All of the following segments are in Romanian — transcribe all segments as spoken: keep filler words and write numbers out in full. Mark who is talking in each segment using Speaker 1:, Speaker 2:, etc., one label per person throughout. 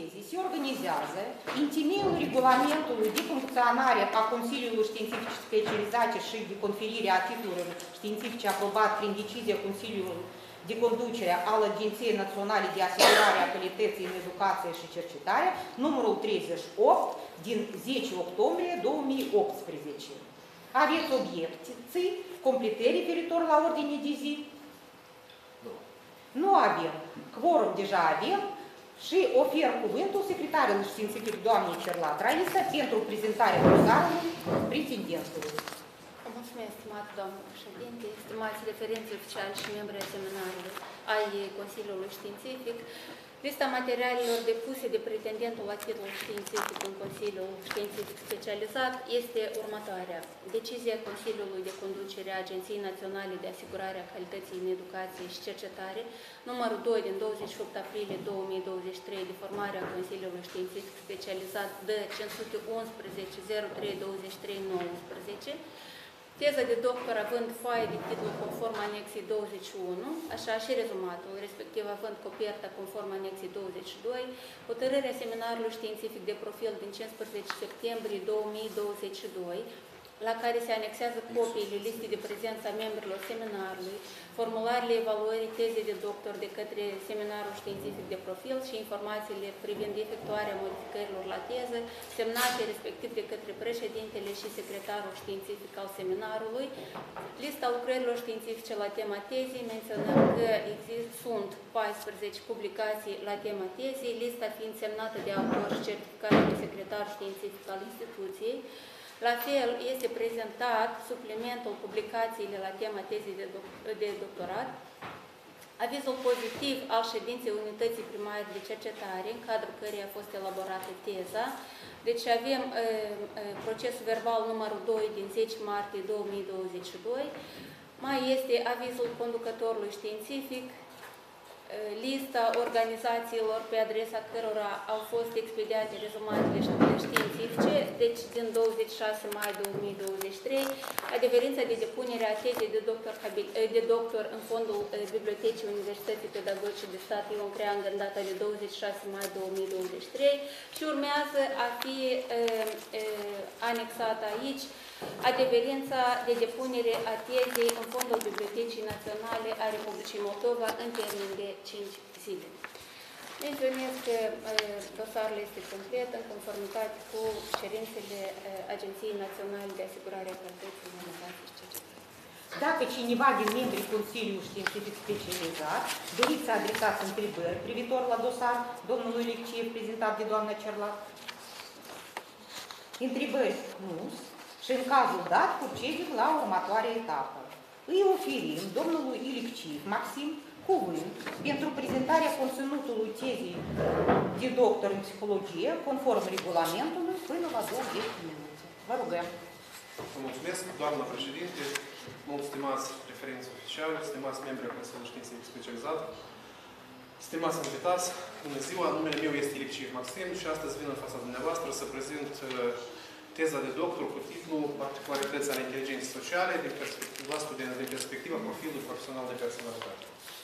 Speaker 1: decizii se organizează în temeiul regulamentului de funcționare a Consiliului Științific Specializate și de conferire a titlurilor științifice aprobat prin decizia Consiliului de conducere al Agenției Naționale de Asigurare a Calității în Educație și Cercetare, numărul treizeci și opt, din zece octombrie două mii optsprezece. Aveți obiecții, completări referitor la ordine de zi? Nu. Nu avem. Quorum deja avem și ofer cuvântul secretarului științific doamnei Cerlat Raisa pentru prezentarea dosarului pretendentului.
Speaker 2: Mulțumesc, stimat doamnă președinte, stimați referenți oficiali și membri ai seminarului ai Consiliului Științific. Lista materialelor depuse de pretendentul la titlul științific în Consiliul Științific Specializat este următoarea. Decizia Consiliului de Conducere a Agenției Naționale de Asigurare a Calității în Educație și Cercetare, numărul doi din douăzeci și opt aprilie două mii douăzeci și trei, de formare a Consiliului Științific Specializat de cinci sute unsprezece zero trei douăzeci și trei nouăsprezece, teza de doctor având foaie de titlu conform anexei douăzeci și unu, așa și rezumatul, respectiv având coperta conform anexei douăzeci și doi, hotărârea seminarului științific de profil din cincisprezece septembrie două mii douăzeci și doi, la care se anexează copiile listei de prezență a membrilor seminarului, formularele evaluării tezei de doctor de către seminarul științific de profil și informațiile privind efectuarea modificărilor la teză, semnate respectiv de către președintele și secretarul științific al seminarului, lista lucrărilor științifice la tema tezei, menționăm că exist, sunt paisprezece publicații la tema tezei, lista fiind semnată de autor și certificată de secretar științific al instituției. La fel, este prezentat suplimentul publicațiile la tema tezei de, doc de doctorat, avizul pozitiv al ședinței unității primare de cercetare, în cadrul căreia a fost elaborată teza. Deci avem e, e, procesul verbal numărul doi din zece martie două mii douăzeci și doi, mai este avizul conducătorului științific, lista organizațiilor pe adresa cărora au fost expediate rezumatele științifice, deci din douăzeci și șase mai două mii douăzeci și trei, adeverința de depunere a tezei de doctor, de doctor în fondul Bibliotecii Universității Pedagogice de Stat Ion Creangă în data de douăzeci și șase mai două mii douăzeci și trei și urmează a fi e, e, anexată aici adeverința de depunere a tezei în fondul Bibliotecii Naționale a Republicii Moldova în termen de cinci zile. Menționez că e, dosarul este complet în conformitate cu cerințele e, Agenției Naționale de Asigurare a Calității în Educație și Cercetare.
Speaker 1: Dacă cineva din membrii Consiliului Științific Specializat doriți să adresați întrebări privitor la dosar domnului Liciev prezentat de doamna Cerlat, întrebări nu. Și în cazul dat, procedem la următoarea etapă. Îi oferim domnului Ilicciv Maxim cuvânt pentru prezentarea conținutului tezei de doctor în psihologie, conform regulamentului, până la douăzeci de minute. Vă rugăm.
Speaker 3: Vă mulțumesc, doamnă președinte, mulți stimați referenți oficiali, stimați membri ai Consiliului Științific Specializat, stimați invitați, bună ziua, numele meu este Ilicciv Maxim și astăzi vin în fața dumneavoastră să prezint teza de doctor cu titlul Particularități ale inteligenței sociale din perspectiva studenților, din perspectiva profilului profesional de personalitate.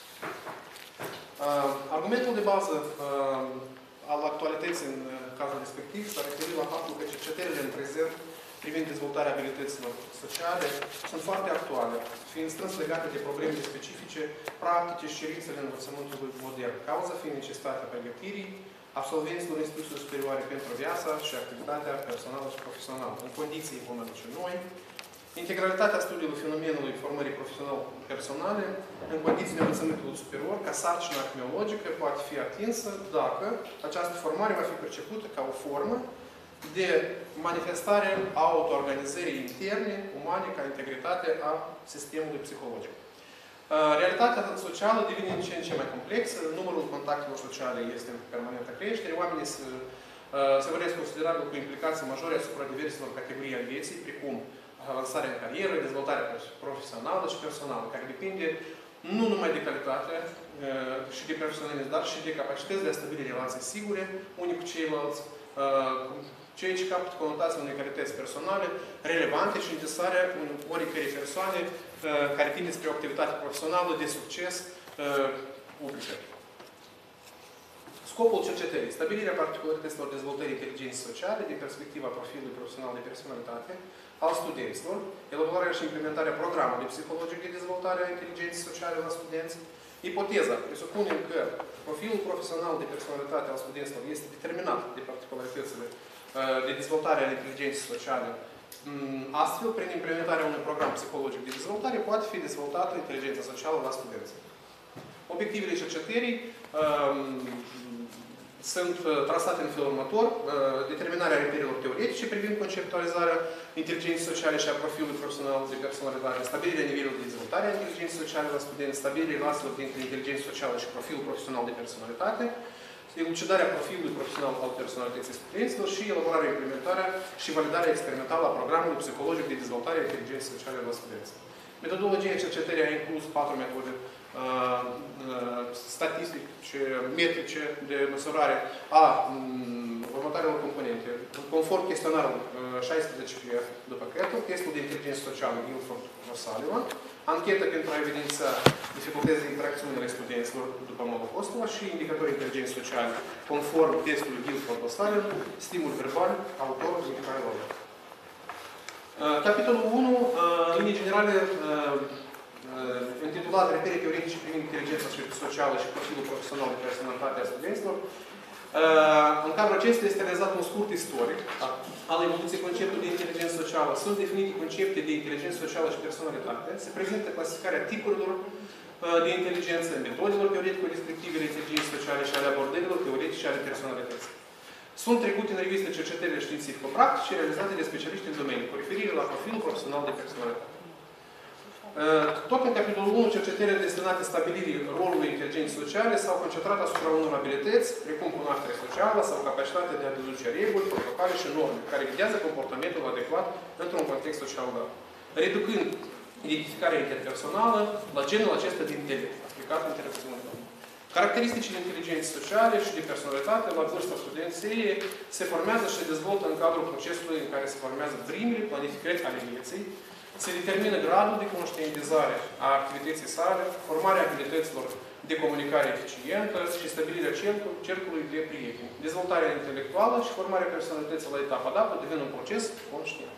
Speaker 3: Uh, argumentul de bază uh, al actualității în cazul respectiv s-a referit la faptul că cercetările în prezent privind dezvoltarea abilităților sociale sunt foarte actuale, fiind strâns legate de problemele specifice, practice și cerințele învățământului modern, cauza fiind necesitatea pregătirii absolvenților instituțiilor superioare pentru viața și activitatea personală și profesională, în condiții economice noi, integralitatea studiului fenomenului formării profesional-personale, în condiții de învățământului superior, ca sarcină arheologică poate fi atinsă dacă această formare va fi percepută ca o formă de manifestare a autoorganizării interne, umane, ca integritate a sistemului psihologic. Realitatea socială devine în ce în ce mai complexă, numărul contactelor sociale este în permanentă creștere, oamenii se, se văresc considerabil cu implicații majore asupra diverselor categorii ale vieții, precum avansarea în carieră, dezvoltarea profesională și personală, care depinde nu numai de calitatea și de profesionalism, dar și de capacități de a stabili relații sigure unii cu ceilalți, ceea ce capătă conotația unei calități personale relevante și necesare oricărei persoane care tinde spre o activitate profesională de succes publică. Scopul cercetării. Stabilirea particularităților dezvoltării inteligenței sociale din perspectiva profilului profesional de personalitate al studenților, elaborarea și implementarea programului psihologic de dezvoltare a inteligenței sociale la studenți. Ipoteza. Presupunem că profilul profesional de personalitate al studenților este determinat de particularitățile de dezvoltare a inteligenței sociale. Astfel, prin implementarea unui program psihologic de dezvoltare, poate fi dezvoltată inteligența socială la studenți. Obiectivele cercetării um, sunt uh, trasate în felul următor: uh, determinarea reperelor teoretice privind conceptualizarea inteligenței sociale și a profilului profesional de personalitate, stabilirea nivelului de dezvoltare a inteligenței sociale la studenți, stabilirea relațiilor dintre inteligența socială și profilul profesional de personalitate, elucidarea profilului profesional al personalității studenților și elaborarea, implementarea și validarea experimentală a programului psihologic de dezvoltare a inteligenței sociale la studenți. Metodologia cercetării a inclus patru metode uh, uh, statistice, metrice de măsurare a um, următoarelor componente. Conform chestionarul uh, șaisprezece P F după Cretul, testul de inteligență socială Guilford-O'Sullivan, anchetă pentru a evidenția dificultăți de interacțiune ale studenților după Molokostova și indicatori inteligenței sociale conform testului Guilford-O'Sullivan, stimul verbal, autor Mihailov. Capitolul unu, în linii generale, intitulat Repere teoretice privind inteligența socială și profilul profesional de personalitate a studenților. În cadrul acesta este realizat un scurt istoric al evoluției conceptului de inteligență socială. Sunt definite concepte de inteligență socială și personalitate. Se prezintă clasificarea tipurilor de inteligență, metodelor teoretico-descriptive de inteligență sociale și ale abordărilor teoretice ale personalității. Sunt trecute în revistă cercetările științifico-practice realizate de specialiști în domeniu, cu referire la profilul profesional de personalitate. Tot în capitolul unu, cercetările destinate stabilirii rolului inteligenței sociale s-au concentrat asupra unor abilități, precum cunoașterea socială sau capacitatea de a deduce reguli, protocole și norme, care ghidează comportamentul adecvat într-un context social dat, reducând identificarea interpersonală la genul acesta de intelect, aplicat în interacțiunea. Caracteristicile inteligenței sociale și de personalitate la vârsta studenției se formează și se dezvoltă în cadrul procesului în care se formează primele planificări ale vieții, se determină gradul de conștientizare a activității sale, formarea abilităților de comunicare eficientă și stabilirea cercului de prieteni. Dezvoltarea intelectuală și formarea personalității la etapa dată devin un proces conștient.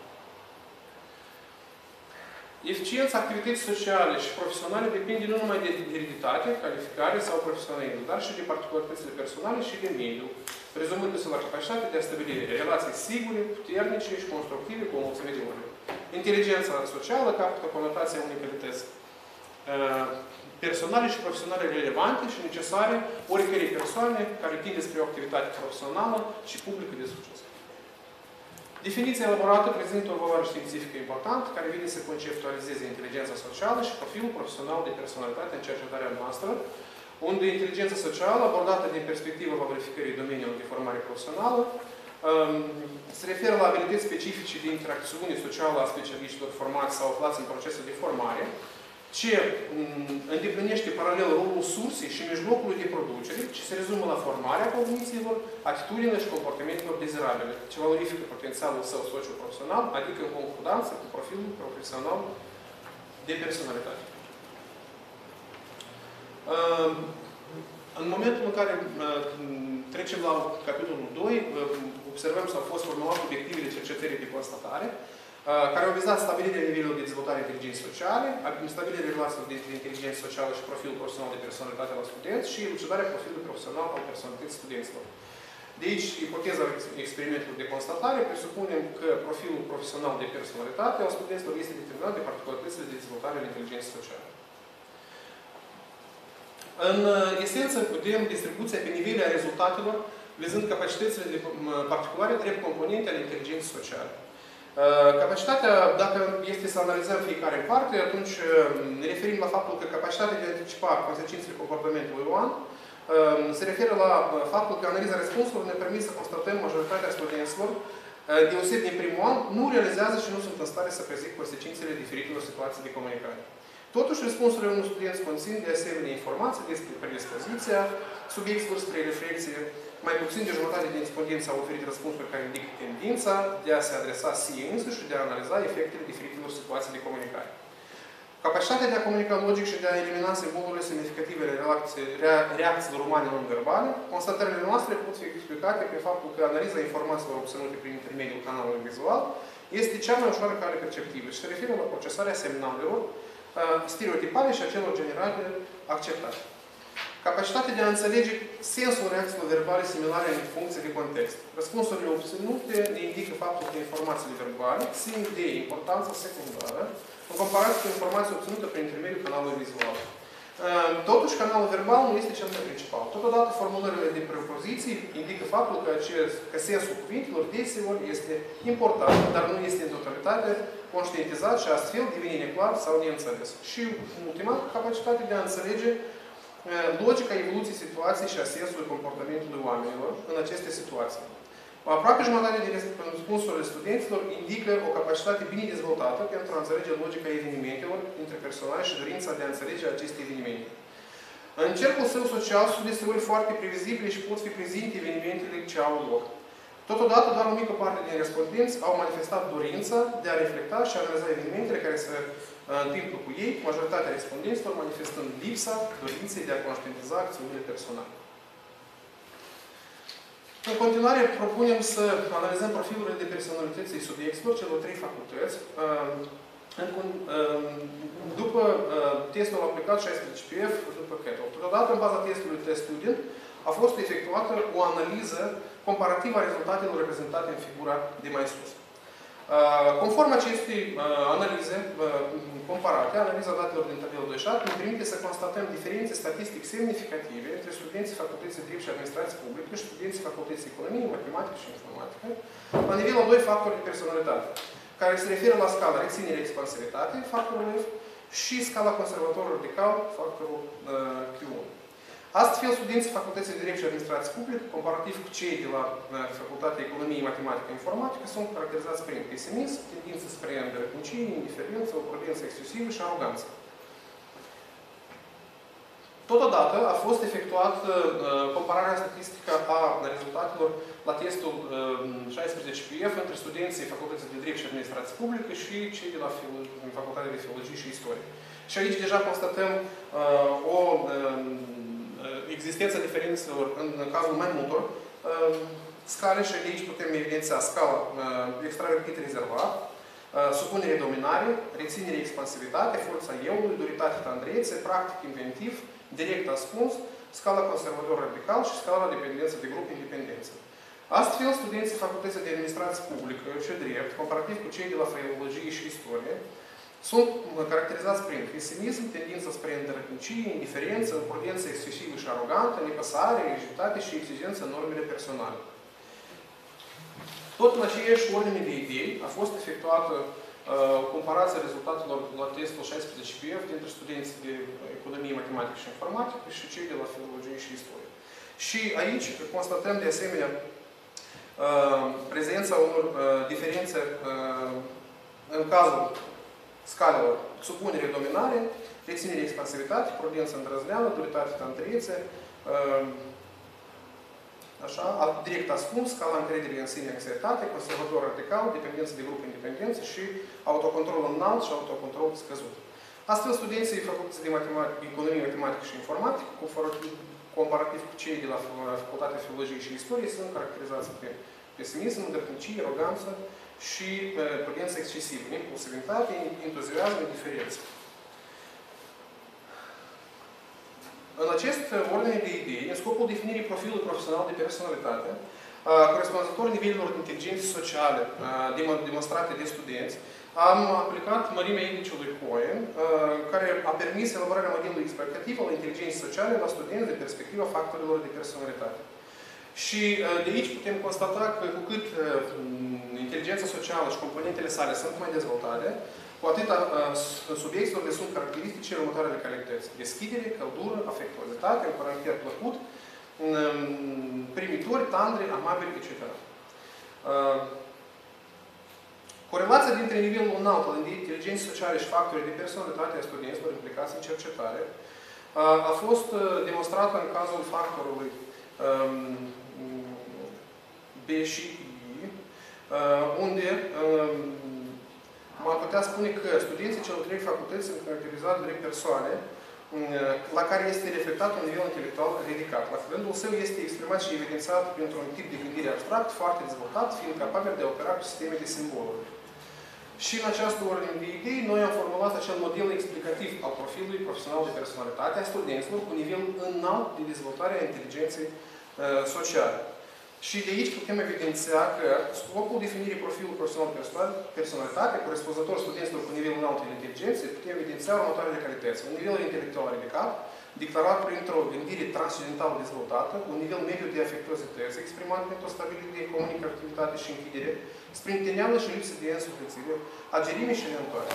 Speaker 3: Eficiența activității sociale și profesionale depinde nu numai de hereditate, calificare sau profesionalism, dar și de particularitățile personale și de mediu, rezumându-se la capacitatea de a stabili relații sigure, puternice și constructive cu o mulțime de oameni. Inteligența socială capătă conotația unei calități personale și profesionale relevante și necesare oricărei persoane care tinde spre o activitate profesională și publică de succes. Definiția elaborată prezintă o valoare științifică importantă care vine să conceptualizeze inteligența socială și profilul profesional de personalitate în cercetarea noastră, unde inteligența socială, abordată din perspectiva valorificării domeniului de formare profesională, se referă la abilități specifice de interacțiune socială a specialiștilor formați sau aflați în procesul de formare, ce îndeplinește paralel rolul sursei și mijlocului de producere, ce se rezumă la formarea cognițiilor, atitudinilor și comportamentelor dezirabile, ce valorifică potențialul său socio-profesional, adică în concordanță cu profilul profesional de personalitate. În momentul în care trecem la capitolul doi, observăm să au fost formulate obiectivele cercetării de constatare, care au vizat stabilirea nivelului de dezvoltare a inteligenței sociale, stabilirea relațiilor dintre inteligența socială și profilul profesional de personalitate la studenți și elucidarea profilului profesional al personalității studenților. De aici, ipoteza experimentului de constatare, presupunem că profilul profesional de personalitate al studenților este determinat de particularitățile de dezvoltare a inteligenței sociale. În esență, vedem distribuția pe nivele a rezultatelor, vizând capacitățile de particulare drept componente ale inteligenței sociale. Capacitatea, dacă este să analizăm fiecare în parte, atunci ne referim la faptul că capacitatea de a anticipa consecințele comportamentului uman se referă la faptul că analiza răspunsurilor ne permite să constatăm majoritatea studenților, deosebit din primul an, nu realizează și nu sunt în stare să prezic consecințele diferitelor situații de comunicare. Totuși, răspunsurile unui student conțin de asemenea informații despre predispoziția subiecților spre reflexie. Mai puțin de jumătate din respondenți au oferit răspunsuri care indică tendința de a se adresa sie însuși și de a analiza efectele diferitelor situații de comunicare. Capacitatea de a comunica logic și de a elimina simbolurile semnificative reacțiilor umane non-verbale, constatările noastre pot fi explicate prin faptul că analiza informațiilor obținute prin intermediul canalului vizual este cea mai ușoară cale perceptivă și se referă la procesarea semnalelor stereotipale și a celor generale acceptate. Capacitatea de a înțelege sensul reacțiilor verbale similare în funcție de context. Răspunsurile obținute ne indică faptul că informațiile verbale țin de importanță secundară în comparație cu informația obținută prin intermediul canalului vizual. Totuși, canalul verbal nu este cel mai principal. Totodată, formulările de propoziții indică faptul că, acest, că sensul cuvintelor deseori este important, dar nu este în totalitate conștientizat și astfel devine neclar sau neînțeles. Și ultima, capacitatea de a înțelege logica evoluției situației și a sensului comportamentului oamenilor în aceste situații. Aproape jumătate din răspunsurile studenților indică o capacitate bine dezvoltată pentru a înțelege logica evenimentelor interpersonale și dorința de a înțelege aceste evenimente. În cercul său social sunt deseori foarte previzibile și pot fi prezente evenimentele ce au loc. Totodată, doar o mică parte din respondenți au manifestat dorința de a reflecta și a analiza evenimentele care se întâmplă cu ei, majoritatea respondenților manifestând lipsa dorinței de a conștientiza acțiunile personale. În continuare, propunem să analizăm profilurile de personalității subiecților celor trei facultăți. După testul aplicat șaisprezece P F, după C A T L. Totodată, în baza testului Test Student, a fost efectuată o analiză comparativă a rezultatelor reprezentate în figura de mai sus. Conform acestei analize comparate, analiza datelor din tabelul doi punct șapte ne permite să constatăm diferențe statistic semnificative între studenții Facultății Drept și Administrație Publică și studenții Facultății Economie, Matematică și Informatică, la nivelul a doi factori de personalitate, care se referă la scala reținere-expansivitate, factorul F, și scala conservator-radical, factorul Q unu. Astfel, studenții Facultății de Drept și Administrație Publică, comparativ cu cei de la Facultatea Economie, Matematică și Informatică, sunt caracterizați prin pesimism, tendință spre îndărătnicie, indiferență, o prudență excesivă și aroganță. Totodată a fost efectuată uh, compararea statistică a rezultatelor la testul uh, șaisprezece P F între studenții Facultății de Drept și Administrație Publică și cei de la Facultatea de Filologie și Istorie. Și aici deja constatăm uh, o uh, existența diferențelor în cazul mai multor uh, scale și de aici putem evidenția scala uh, extravertit rezervat, uh, supunere dominare, reținere expansivitate, forța euului, duritate tandrețe, practic inventiv, direct ascuns, scala conservator radical și scala dependență de grup independență. Astfel, studenții Facultății de Administrație Publică și Drept, comparativ cu cei de la Filologie și Istorie, sunt caracterizați prin pesimism, tendință spre îndărătnicie, indiferență, prudență excesivă și arogantă, nepăsare, rigiditate și exigență în normele personale. Tot în aceeași ordine de idei a fost efectuată uh, comparația rezultatelor la testul șaisprezece P F dintre studenții de Economie, Matematică și Informatică și cei de la Filologie și Istorie. Și aici constatăm de asemenea uh, prezența unor uh, diferențe uh, în cazul scalelor supunere dominare, reținere expansivitate, prudență îndrăzneală, duritate tantrețe, așa, direct ascuns, scala încredere în sine anxietate, conservator radical, dependență de grup independență și autocontrol înalt și autocontrol scăzut. Astfel, studenții Facultății de Matematică, Economie, Matematică și Informatică, comparativ cu cei de la Facultatea Filologie și Istorie, sunt caracterizați prin pesimism, îndărtnicie, aroganță și prudență excesivă, impulsivitate, entuziasm, indiferență. În acest ordine de idei, în scopul definirii profilului profesional de personalitate, corespunzător nivelurilor de inteligențe sociale demonstrate de studenți, am aplicat mărimea indicului Cohen, care a permis elaborarea modelului explicativ al inteligenței sociale la studenți din perspectiva factorilor de personalitate. Și de aici putem constata că cu cât inteligența socială și componentele sale sunt mai dezvoltate, cu atât subiectelor le sunt caracteristice următoarele calități: deschidere, căldură, afectuozitate, un caracter plăcut, primitori, tandre, amabili, et cetera. Corelația dintre nivelul înalt al inteligenței sociale și factorii de personalitate a studenților implicați în cercetare a fost demonstrată în cazul factorului B și I, unde putea spune că studenții celor trei facultăți sunt caracterizați drept persoane la care este reflectat un nivel intelectual ridicat. La rândul său este exprimat și evidențiat printr-un tip de gândire abstract, foarte dezvoltat, fiind capabil de a opera cu sisteme de simboluri. Și în această ordine de idei, noi am formulat acel model explicativ al profilului profesional de personalitate a studenților cu nivel înalt de dezvoltare a inteligenței uh, sociale. Și de aici putem evidenția că scopul definirii profilului profesional de personalitate, corespunzător studenților cu nivel înalt de inteligență, putem evidenția următoarele calități. Un nivel intelectual ridicat, declarat printr-o gândire transcendentală dezvoltată, un nivel mediu de afectuozități, exprimat printr-o stabilitate de comunicativitate și închidere, sprinteneală și lipsă de însuflețire, agerime și lentoare.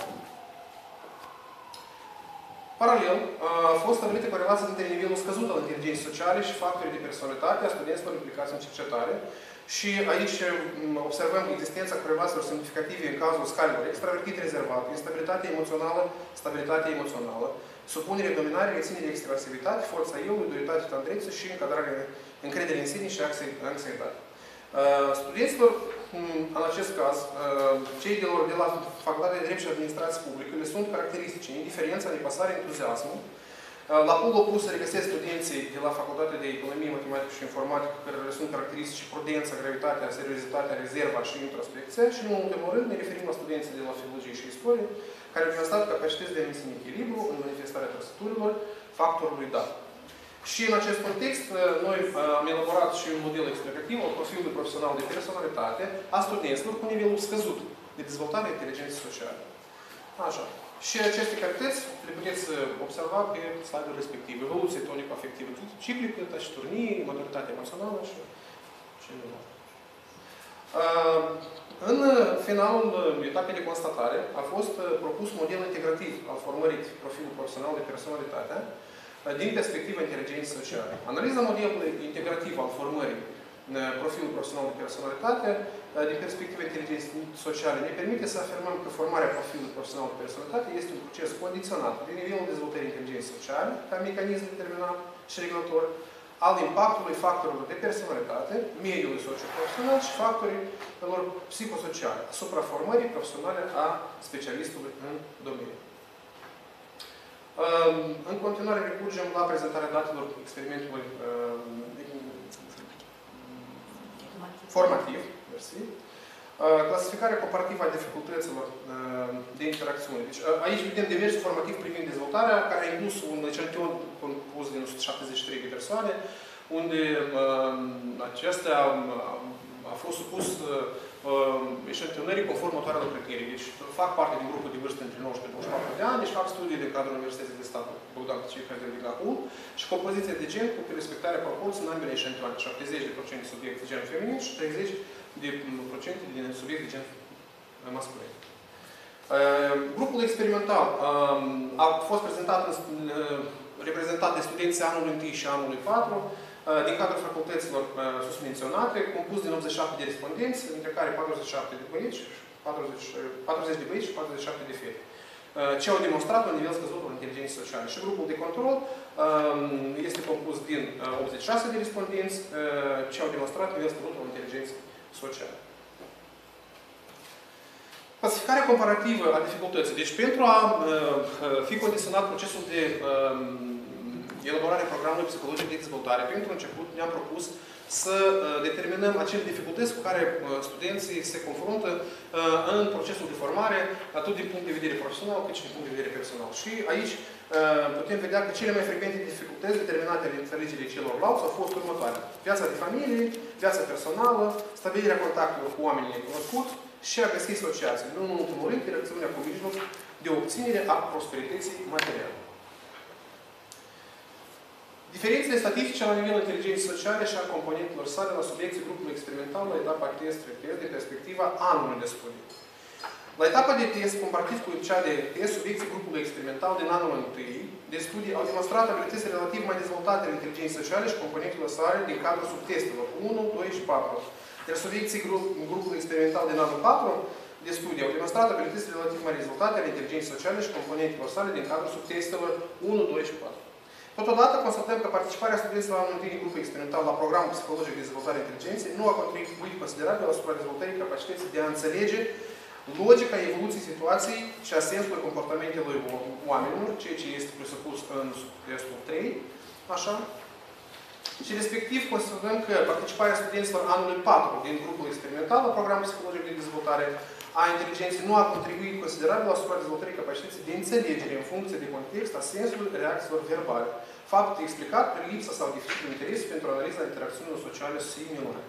Speaker 3: Paralel, a fost stabilită corelația dintre nivelul scăzut al inteligenței sociale și factorii de personalitate a studenților implicați în cercetare. Și aici observăm existența corelațiilor semnificative în cazul scalelor extravertit rezervat, instabilitate emoțională, stabilitate emoțională, supunere, dominare, reținere, extrasivitate, forța eu, dualitate, tandreță și încadrare, încredere în sine și anxietate. Studenților, în acest caz, cei de, de la Facultatea de Drept și Administrație Publică le sunt caracteristice indiferența, nepăsare, entuziasmul. La polul opus se regăsesc studenții de la Facultatea de Economie, Matematică și Informatică, care le sunt caracteristice prudența, gravitatea, seriozitatea, rezerva și introspecția. Și, în ultimul rând, ne referim la studenții de la Filologie și Istorie, care au demonstrat capacități de a menține echilibru în manifestarea trăsăturilor factorului dat. Și în acest context, noi am elaborat și un model explicativ al profilului profesional de personalitate a studenților cu nivelul scăzut de dezvoltare a inteligenței sociale. Așa. Și aceste calități le puteți observa pe slide-ul respectiv. Evoluție tonico-afectivă ciclică, taciturnie, maturitate emoțională și ce nu. În finalul etapei de constatare a fost propus un model integrativ al formării profilului profesional de personalitate din perspectiva inteligenței sociale. Analiza modelului integrativ al formării profilului profesional de personalitate din perspectiva inteligenței sociale ne permite să afirmăm că formarea profilului profesional de personalitate este un proces condiționat de nivelul dezvoltării inteligenței sociale ca mecanism determinat și regulator al impactului factorilor de personalitate, mediului socio-profesional și factorilor psihosociale asupra formării profesionale a specialistului în domeniu. În continuare recurgem la prezentarea datelor experimentului formativ. Mersi. Clasificarea comparativă a dificultăților de interacțiune. Deci, aici vedem demersul formativ privind dezvoltarea, care a inclus un eșantion compus din o sută șaptezeci și trei de persoane, unde acestea a fost supus eșantionării conform următoarelor criterii. Deci, fac parte din grupul de vârstă între nouăsprezece și douăzeci și patru de ani, deci fac studii de cadrul Universității de Stat Bogdan Cicca de Ligacul și compoziție de gen cu respectarea proporției în ambele eșantioane. șaptezeci la sută subiecte de gen feminin și treizeci la sută din subiecte de gen masculin. Grupul experimental a fost prezentat, reprezentat de studenții anului unu și anului patru, din cadrul facultăților sus menționate, compus din optzeci și șapte de respondenți, dintre care patruzeci și șapte de băieți, patruzeci de băieți și patruzeci și șapte de fete, ce au demonstrat un nivel scăzut al inteligenței sociale. Și grupul de control este compus din optzeci și șase de respondenți, ce au demonstrat un nivel scăzut al inteligenței sociale. Clasificarea comparativă a dificultății. Deci, pentru a fi condiționat procesul de elaborarea programului psihologic de dezvoltare, pentru început ne-am propus să determinăm acele dificultăți cu care studenții se confruntă în procesul de formare, atât din punct de vedere profesional, cât și din punct de vedere personal. Și aici putem vedea că cele mai frecvente dificultăți determinate de înțelegerii celorlalți au fost următoare. Viața de familie, viața personală, stabilirea contactelor cu oamenii necunoscuți și a găsi asociații. Nu în ultimul rând, interacțiunea cu mijloc de obținere a prosperității materiale. Diferențele statistice la nivelul inteligenței sociale și a componentelor sale la subiecții grupului experimental la etapa test-retest din perspectiva anului de studii. La etapa de test, comparativ cu cea de test, subiecții grupului experimental din anul întâi de studii au demonstrat abilități relativ mai dezvoltate ale inteligenței sociale și componentelor sale din cadrul subtestelor unu, doi și patru. Iar subiecții grup, grupului experimental din anul patru de studii au demonstrat abilități relativ mai dezvoltate ale inteligenței sociale și componentelor sale din cadrul subtestelor unu, doi și patru. Totodată, constatăm că participarea studenților la anul grupul experimental la programul psihologic de dezvoltare a inteligenței nu a contribuit considerabil asupra dezvoltării capacității de a înțelege logica evoluției situației și a sensului comportamentelor oamenilor, ceea ce este presupus în testul trei, așa. Și respectiv considerăm că participarea studenților anului patru din grupul experimental la programul psihologic de dezvoltare a inteligenței nu a contribuit considerabil asupra dezvoltării capacității de înțelegere în funcție de context a sensului reacțiilor verbale. Fapt explicat prin lipsa sau deficitul interes pentru analiza interacțiunilor sociale similare.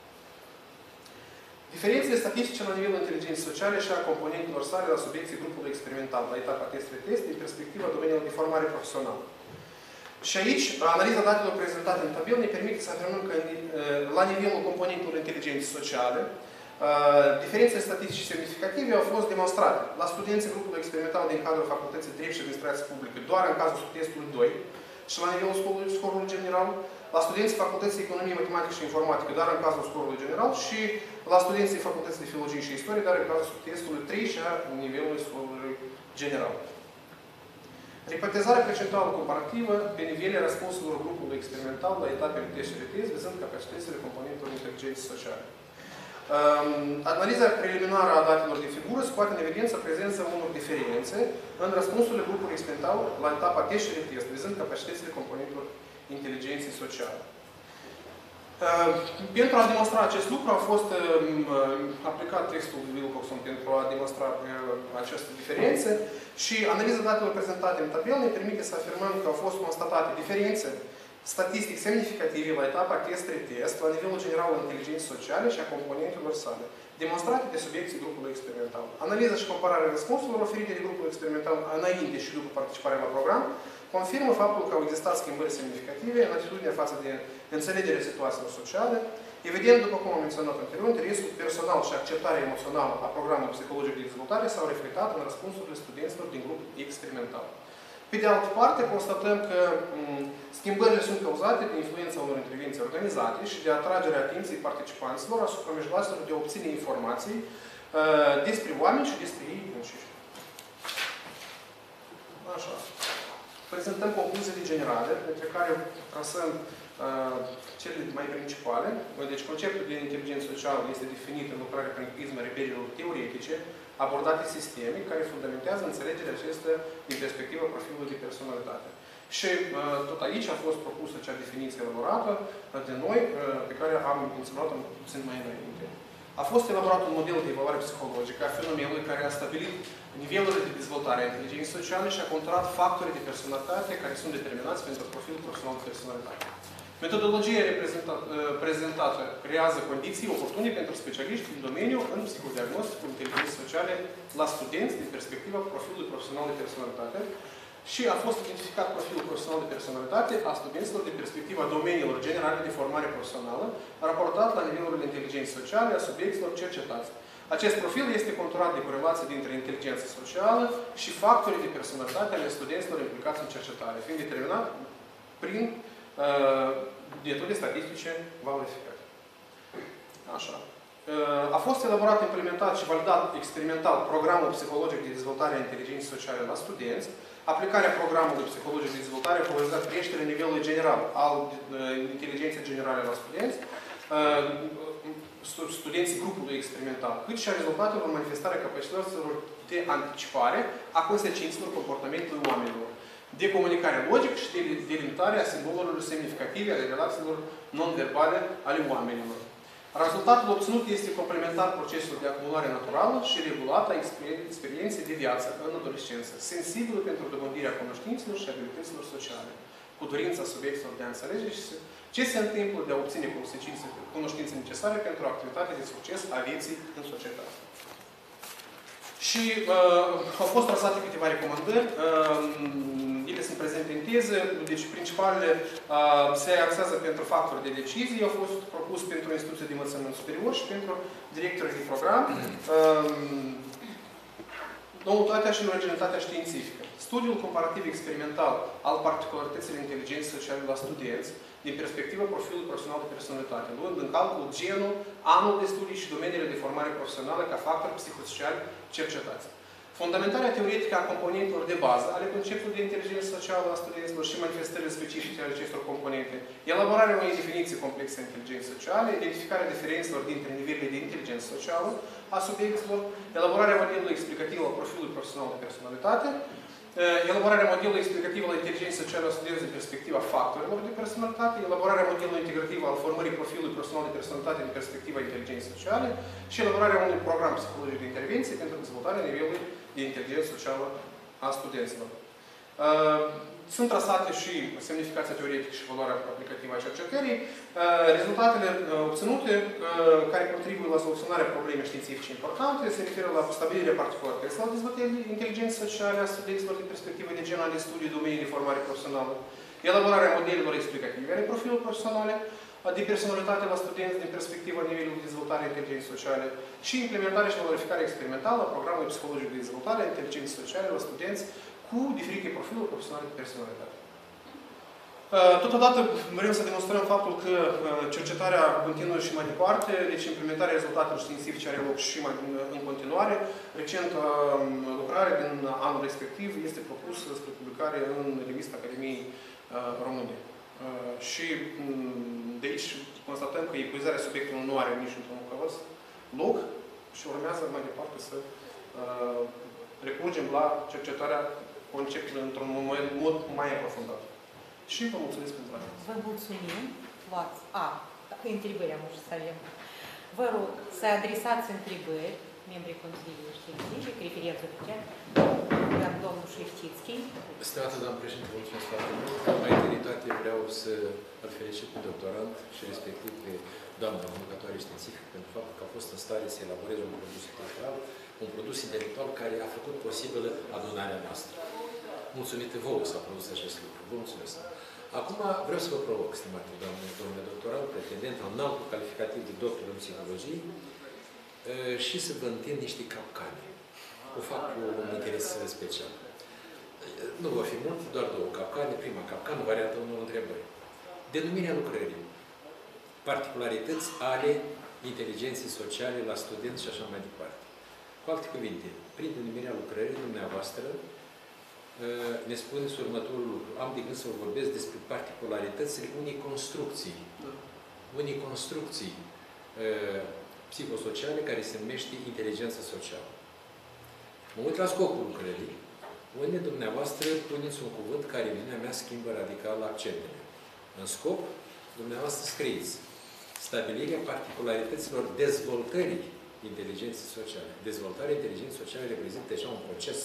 Speaker 3: Diferențele statistice la nivelul inteligenței sociale și a componentelor sale la subiecții grupului experimental, la etapa test-retest, din perspectiva domeniului de formare profesională. Și aici, analiza datelor prezentate în tabel ne permite să afirmăm că la nivelul componentelor inteligenței sociale, diferențele statistice semnificative au fost demonstrate la studenții grupului experimental din cadrul Facultății Drept și Administrație Publică, doar în cazul testului doi, și la nivelul scorului general, la studenții Facultății Economie, Matematică și Informatică, dar în cazul scorului general, și la studenții Facultății de Filologie și Istorie, dar în cazul testului trei și a nivelului scorului general. Repartizarea percentuală comparativă pe nivele răspunsurilor grupului experimental la etapele test și retest, vizând capacitățile componentelor inteligenței sociale. Analiza preliminară a datelor de figură scoate în evidență prezența unor diferențe în răspunsurile grupului experimental la etapa test și retest, vizând capacitățile componentelor inteligenței sociale. Pentru a demonstra acest lucru a fost aplicat textul Wilcoxon pentru a demonstra aceste diferențe și analiza datelor prezentate în tabel ne permite să afirmăm că au fost constatate diferențe statistic semnificative la etapa test-retest la nivelul general al inteligenței sociale și a componentelor sale, demonstrate de subiecții grupului experimental. Analiza și compararea răspunsurilor oferite de grupul experimental înainte și după participarea la program confirmă faptul că au existat schimbări semnificative în atitudinea față de înțelegerea situațiilor sociale. Evident, după cum am menționat anterior, interesul personal și acceptarea emoțională a programului psihologic de dezvoltare s-au reflectat în răspunsurile studenților din grupul experimental. Pe de altă parte, constatăm că schimbările sunt cauzate de influența unor intervenții organizate și de atragerea atenției participanților asupra mijloacelor de a obține informații uh, despre oameni și despre ei înșiși. Așa. Prezentăm concluziile generale, între care trasăm uh, cele mai principale. Deci, conceptul de inteligență socială este definit în lucrarea prin prisma reperilor teoretice, abordate sistemic, care fundamentează înțelegerea acestea din perspectiva profilului de personalitate. Și uh, tot aici a fost propusă cea definiție elaborată de noi, uh, pe care am menționat-o puțin mai înainte. A fost elaborat un model de evaluare psihologică a fenomenului care a stabilit nivelurile de dezvoltare a inteligenței sociale și a conturat factorii de personalitate care sunt determinați pentru profilul profesional de personalitate. Metodologia prezentată creează condiții oportune pentru specialiști în domeniu în psihodiagnosticul inteligenței sociale la studenți din perspectiva profilului profesional de personalitate și a fost identificat profilul profesional de personalitate a studenților din perspectiva domeniilor generale de formare profesională, raportat la nivelul inteligenței sociale a subiecților cercetați. Acest profil este conturat de corelație dintre inteligența socială și factorii de personalitate ale studenților implicați în cercetare, fiind determinat prin uh, metode statistice valorificate. Așa. Uh, a fost elaborat, implementat și validat experimental programul psihologic de dezvoltare a inteligenței sociale la studenți. Aplicarea programului psihologic de dezvoltare a favorizat creșterea nivelului general al uh, inteligenței generale la studenți, uh, studenții grupului experimental, cât și a rezultatelor manifestarea capacităților de anticipare a consecințelor comportamentului oamenilor, de comunicare logică și de delimitare a simbolurilor semnificative ale relațiilor non-verbale ale oamenilor. Rezultatul obținut este complementar procesului de acumulare naturală și regulată a experienței de viață în adolescență, sensibilă pentru dobândirea cunoștințelor și abilităților sociale, cu dorința subiecților de a înțelege ce se întâmplă de a obține cunoștințe necesare pentru activitatea de succes a vieții în societate. Și uh, au fost trasate câteva recomandări. Uh, ele sunt prezente în teză. Deci, principalele uh, se axează pentru factori de decizie. Au fost propus pentru instituții de învățământ superior și pentru directori de program. Uh, noutatea și originalitatea științifică. Studiul comparativ experimental al particularităților inteligenței sociale la studenți din perspectiva profilului profesional de personalitate, luând în calcul genul, anul de studii și domeniile de formare profesională ca factori psihosociali cercetați. Fundamentarea teoretică a componentelor de bază ale conceptului de inteligență socială a studenților și manifestările specifice ale acestor componente, elaborarea unei definiții complexe a inteligenței sociale, identificarea diferențelor dintre nivelurile de inteligență socială a subiecților, elaborarea modelului explicativ al profilului profesional de personalitate, elaborarea modelului explicativ al inteligenței sociale a studenților din perspectiva factorilor de personalitate, elaborarea modelului integrativ al formării profilului profesional de personalitate din perspectiva inteligenței sociale și elaborarea unui program psihologic de intervenție pentru dezvoltarea nivelului de inteligență socială a studenților. Sunt trasate și semnificația teoretică și valoarea aplicativă a cercetării. Rezultatele obținute care contribuie la soluționarea problemei științifice importante se referă la stabilirea particularităților la dezvoltării inteligenței sociale a studenților din perspectivă de gen ale studiului domenii de formare profesională, elaborarea modelelor explicative ale profilului profesionale, de personalitate la studenți din perspectiva nivelului de dezvoltare a inteligenței sociale și implementarea și valorificarea experimentală a programului psihologic de dezvoltare a inteligenței sociale la studenți cu diferite profiluri profesionale de personalitate. Totodată vrem să demonstrăm faptul că cercetarea continuă și mai departe, deci implementarea rezultatelor științifice are loc și mai în continuare. Recent, lucrarea din anul respectiv este propusă spre publicare în revista Academiei Române. Și de aici constatăm că epuizarea subiectului nu are nici într-un caz loc și urmează mai departe să recurgem la cercetarea conceptului într-un mod mai aprofundat. Și vă mulțumesc pentru atenție.
Speaker 1: Vă mulțumim. Luați. A, dacă întrebări am să avem. Vă rog să adresați întrebări membrii Consiliului Științific, referință oficial, domnul Șliftițchi.
Speaker 4: Stimată doamnă președinte, mulțumesc foarte mult. Mai întâi de toate vreau să îl felicit pe doctorant și respectiv pe doamna comunicatoare științifică pentru faptul că a fost în stare să elaboreze un produs intelectual, un produs intelectual care a făcut posibilă adunarea noastră. Mulțumită vouă s-a produs acest lucru. Vă mulțumesc. Acum vreau să vă provoc, stimate doamne, domnule doctorat, pretendent la înaltul calificativ de doctor în psihologie și să vă întind niște capcane. O fac cu un interes special. Nu va fi mult, doar două capcane. Prima capcană, varianta unor întrebări. Denumirea lucrării. Particularități ale inteligenței sociale la studenți și așa mai departe. Cu alte cuvinte, prin denumirea lucrării dumneavoastră, ne spuneți următorul lucru. Am de gând să vă vorbesc despre particularitățile unei construcții. Unei construcții psihosociale care se numește inteligența socială. Mă uit la scopul lucrării, unde dumneavoastră puneți un cuvânt care, viziunea mea, schimbă radical accentele. În scop, dumneavoastră scrieți stabilirea particularităților dezvoltării inteligenței sociale. Dezvoltarea inteligenței sociale reprezintă deja un proces.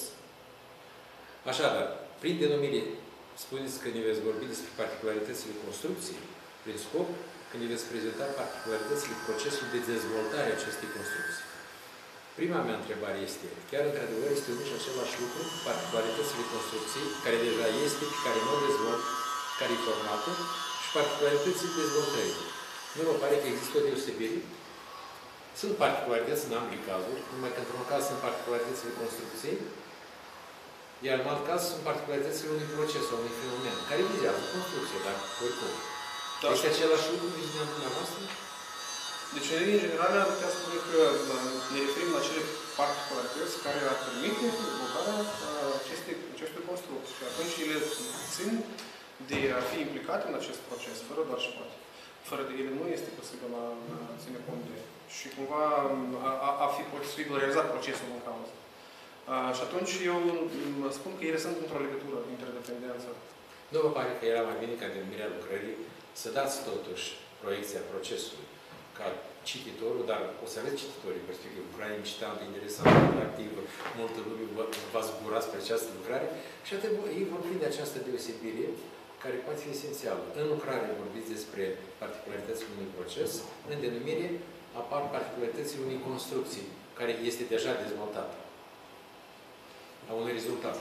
Speaker 4: Așadar, prin denumire, spuneți că ne veți vorbi despre particularitățile construcției, prin scop, că ne veți prezenta particularitățile procesului de dezvoltare a acestei construcții. Prima mea întrebare este, chiar într-adevăr este unul și același lucru, particularitățile construcției, care deja este, pe care nu o dezvolt, care e formată, și particularitățile dezvoltării. Nu vă pare că există o deosebire? Sunt particularități în ambele cazuri, numai că într-un caz sunt particularitățile construcției, iar în alt caz sunt particularitățile unui proces sau unui fenomen, care vizează construcție, dar oricum. Da. Este același lucru în viziunea dumneavoastră?
Speaker 3: Deci, în general, am putea spune că ne referim la cele particularități care ar permite dezvoltarea acestei, acestui construcții. Și atunci ele țin de a fi implicate în acest proces, fără doar și poate. Fără de ele nu este posibil a ține cont de și cumva a, a fi posibil realizat procesul în cauză. Și atunci eu spun că ele sunt într-o legătură, interdependență.
Speaker 4: Nu vă pare că era mai bine ca denumirea lucrării să dați totuși proiecția procesului ca cititorul, dar o să aveți cititorii, perspectiv, lucrare incitantă, interesantă, atractivă, multă lume va zbura spre această lucrare și atunci ei vor prinde această deosebire care poate fi esențială. În lucrare vorbiți despre particularitățile unui proces, în denumire apar particularitățile unei construcții, care este deja dezvoltată. A unui rezultat.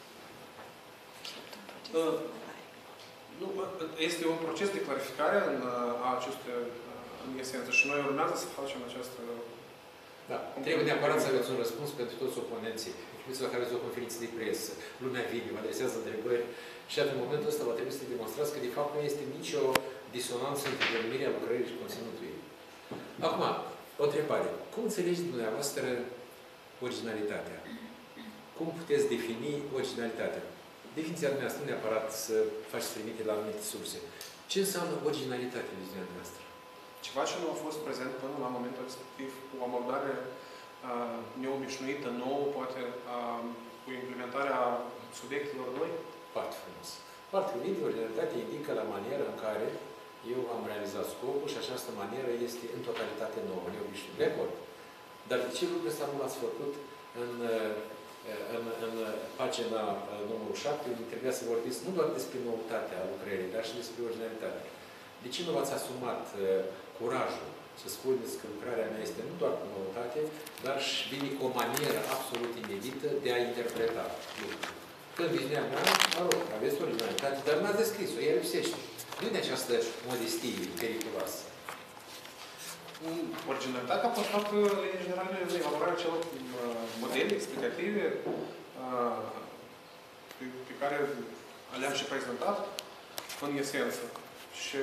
Speaker 3: Uh, nu, este un proces de clarificare în, a acestui, în esență și noi urmează să facem această...
Speaker 4: Da. Trebuie neapărat să aveți un răspuns pentru toți oponenții. Închipuiți-vă că aveți o conferință de presă, lumea vine, vă adresează întrebări și în momentul ăsta va trebui să demonstrați că de fapt nu este nicio disonanță între denumirea lucrării și conținutul ei. Acum, o întrebare. Cum înțelegeți dumneavoastră originalitatea? cum puteți defini originalitatea? Definiția dumneavoastră, nu neapărat să faci trimite la anumite surse. Ce înseamnă originalitate în viziunea noastră?
Speaker 3: Ceva ce nu a fost prezent până la momentul respectiv, cu o abordare uh, neobișnuită, nouă, poate uh, cu implementarea subiectelor noi?
Speaker 4: Foarte frumos. Foarte cuvinte, originalitate indică la maniera în care eu am realizat scopul și această manieră este în totalitate nouă, neobișnuită. De acord. Dar de ce lucrul ăsta nu l-ați făcut în, în, în pagina numărul șapte, unde trebuia să vorbiți nu doar despre noutatea lucrării, dar și despre originalitate? De ce nu v-ați asumat curajul să spuneți că lucrarea mea este nu doar cu noutate, dar și vine cu o manieră absolut inedită de a interpreta lucrurile? Când viziunea mea, mă rog, aveți originalitate, dar n-ați descris-o, ea lipsește. Nu e această modestie periculoasă.
Speaker 3: Originalitatea a fost în general de elaborarea celor modele explicative pe care le-am și prezentat în esență. Și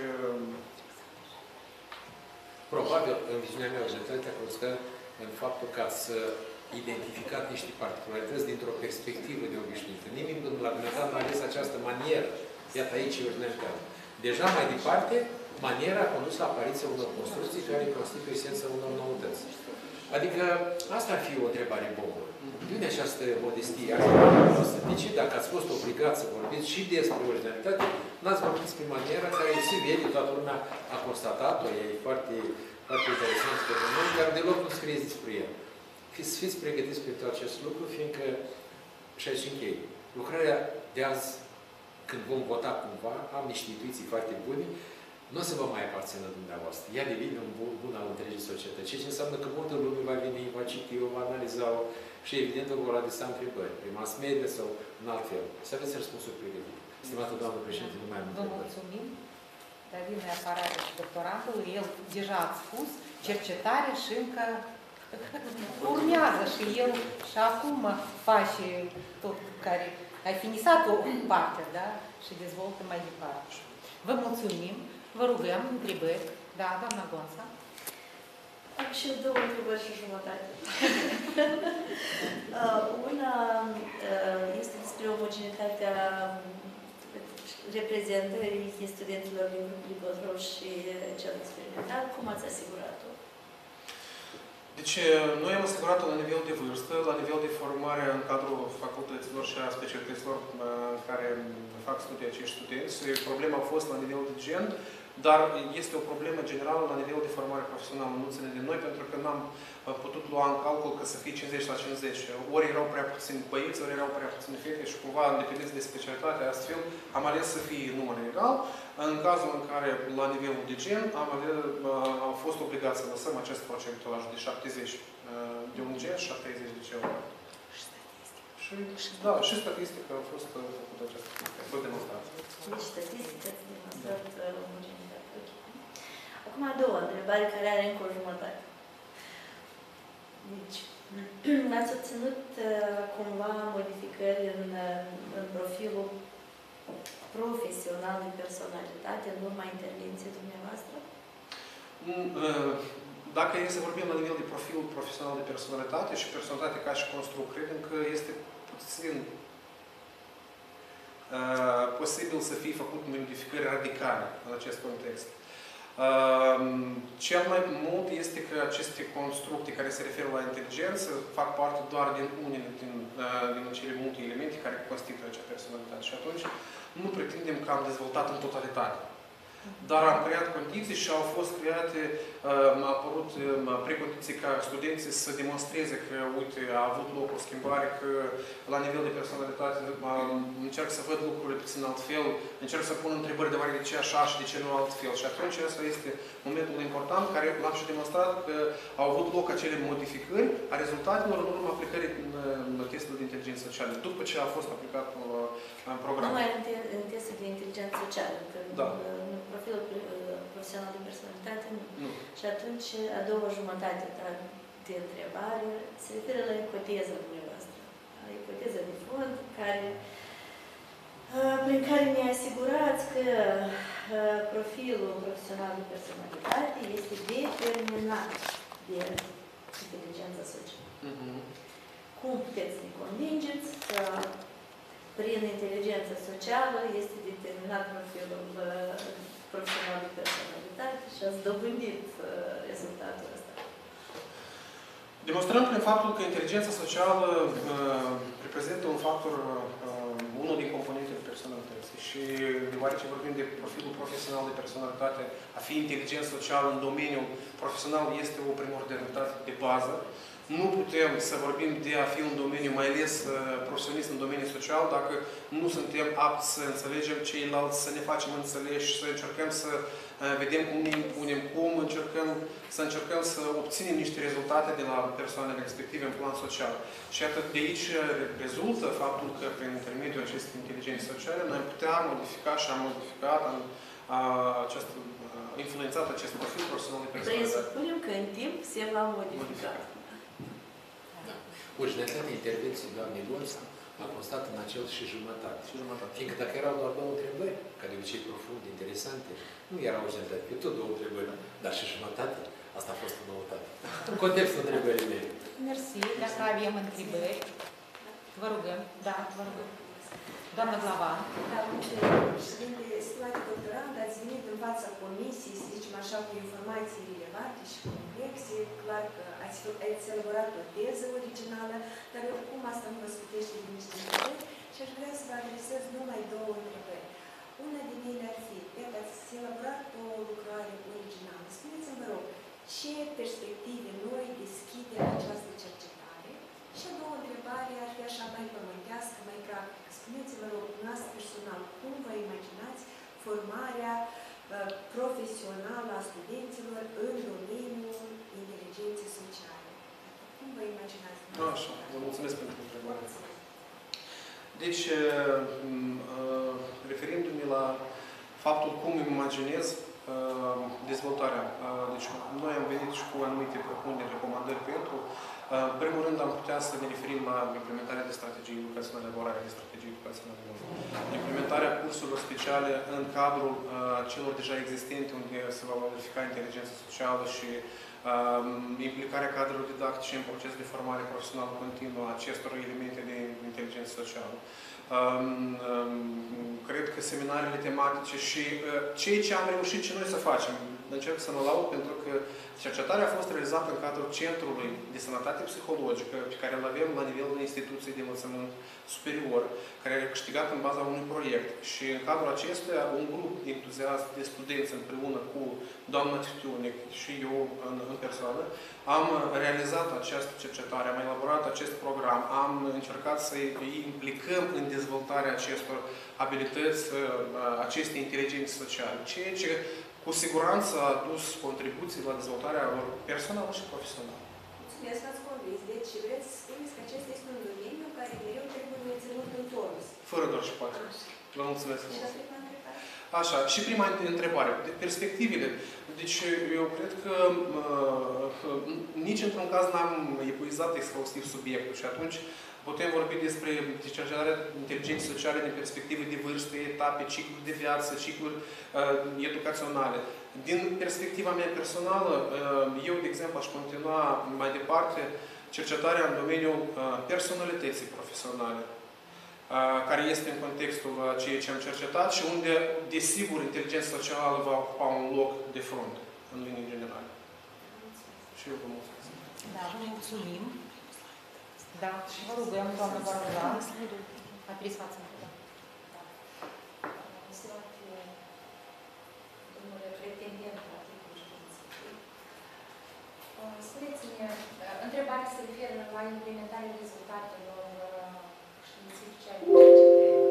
Speaker 4: probabil, în viziunea mea, originalitatea constă în faptul că ați identificat niște particularități dintr-o perspectivă de obișnuită. Nimeni când la dumneavoastră n-a ales această manieră. Iată aici e originalitatea. Deja mai departe, maniera a condus la apariția unor construcții care constituie esența unor noutăți. Adică, asta ar fi o întrebare bună. Nu e această modestie. De ce, dacă ați fost obligat să vorbiți și despre originalitate, n-ați vorbit despre maniera care se vede, toată lumea a constatat-o, e foarte, foarte interesant pentru noi, dar deloc nu scrieți despre el. Fiți, fiți pregătiți pentru acest lucru, fiindcă, și aici închei, lucrarea de azi, când vom vota cumva, am niște intuiții foarte bune, nu o să vă mai aparțină dumneavoastră. Ea devine un bun, bun al întregii societăți. Ceea ce înseamnă că multă lume va veni, va citi-o, va analiza-o și evident vă vor adresa întrebări, prin mass media sau în alt fel. Să aveți răspunsuri pregătite. Stimată doamnă președinte, nu mai am întrebări.
Speaker 1: Vă mulțumim. David neapărat și doctorantul, el deja a spus, cercetare și încă urmează și el și acum face tot care ai finisat o parte, da? Și dezvoltă mai departe. Vă mulțumim, vă rugăm, întrebări. Da, doamna Gonța.
Speaker 5: Am și două întrebări și jumătate. Una este despre omogenitatea reprezentării studenților din grupul de control și cel experimental. Cum ați asigurat-o?
Speaker 3: Deci, noi am asigurat-o la nivel de vârstă, la nivel de formare în cadrul facultăților și a specialităților care fac studii acești studenți. Problema a fost la nivel de gen, dar este o problemă generală la nivel de formare profesională, nu ține de noi, pentru că n-am putut lua în calcul că să fie cincizeci la cincizeci. Ori erau prea puțini băieți, ori erau prea puțini fete și cumva, în dependență de specialitate, astfel am ales să fie număr egal. În cazul în care, la nivelul de gen, am, ales, am fost obligat să lăsăm acest procentaj de șaptezeci de un gen și șaptezeci de celălalt. Și, da, și statistică a fost făcută această demonstrație.
Speaker 5: Deci statistică ați demonstrat omogenitate. Okay. Acum a doua întrebare care are încă o jumătate. Deci, ați obținut cumva modificări în, în profilul profesional de personalitate în urma intervenției dumneavoastră?
Speaker 3: Dacă e să vorbim la nivel de profil profesional de personalitate și personalitate ca și construct, cred că este puțin uh, posibil să fie făcut modificări radicale în acest context. Uh, cel mai mult este că aceste constructe care se referă la inteligență fac parte doar din unele din, uh, din cele multe elemente care constituie acea personalitate. Și atunci nu pretindem că am dezvoltat în totalitate. Dar am creat condiții și au fost create, a apărut precondiții ca studenții să demonstreze că, uite, a avut loc o schimbare, că la nivel de personalitate încerc să văd lucrurile puțin altfel, încerc să pun întrebări de oare de ce așa și de ce nu altfel. Și atunci ăsta este momentul important care l-am și demonstrat că au avut loc acele modificări a rezultatelor în urma aplicării testului de inteligență socială, după ce a fost aplicat în program.
Speaker 5: Numai în testul de inteligență socială,
Speaker 3: da.
Speaker 5: În profilul profesional de personalitate, nu.
Speaker 3: Nu.
Speaker 5: Și atunci, a doua jumătate de întrebare se referă la ipoteza dumneavoastră. La ipoteza de fond, care, prin care ne asigurați că profilul profesional de personalitate este determinat de inteligența socială.
Speaker 3: Uh-huh.
Speaker 5: cum puteți să ne convingeți că prin inteligența socială este determinat profilul profesional de personalitate și ați dobândit rezultatul ăsta?
Speaker 3: Demonstrăm prin faptul că inteligența socială uh, reprezintă un factor, uh, unul din componentele personalității. Și deoarece vorbim de profilul profesional de personalitate, a fi inteligent social în domeniul profesional este o primordialitate de bază. Nu putem să vorbim de a fi un domeniu, mai ales uh, profesionist în domeniul social, dacă nu suntem apți să înțelegem ceilalți, să ne facem înțeleși, să încercăm să uh, vedem cum ne impunem, cum încercăm să încercăm să obținem niște rezultate de la persoanele respective în plan social. Și atât de aici rezultă faptul că prin intermediul acestei inteligențe sociale noi am putea modifica și am modificat, am uh, acest, uh, influențat acest profil profesional de personalitate.
Speaker 5: Presupunem că în timp se va modifica.
Speaker 4: Originalitatea intervenției doamnei Gonț a constat în acel și jumătate.
Speaker 3: Și jumătate.
Speaker 4: Fiindcă dacă erau doar două întrebări, ca de obicei profunde, interesante, nu era originalitate, că tot două întrebări, dar și jumătate, asta a fost o noutate. În contextul întrebării mele.
Speaker 1: Mersi. Dacă avem întrebări, vă rugăm. Da, vă rugăm. Doamna Glavan.
Speaker 6: Da, mulțumesc. Președinte, stimate doctorant, ați venit în fața comisiei, să zicem așa, cu informații relevante și complexe. Clar că ați, ați elaborat o teză originală, dar oricum asta nu vă scutește din niște întrebări și aș vrea să vă adresez numai două întrebări. Una din ele ar fi, iată, ați elaborat o lucrare originală. Spuneți-mi, vă rog, ce perspective noi deschide această cercetare? Și a doua întrebare ar fi așa mai pământească, mai practică. Spuneți-vă, rog, noastră personal, cum vă imaginați formarea uh, profesională a studenților în domeniul inteligenței sociale? Cum vă imaginați?
Speaker 3: Așa, vă mulțumesc pentru întrebare. Deci, uh, uh, referindu-ne la faptul cum îmi imaginez uh, dezvoltarea. Uh, deci, noi am venit și cu anumite propuneri, recomandări pentru. În primul rând, am putea să ne referim la implementarea de strategii educaționale, elaborarea de strategii educaționale. Implementarea cursurilor speciale în cadrul uh, celor deja existente, unde se va valorifica inteligența socială și uh, implicarea cadrelor didactice în proces de formare profesională continuă a acestor elemente de inteligență socială. Um, um, cred că seminariile tematice și uh, ceea ce am reușit și noi să facem, încerc să mă laud pentru că cercetarea a fost realizată în cadrul Centrului de Sănătate Psihologică, pe care îl avem la nivelul de instituții de învățământ superior, care a câștigat în baza unui proiect. Și în cadrul acestuia, un grup entuziast de studenți împreună cu doamna Titiunic și eu în, în persoană, am realizat această cercetare, am elaborat acest program, am încercat să îi implicăm în dezvoltarea acestor abilități, acestei inteligențe sociale, ceea ce cu siguranță a adus contribuții la dezvoltarea lor personală și profesională.
Speaker 6: Mulțumesc că ați convins. Deci vreți să spuneți că acesta este un domeniu care mereu trebuie ținut în tonus.
Speaker 3: Fără doar și poate. Vă mulțumesc
Speaker 6: Și la prima întrebare?
Speaker 3: Așa, și prima întrebare. De perspectivele. Deci eu cred că uh, nici într-un caz n-am epuizat exhaustiv subiectul și atunci putem vorbi despre cercetarea inteligenței sociale din perspective de vârstă, etape, cicluri de viață, cicluri uh, educaționale. Din perspectiva mea personală, uh, eu, de exemplu, aș continua mai departe cercetarea în domeniul uh, personalității profesionale, uh, care este în contextul uh, ceea ce am cercetat și unde, desigur, inteligența socială va ocupa un loc de front, în linii generale. Și eu vă mulțumesc.
Speaker 1: Da, vă mulțumim. Da, și vă rugăm, doamnă Baroza, adresați întrebarea.
Speaker 7: Domnule pretendent la titlul științific, spuneți-mi, întrebarea se referă la implementarea rezultatelor științifice ale cercetării.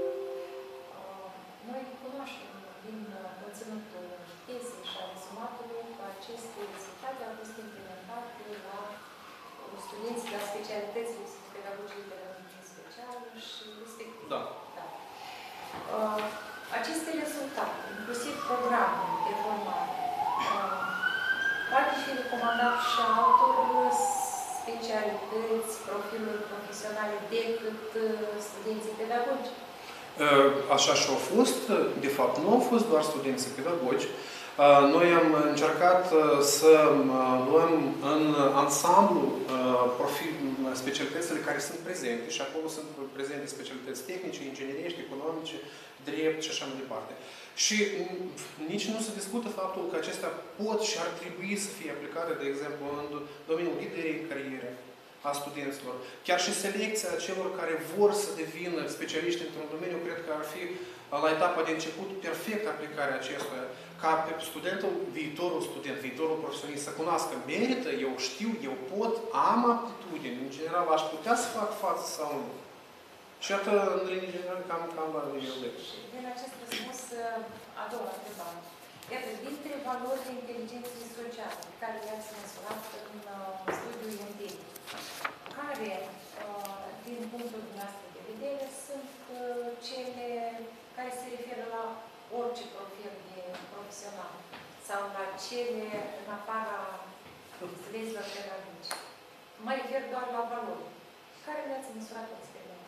Speaker 7: Noi cunoaștem din conținutul tezei și a rezumatului că aceste rezultate au fost implementate la studenții la specialitățile pedagogiei pedagogie specială și respectiv.
Speaker 3: Da.
Speaker 7: Da. Uh, aceste rezultate, inclusiv programul de formare, uh, poate fi recomandat și altor specialități, profiluri profesionale decât uh, studenții pedagogi?
Speaker 3: Așa și au fost. De fapt, nu au fost doar studenții pedagogi. Noi am încercat să luăm în ansamblu profil, specialitățile care sunt prezente și acolo sunt prezente specialități tehnice, ingineriești, economice, drept și așa mai departe. Și nici nu se discută faptul că acestea pot și ar trebui să fie aplicate, de exemplu, în domeniul ghidării în carieră a studenților. Chiar și selecția celor care vor să devină specialiști într-un domeniu, cred că ar fi la etapa de început perfect aplicarea acestuia, ca pe studentul, viitorul student, viitorul profesionist să cunoască, merită, eu știu, eu pot, am aptitudini, în general aș putea să fac față sau nu. Și atât, în linii generale, cam, cam la nivel de.
Speaker 7: Din acest răspuns, a doua întrebare. Iată, dintre valorile inteligenței sociale pe care le-ați măsurat în uh, studiul I M D, care, uh, din punctul dumneavoastră de vedere, sunt uh, cele care se referă la orice profil de profesional sau la cele în afara studenților pedagogici? Mă refer doar la valori. Care le-ați măsurat în experiență?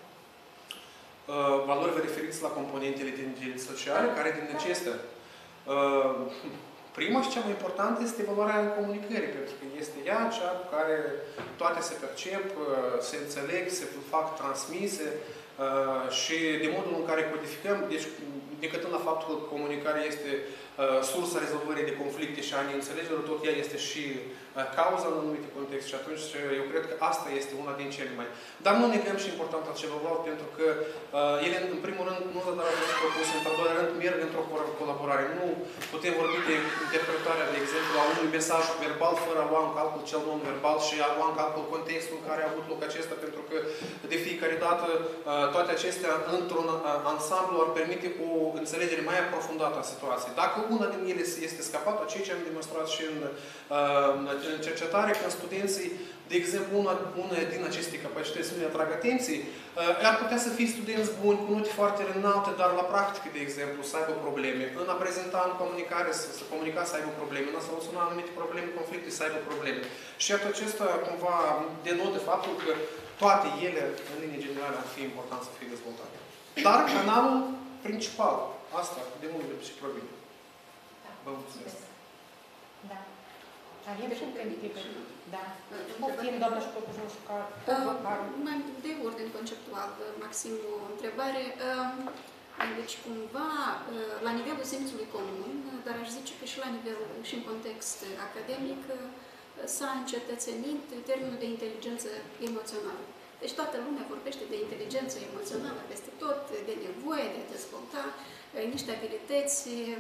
Speaker 3: Uh, valori vă referiți la componentele din sociale, care din acestea? Uh, prima și cea mai importantă este valoarea comunicării, pentru că este ea cea cu care toate se percep, uh, se înțeleg, se fac transmise uh, și de modul în care codificăm, deci decâtând la faptul că comunicarea este uh, sursa rezolvării de conflicte și a neînțelegerilor, tot ea este și uh, cauza în anumite contexte și atunci eu cred că asta este una din cele mai. Dar nu negăm și importanța celorlalți, pentru că uh, ele, în primul rând, nu doar au fost propuse, în al doilea rând, merg într-o colaborare. Nu putem vorbi de interpretarea, de exemplu, a unui mesaj verbal fără a lua în calcul cel non-verbal și a lua în calcul contextul în care a avut loc acesta, pentru că de fiecare dată uh, toate acestea, într-un uh, ansamblu, ar permite o înțelegere mai aprofundată a situației. Dacă una din ele este scapată, ceea ce am demonstrat și în, uh, în cercetare, când studenții, de exemplu, una, una din aceste capacități nu le atrag atenție, uh, ar putea să fie studenți buni, cu note foarte înalte, dar la practică, de exemplu, să aibă probleme. În a prezenta în comunicare, să, să comunica, să aibă probleme. În a soluționa anumite probleme, conflicte, să aibă probleme. Și iată acesta, cumva, denotă faptul că toate ele, în linie generale, ar fi important să fie dezvoltate. Dar canalul principal, asta, de unde și provine.
Speaker 7: Da.
Speaker 3: Vă mulțumesc.
Speaker 1: Da. Avem și întrebări. Da. Poftim, doamna Școbușușca.
Speaker 8: Mai de ordin conceptual, Maxim, o întrebare. Deci, cumva, la nivelul simțului comun, dar aș zice că și la nivel, și în context academic, s-a încetățenit termenul de inteligență emoțională. Deci toată lumea vorbește de inteligență emoțională peste tot, de nevoie de a dezvolta niște abilități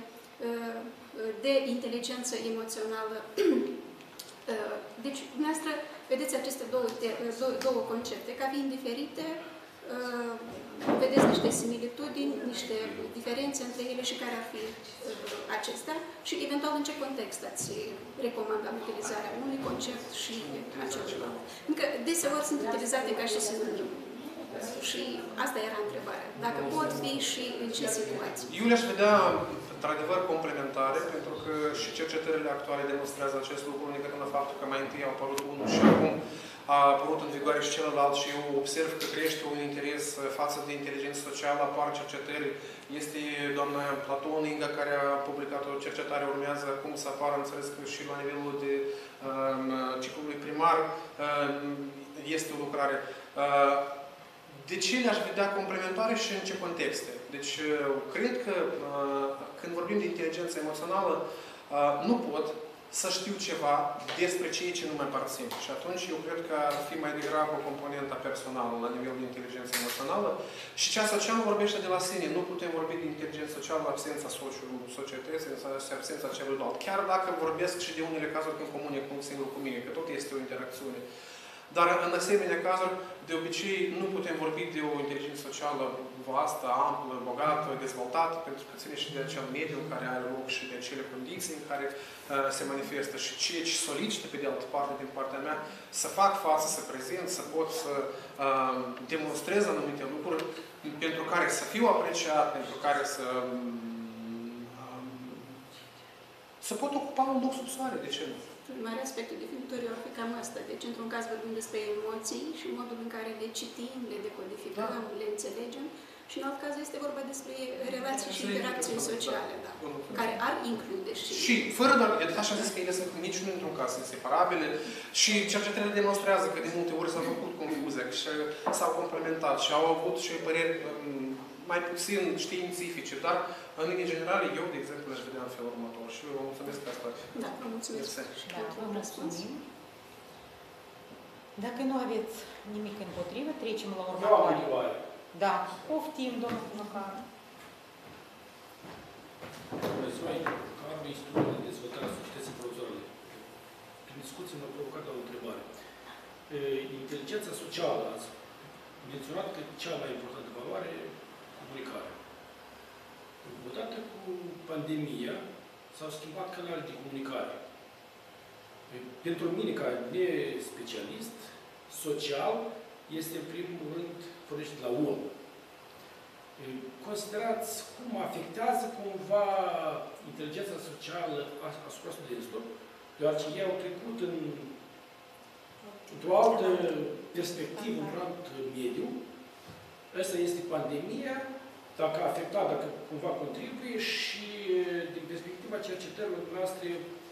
Speaker 8: de inteligență emoțională. Deci, dumneavoastră, vedeți aceste două, două concepte ca fiind diferite, vedeți niște similitudini, niște diferențe între ele și care ar fi acestea și, eventual, în ce context ați recomandat utilizarea unui concept și a celuilalt. Încă deseori sunt utilizate ca și sinonim. Și asta era întrebarea. Dacă pot fi și în ce situații?
Speaker 3: Eu le-aș vedea, într-adevăr, complementare, pentru că și cercetările actuale demonstrează acest lucru, decât în faptul că mai întâi au apărut unul și acum a apărut în vigoare și celălalt și eu observ că crește un interes față de inteligență socială, apar cercetări. Este doamna Platon Inga, care a publicat o cercetare, urmează acum să apară, înțeles că și la nivelul de um, ciclului primar um, este o lucrare. Uh, De ce le-aș vedea complementare și în ce contexte? Deci, cred că când vorbim de inteligență emoțională, nu pot să știu ceva despre ceea ce nu mai aparțin. Și atunci eu cred că ar fi mai degrabă o componentă personală la nivel de inteligență emoțională. Și cea socială vorbește de la sine. Nu putem vorbi de inteligență socială în absența societății, în absența celuilalt. Chiar dacă vorbesc și de unele cazuri când comunic cu singur cu mine, că tot este o interacțiune. Dar în asemenea cazuri, de obicei, nu putem vorbi de o inteligență socială vastă, amplă, bogată, dezvoltată, pentru că ține și de acel mediu în care are loc și de acele condiții în care uh, se manifestă și ceea ce solicită, pe de altă parte, din partea mea, să fac față, să prezint, să pot să uh, demonstrez anumite lucruri pentru care să fiu apreciat, pentru care să um, să pot ocupa un loc sub soare, de ce nu?
Speaker 8: Mare aspectul definitoriu ar fi cam asta. Deci, într-un caz vorbim despre emoții și modul în care le citim, le decodificăm, da. Le înțelegem. Și în alt caz este vorba despre relații și interacții sociale, da, care ar include și...
Speaker 3: Și, fără doar, de așa zis că ele sunt niciunul într-un caz inseparabile și cercetările demonstrează că de multe ori s-a făcut confuzia și s-au complementat și au avut și păreri mai puțin științifice, dar în linii generale, eu, de exemplu, aș vedea în felul următor și eu vă mulțumesc că asta.
Speaker 8: Da, vă mulțumesc.
Speaker 1: Da, vă mulțumim. Dacă nu aveți nimic împotrivă, trecem la următoare. Da, poftim, domnul Măcar.
Speaker 9: Mulțumesc. Cadrul instrument de dezvoltare a societății profesorale. Prin discuție m-a provocat o întrebare. Inteligența socială, ați menționat că cea mai importantă valoare e comunicarea. Odată cu pandemia s-au schimbat canalele de comunicare. Pentru mine, ca nespecialist, social este în primul rând pornește de la om. Considerați cum afectează cumva inteligența socială asupra studenților, deoarece ei au trecut în, într-o altă perspectivă, într-un alt mediu. Asta este pandemia, dacă a afectat, dacă cumva contribuie și din perspectiva cercetărilor noastre,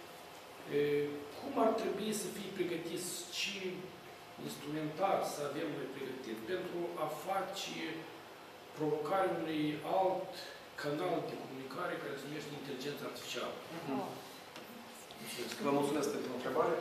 Speaker 9: cum ar trebui să fie pregătiți și instrumentar să avem noi pregătit pentru a face provocarea unui alt canal de comunicare care se numește inteligența artificială.
Speaker 3: Mm-hmm. Vă mulțumesc pentru întrebare.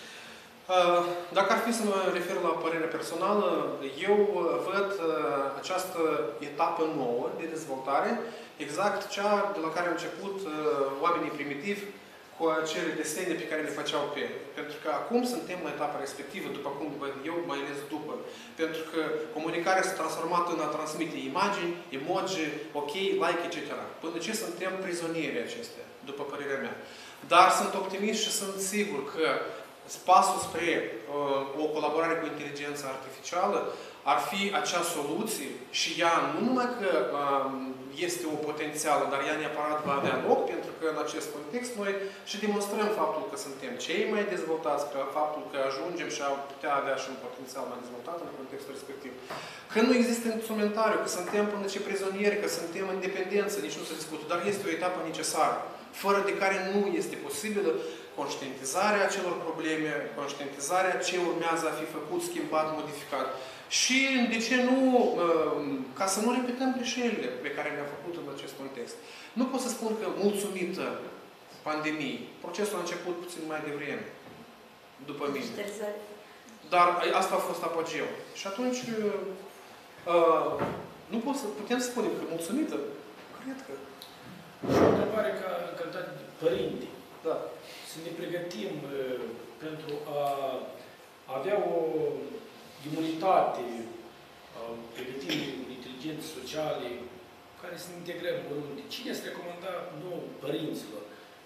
Speaker 3: Dacă ar fi să mă refer la părerea personală, eu văd această etapă nouă de dezvoltare, exact cea de la care au început oamenii primitivi cu acele desene pe care le făceau pe ele. Pentru că acum suntem la etapa respectivă, după cum văd eu, mai ales după. Pentru că comunicarea s-a transformat în a transmite imagini, emoji, ok, like, et cetera. Până ce suntem prizonieri acestea, după părerea mea. Dar sunt optimist și sunt sigur că pasul spre uh, o colaborare cu inteligența artificială ar fi acea soluție și ea nu numai că uh, este o potențială, dar ea neapărat va avea loc, pentru că în acest context noi și demonstrăm faptul că suntem cei mai dezvoltați, că faptul că ajungem și am putea avea și un potențial mai dezvoltat în contextul respectiv. Că nu există instrumentariu, că suntem până ce prizonieri, că suntem în dependență, nici nu se discută, dar este o etapă necesară, fără de care nu este posibilă conștientizarea acelor probleme, conștientizarea ce urmează a fi făcut, schimbat, modificat. Și, de ce nu, ca să nu repetăm greșelile pe care le-am făcut în acest context. Nu pot să spun că, mulțumită pandemiei, procesul a început puțin mai devreme, după mine. Dar asta a fost apogeu. Și atunci, nu pot să, putem să spunem că mulțumită, cred că.
Speaker 9: Și o întrebare ca în calitate de părinte.
Speaker 3: Da.
Speaker 9: Să ne pregătim pentru a avea o imunitate, pregătirii inteligențe sociale, care să ne integrăm oriunde. Cine ați recomanda nou părinților?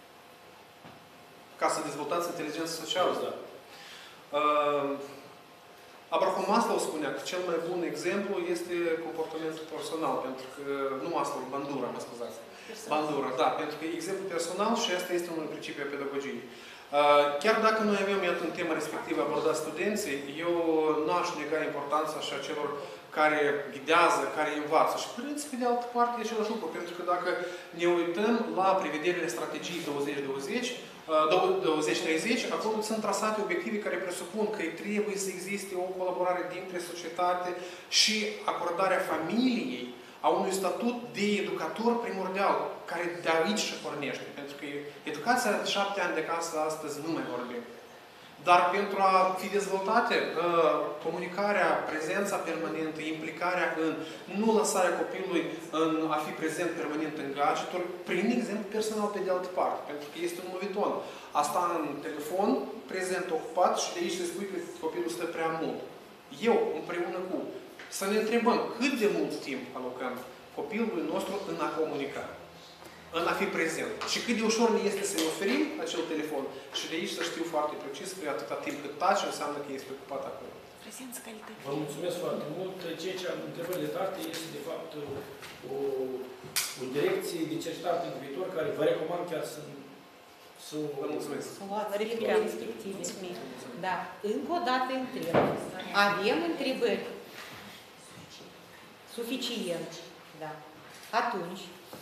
Speaker 3: Ca să dezvoltați inteligența socială?
Speaker 9: Da.
Speaker 3: Uh, Abraham Maslow spunea că cel mai bun exemplu este comportamentul personal, pentru că, nu Maslow, Bandura, mă scuzați. Bandura, da, pentru că e exemplu personal și asta este unul din principiul pedagogiei. Chiar dacă noi avem, iată, în tema respectivă abordat studenții, eu n-aș nega importanța așa celor care ghidează, care învață. Și părinții, pe de altă parte, e același lucru, pentru că dacă ne uităm la prevederile strategiei douăzeci douăzeci, douăzeci treizeci, acolo sunt trasate obiective care presupun că trebuie să existe o colaborare dintre societate și acordarea familiei a unui statut de educator primordial, care de aici se pornește. Pentru că educația de șapte ani de casă astăzi nu mai vorbim. Dar pentru a fi dezvoltate, comunicarea, prezența permanentă, implicarea în nu lăsarea copilului în a fi prezent permanent în gadgeturi, prin exemplu personal pe de altă parte. Pentru că este un moviton. Asta în telefon, prezent ocupat și de aici se spui că copilul stă prea mult. Eu, împreună cu, să ne întrebăm cât de mult timp alocăm copilului nostru în a comunica, în a fi prezent. Și cât de ușor ne este să-i oferim acel telefon. Și de aici să știu foarte precis că atâta timp cât taci înseamnă că este ocupat acolo.
Speaker 5: Prezență calitate.
Speaker 9: Vă mulțumesc foarte mult. Ceea ce am întrebările date este, de fapt, o, o direcție de cercetare în viitor care vă recomand chiar să să
Speaker 3: vă mulțumesc.
Speaker 1: Să luați respective. Da. Încă o dată întreb. Avem întrebări suficient Da. Atunci,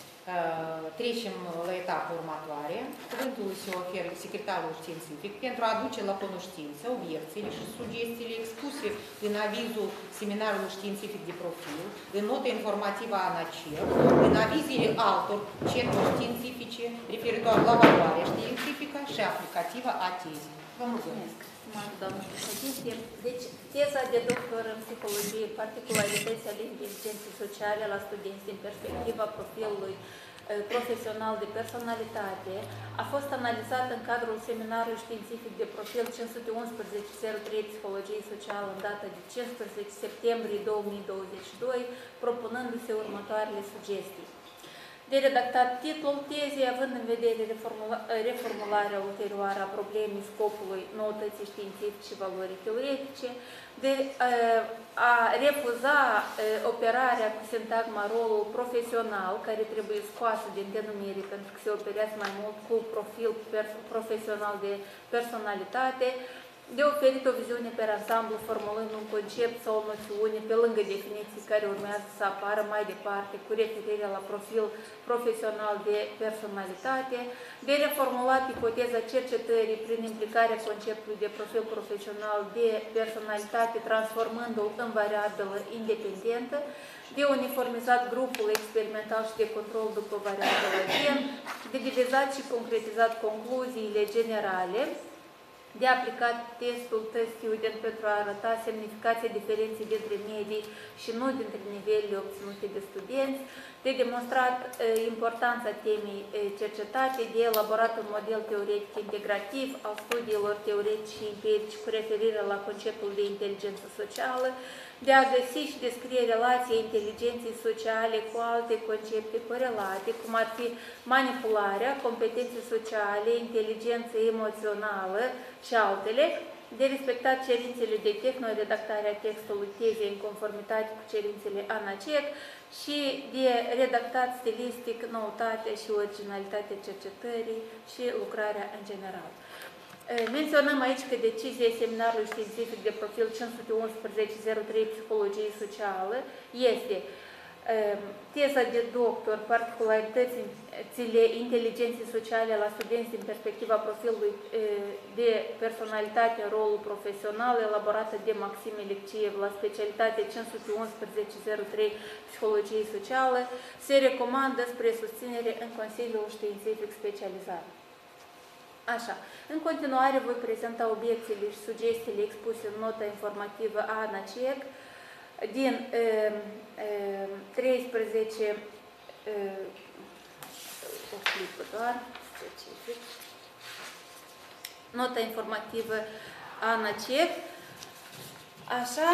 Speaker 1: trecem la etapa următoare. Cuvântul se oferă secretarul științific pentru a aduce la cunoștință obiecțiile și sugestiile expuse în avizul seminarului științific de profil, în notă informativă a ANACER, în avizele altor centruri științifice referitoare la valoarea științifică și aplicativă a tezei. Vă mulțumesc!
Speaker 2: Doamnă președinte, deci teza de doctor în psihologie, particularități ale inteligenței sociale la studenți din perspectiva profilului profesional de personalitate a fost analizată în cadrul seminarului științific de profil cinci sute unsprezece zero trei Psihologie socială în data de cincisprezece septembrie două mii douăzeci și doi, propunându-se următoarele sugestii. De redactat titlul tezei, având în vedere reformula, reformularea ulterioară a problemei scopului noutății științifice și valorii teoretice, de a refuza operarea cu sintagma rolul profesional, care trebuie scoasă din denumire pentru că se operează mai mult cu profil profesional de personalitate, de oferit o viziune pe ansamblu, formulând un concept sau o noțiune pe lângă definiții care urmează să apară mai departe cu referire la profil profesional de personalitate, de reformulat ipoteza cercetării prin implicarea conceptului de profil profesional de personalitate, transformându-l în variabilă independentă, de uniformizat grupul experimental și de control după variabilă gen, de divizat și concretizat concluziile generale, de aplicat testul test-student pentru a arăta semnificația diferenței dintre medii și nu dintre nivelele obținute de studenți, de demonstrat e, importanța temei e, cercetate, de elaborat un model teoretic integrativ al studiilor teoretice și empirice cu referire la conceptul de inteligență socială, de a găsi și descrie relația inteligenței sociale cu alte concepte corelate, cum ar fi manipularea, competențe sociale, inteligență emoțională și altele, de respectat cerințele de tehnoredactare a textului tezei în conformitate cu cerințele ANACEC și de redactat stilistic noutatea și originalitatea cercetării și lucrarea în general. Menționăm aici că decizia seminarului științific de profil cinci sute unsprezece zero trei Psihologie socială este teza de doctor, particularitățile inteligenței sociale la studenți din perspectiva profilului de personalitate în rolul profesional, elaborată de Maxim Eleciev la specialitate cinci sute unsprezece zero trei Psihologie socială, se recomandă spre susținere în Consiliul Științific Specializat. Așa. În continuare voi prezenta obiecțiile și sugestiile expuse în nota informativă a ANACEC din e, e, treisprezece e, o clipă doar, specific, nota informativă a ANACEC, așa,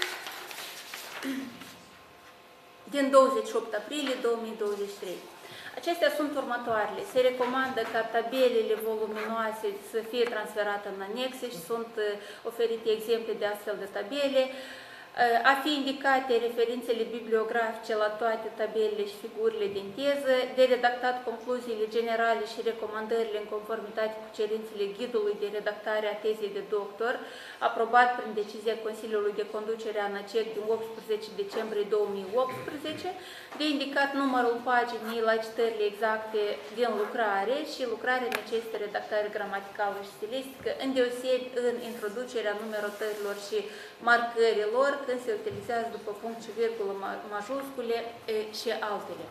Speaker 2: din douăzeci și opt aprilie două mii douăzeci și trei. Acestea sunt următoarele. Se recomandă ca tabelele voluminoase să fie transferate în anexe și sunt oferite exemple de astfel de tabele. A fi indicate referințele bibliografice la toate tabelele și figurile din teză, de redactat concluziile generale și recomandările în conformitate cu cerințele ghidului de redactare a tezei de doctor, aprobat prin decizia Consiliului de Conducere a ANACEC din optsprezece decembrie două mii optsprezece, de indicat numărul paginii la citările exacte din lucrare și lucrarea necesită redactare gramaticală și stilistică, îndeosebi în introducerea numerotărilor și marcărilor, când se utilizează după punct și virgulă majuscule și altele.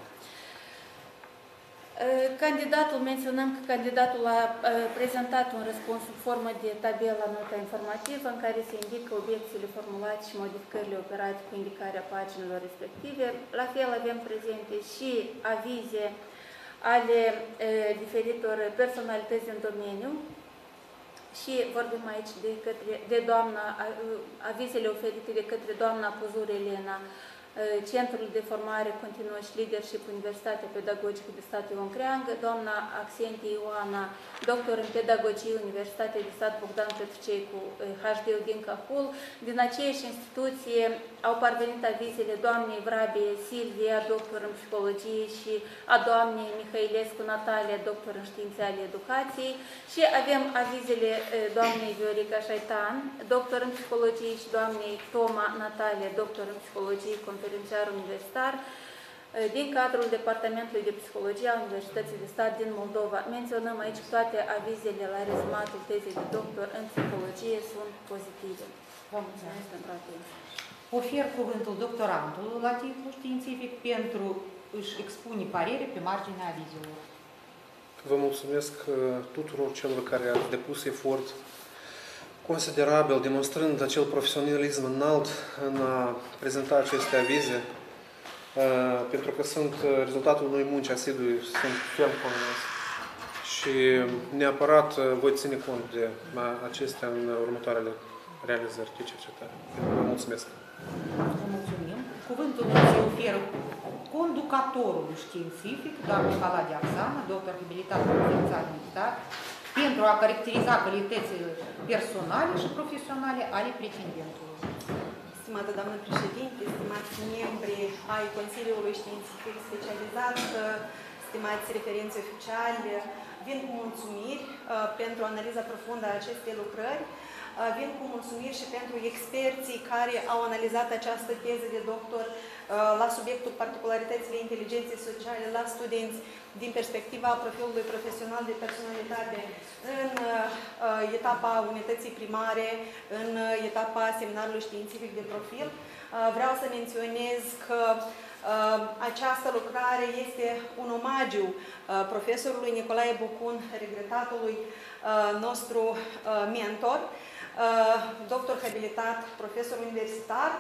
Speaker 2: Candidatul, menționăm că candidatul a prezentat un răspuns sub formă de tabelă nota informativă în care se indică obiecțiile formulate și modificările operate cu indicarea paginilor respective. La fel avem prezente și avize ale diferitor personalități în domeniu și vorbim aici de, către, de doamna, avizele oferite de către doamna Puzur Elena, Centrul de Formare Continuă și Leadership, Universitatea Pedagogică de Stat Ion Creangă, doamna Axentie Ioana, doctor în Pedagogie, Universitatea de Stat Bogdan Petricei cu H D U din Cahul. Din aceeași instituție au parvenit avizele doamnei Vrabie Silvia, doctor în Psihologie, și a doamnei Mihailescu Natalia, doctor în Științe ale Educației, și avem avizele doamnei Viorica Șaitan, doctor în Psihologie, și doamnei Toma Natalia, doctor în Psihologie, conferențiar universitar, din cadrul Departamentului de Psihologie a Universității de Stat din Moldova. Menționăm aici că toate avizele la rezumatul tezei de doctor în psihologie sunt pozitive. Vă mulțumesc pentru atenție.
Speaker 1: Ofer cuvântul doctorantului la titlul științific pentru își expune părere pe marginea avizelor.
Speaker 3: Vă mulțumesc tuturor celor care au depus efort considerabil, demonstrând acel profesionalism înalt în a prezenta aceste avize, pentru că sunt rezultatul unui munci asidui, sunt ferm convins. Și neapărat voi ține cont de acestea în următoarele realizări de cercetare. Vă mulțumesc!
Speaker 1: Vă mulțumim! Cuvântul se oferă conducătorul științific, doamna Caladia Oxana, doctor habilitat în știința militar, pentru a caracteriza calitățile personale și profesionale ale pretendentului.
Speaker 10: Stimată doamnă președinte, stimați membri ai Consiliului Științific Specializat, stimați referenți oficiali, vin cu mulțumiri pentru analiza profundă a acestei lucrări, vin cu mulțumiri și pentru experții care au analizat această teză de doctor la subiectul particularitățile inteligenței sociale la studenți din perspectiva profilului profesional de personalitate în etapa unității primare, în etapa seminarului științific de profil. Vreau să menționez că această lucrare este un omagiu profesorului Nicolae Bucun, regretatului nostru mentor, doctor habilitat, profesor universitar,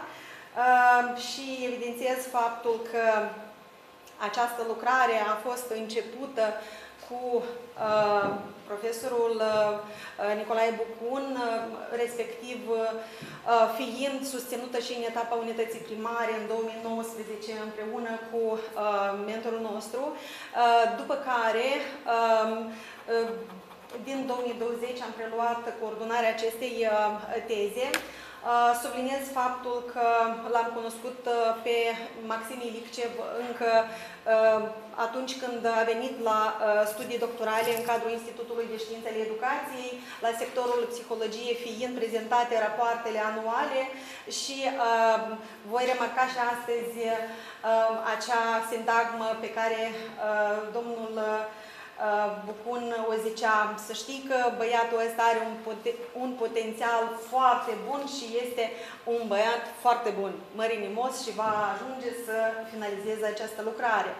Speaker 10: și evidențiez faptul că această lucrare a fost începută cu uh, profesorul uh, Nicolae Bucun, uh, respectiv uh, fiind susținută și în etapa unității primare în două mii nouăsprezece împreună cu uh, mentorul nostru, uh, după care uh, uh, din două mii douăzeci am preluat coordonarea acestei uh, teze. Subliniez faptul că l-am cunoscut pe Maxim Iliccev încă atunci când a venit la studii doctorale în cadrul Institutului de Științe ale Educației, la sectorul psihologie, fiind prezentate rapoartele anuale, și voi remarca și astăzi acea sintagmă pe care domnul Bucun o zicea: să știi că băiatul ăsta are un, poten un potențial foarte bun și este un băiat foarte bun, mărinimos, și va ajunge să finalizeze această lucrare.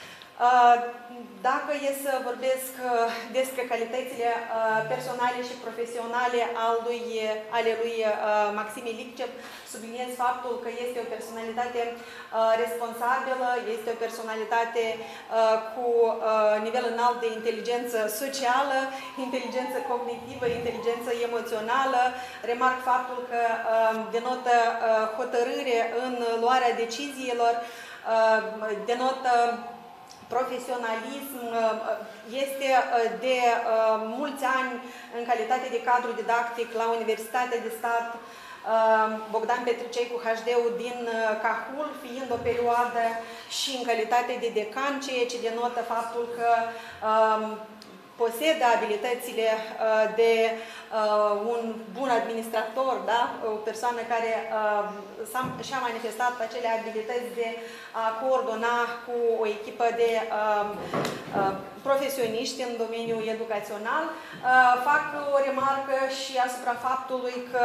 Speaker 10: Dacă e să vorbesc despre calitățile personale și profesionale al lui, ale lui Maxim Iliccev, subliniez faptul că este o personalitate responsabilă, este o personalitate cu nivel înalt de inteligență socială, inteligență cognitivă, inteligență emoțională. Remarc faptul că denotă hotărâre în luarea deciziilor, denotă profesionalism, este de mulți ani în calitate de cadru didactic la Universitatea de Stat Bogdan Petricei cu H D-ul din Cahul, fiind o perioadă și în calitate de decan, ceea ce denotă faptul că posedă abilitățile de un bun administrator, da? O persoană care și-a manifestat acele abilități de a coordona cu o echipă de profesioniști în domeniul educațional. Fac o remarcă și asupra faptului că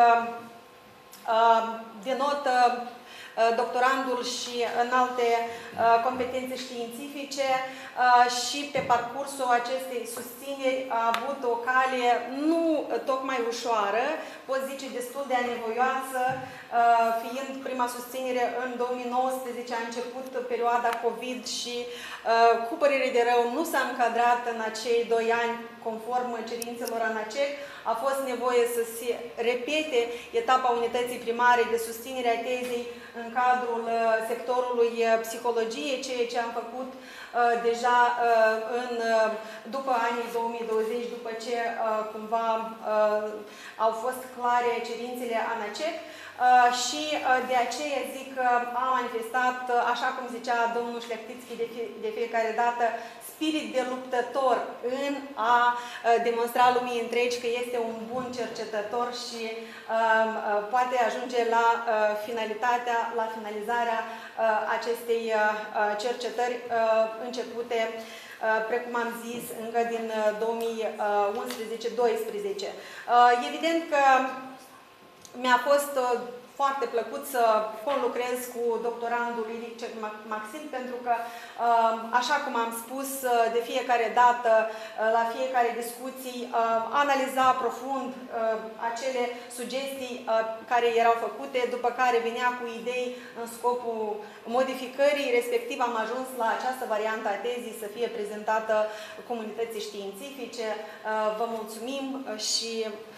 Speaker 10: denotă doctorandul și în alte competențe științifice și pe parcursul acestei susțineri a avut o cale nu tocmai ușoară, pot zice destul de anevoioasă, fiind prima susținere în două mii nouăsprezece, a început perioada COVID și cu părere de rău nu s-a încadrat în acei doi ani conform cerințelor ANACEC. A fost nevoie să se repete etapa unității primare de susținere a tezei în cadrul sectorului psihologie, ceea ce am făcut deja în, după anii două mii douăzeci, după ce cumva au fost clare cerințele ANACEC. și de aceea zic că am manifestat, așa cum zicea domnul Șlechtițchi de, fie, de fiecare dată, spirit de luptător în a demonstra lumii întregi că este un bun cercetător și uh, poate ajunge la uh, finalitatea, la finalizarea uh, acestei uh, cercetări uh, începute, uh, precum am zis, încă din două mii unsprezece doisprezece. Uh, evident că mi-a fost uh, foarte plăcut să conlucrez cu doctorandul Ilicek Maxim, pentru că, așa cum am spus, de fiecare dată, la fiecare discuții, analiza profund acele sugestii care erau făcute, după care venea cu idei în scopul modificării, respectiv am ajuns la această variantă a tezii să fie prezentată comunității științifice. Vă mulțumim și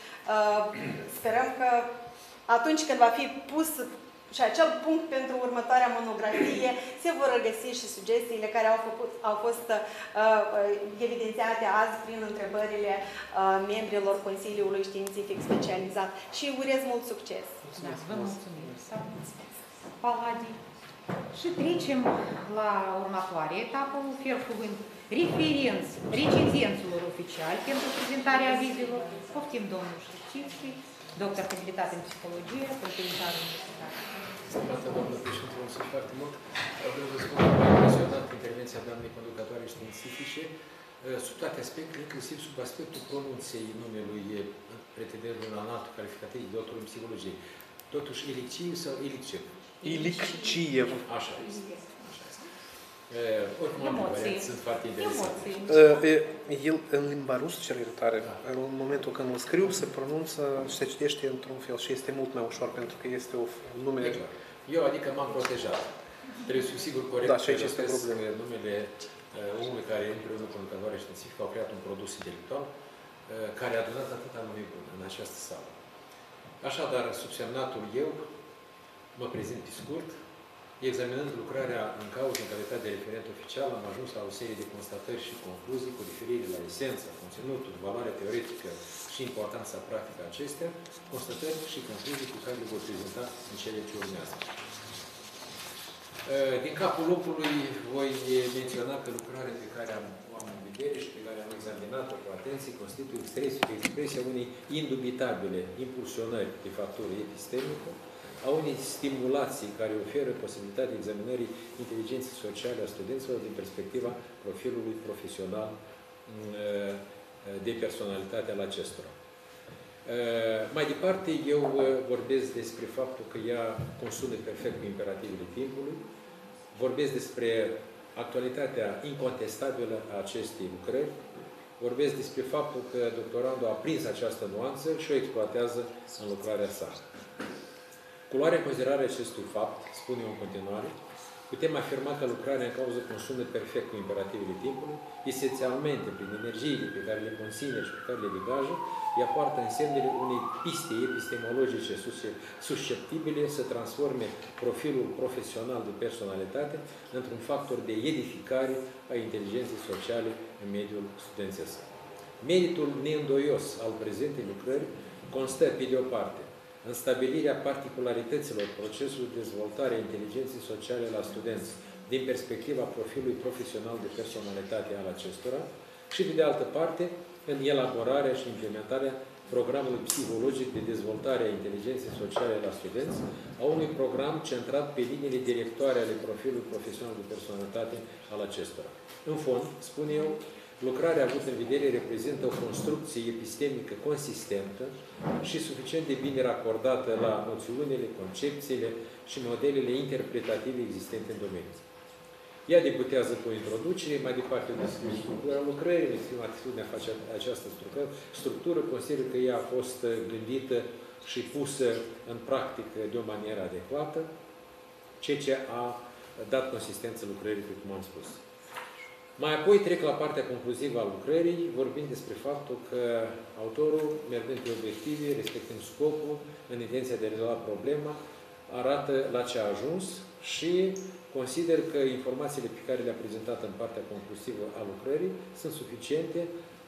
Speaker 10: sperăm că atunci când va fi pus și acel punct pentru următoarea monografie, se vor regăsi și sugestiile care au, făcut, au fost uh, evidențiate azi prin întrebările uh, membrilor Consiliului Științific Specializat. Și urez mult succes!
Speaker 1: Da, vă mulțumim! Paladii. Și trecem la următoarea etapă, ofer cuvânt referenți, recenzenților oficiali pentru prezentarea avizelor. Poftim domnul Șlechtițchi, doctor habilitat în psihologie, Politehnicar Universitar.
Speaker 4: Stimată doamnă președinte, mulțumesc foarte mult. Vreau să spun că m-a impresionat intervenția doamnei conducătoare științifice sub toate aspectele, inclusiv sub aspectul pronunției numelui pretendentului la înaltul calificativ de doctor în psihologie. Totuși, Iliciev sau Iliciev?
Speaker 3: Iliciev.
Speaker 4: Așa este. Oricum, ambele sunt foarte interesante.
Speaker 3: El, în limba rusă, cel tare, în momentul când îl scriu, se pronunță și se citește într-un fel și este mult mai ușor, pentru că este un nume...
Speaker 4: Eu, adică m-am protejat. Trebuie să fiu sigur corect
Speaker 3: da, și aici
Speaker 4: este numele omului care, împreună cu conducătoare științifică, au creat un produs intelectual care a adunat atâta nume bune în această sală. Așadar, subsemnatul eu, mă prezint pe scurt. Examinând lucrarea în cauză în calitate de referent oficial, am ajuns la o serie de constatări și concluzii cu referire la esența, conținutul, valoarea teoretică și importanța practică a acestea, constatări și concluzii cu care le voi prezenta în cele ce urmează. Din capul locului voi menționa că lucrarea pe care am, o am în vedere și pe care am examinat-o cu atenție constituie expresia unei indubitabile impulsionări de factură epistemică, a unei stimulații care oferă posibilitatea examinării inteligenței sociale a studenților din perspectiva profilului profesional de personalitate al acestora. Mai departe, eu vorbesc despre faptul că ea consumă perfect cu imperativele timpului, vorbesc despre actualitatea incontestabilă a acestei lucrări, vorbesc despre faptul că doctorandul a prins această nuanță și o exploatează în lucrarea sa. Cu luarea în considerare acestui fapt, spun eu în continuare, putem afirma că lucrarea în cauză consumă perfect cu imperativele timpului, esențialmente prin energiile pe care le conține și pe care le degajă, ea poartă însemnele unei piste epistemologice susceptibile să transforme profilul profesional de personalitate într-un factor de edificare a inteligenței sociale în mediul studențesc. Meritul neîndoios al prezentei lucrări constă, pe de o parte, în stabilirea particularităților procesului de dezvoltare a inteligenței sociale la studenți din perspectiva profilului profesional de personalitate al acestora și, pe de altă parte, în elaborarea și implementarea programului psihologic de dezvoltare a inteligenței sociale la studenți, a unui program centrat pe liniile directoare ale profilului profesional de personalitate al acestora. În fond, spun eu, lucrarea avută în vedere reprezintă o construcție epistemică consistentă și suficient de bine racordată la noțiunile, concepțiile și modelele interpretative existente în domeniu. Ea debutează cu o introducere, mai departe despre structura lucrării, despre atitudinea face această structură, consider că ea a fost gândită și pusă în practică de o manieră adecvată, ceea ce a dat consistență lucrării, cum am spus. Mai apoi trec la partea concluzivă a lucrării, vorbind despre faptul că autorul, mergând pe obiective, respectând scopul, în intenția de a rezolva problema, arată la ce a ajuns și consider că informațiile pe care le-a prezentat în partea conclusivă a lucrării sunt suficiente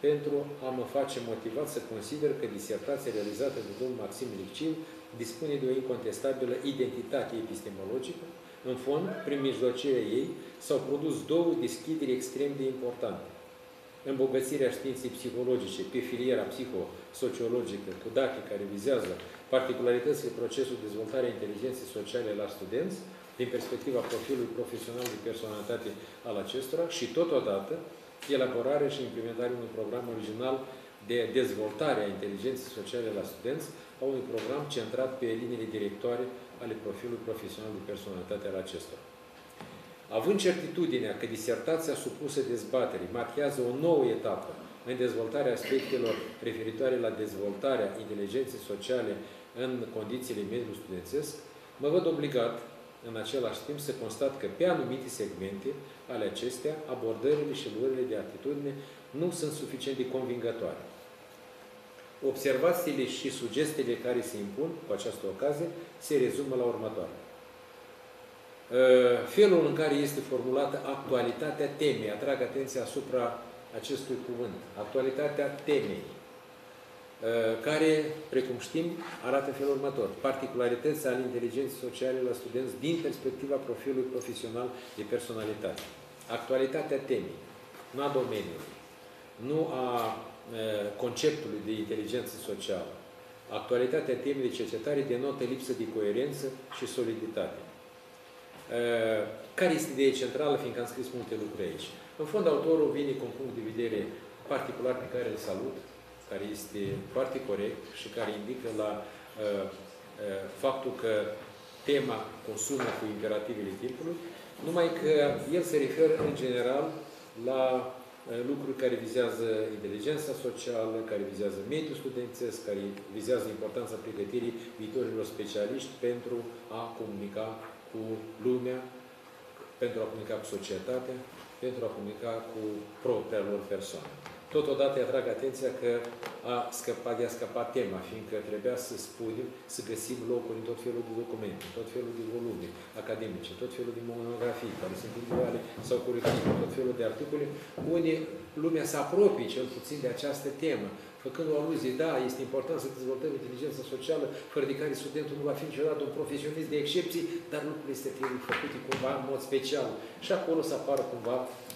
Speaker 4: pentru a mă face motivat să consider că disertația realizată de domnul Maxim Licciu dispune de o incontestabilă identitate epistemologică. În fond, prin mijlocirea ei, s-au produs două deschideri extrem de importante. Îmbogățirea științei psihologice pe filiera psihosociologică cu date care vizează particularitățile procesului de dezvoltare a inteligenței sociale la studenți, din perspectiva profilului profesional de personalitate al acestora și, totodată, elaborarea și implementarea unui program original de dezvoltare a inteligenței sociale la studenți, a unui program centrat pe liniile directoare ale profilului profesional de personalitate al acestora. Având certitudinea că disertația supusă dezbaterii marchează o nouă etapă în dezvoltarea aspectelor referitoare la dezvoltarea inteligenței sociale în condițiile mediului studențesc, mă văd obligat, în același timp, să constat că pe anumite segmente ale acestea, abordările și luările de atitudine nu sunt suficient de convingătoare. Observațiile și sugestiile care se impun cu această ocazie se rezumă la următoare. Felul în care este formulată actualitatea temei, atrag atenția asupra acestui cuvânt, actualitatea temei, care, precum știm, arată în felul următor. Particularități ale inteligenței sociale la studenți din perspectiva profilului profesional de personalitate. Actualitatea temei, nu a domeniului, nu a conceptului de inteligență socială. Actualitatea temei de cercetare denotă lipsă de coerență și soliditate. Care este ideea centrală, fiindcă am scris multe lucruri aici? În fond, autorul vine cu un punct de vedere particular pe care îl salut, care este foarte corect și care indică la uh, uh, faptul că tema consumă cu imperativele timpului, numai că el se referă în general la uh, lucruri care vizează inteligența socială, care vizează mediul studențesc, care vizează importanța pregătirii viitorilor specialiști pentru a comunica cu lumea, pentru a comunica cu societatea, pentru a comunica cu propria lor persoană. Totodată îi atrag atenția că a scăpat, i-a scăpat tema, fiindcă trebuia să spunem, să găsim locuri în tot felul de documente, în tot felul de volume academice, tot felul de monografii, care sunt individuale sau colective, tot felul de articole, unde lumea se apropie cel puțin de această temă, făcând o aluzie, da, este important să dezvoltăm inteligența socială, fără de care studentul nu va fi niciodată un profesionist de excepții, dar lucrurile este trebuie făcute cumva în mod special. Și acolo să apară cumva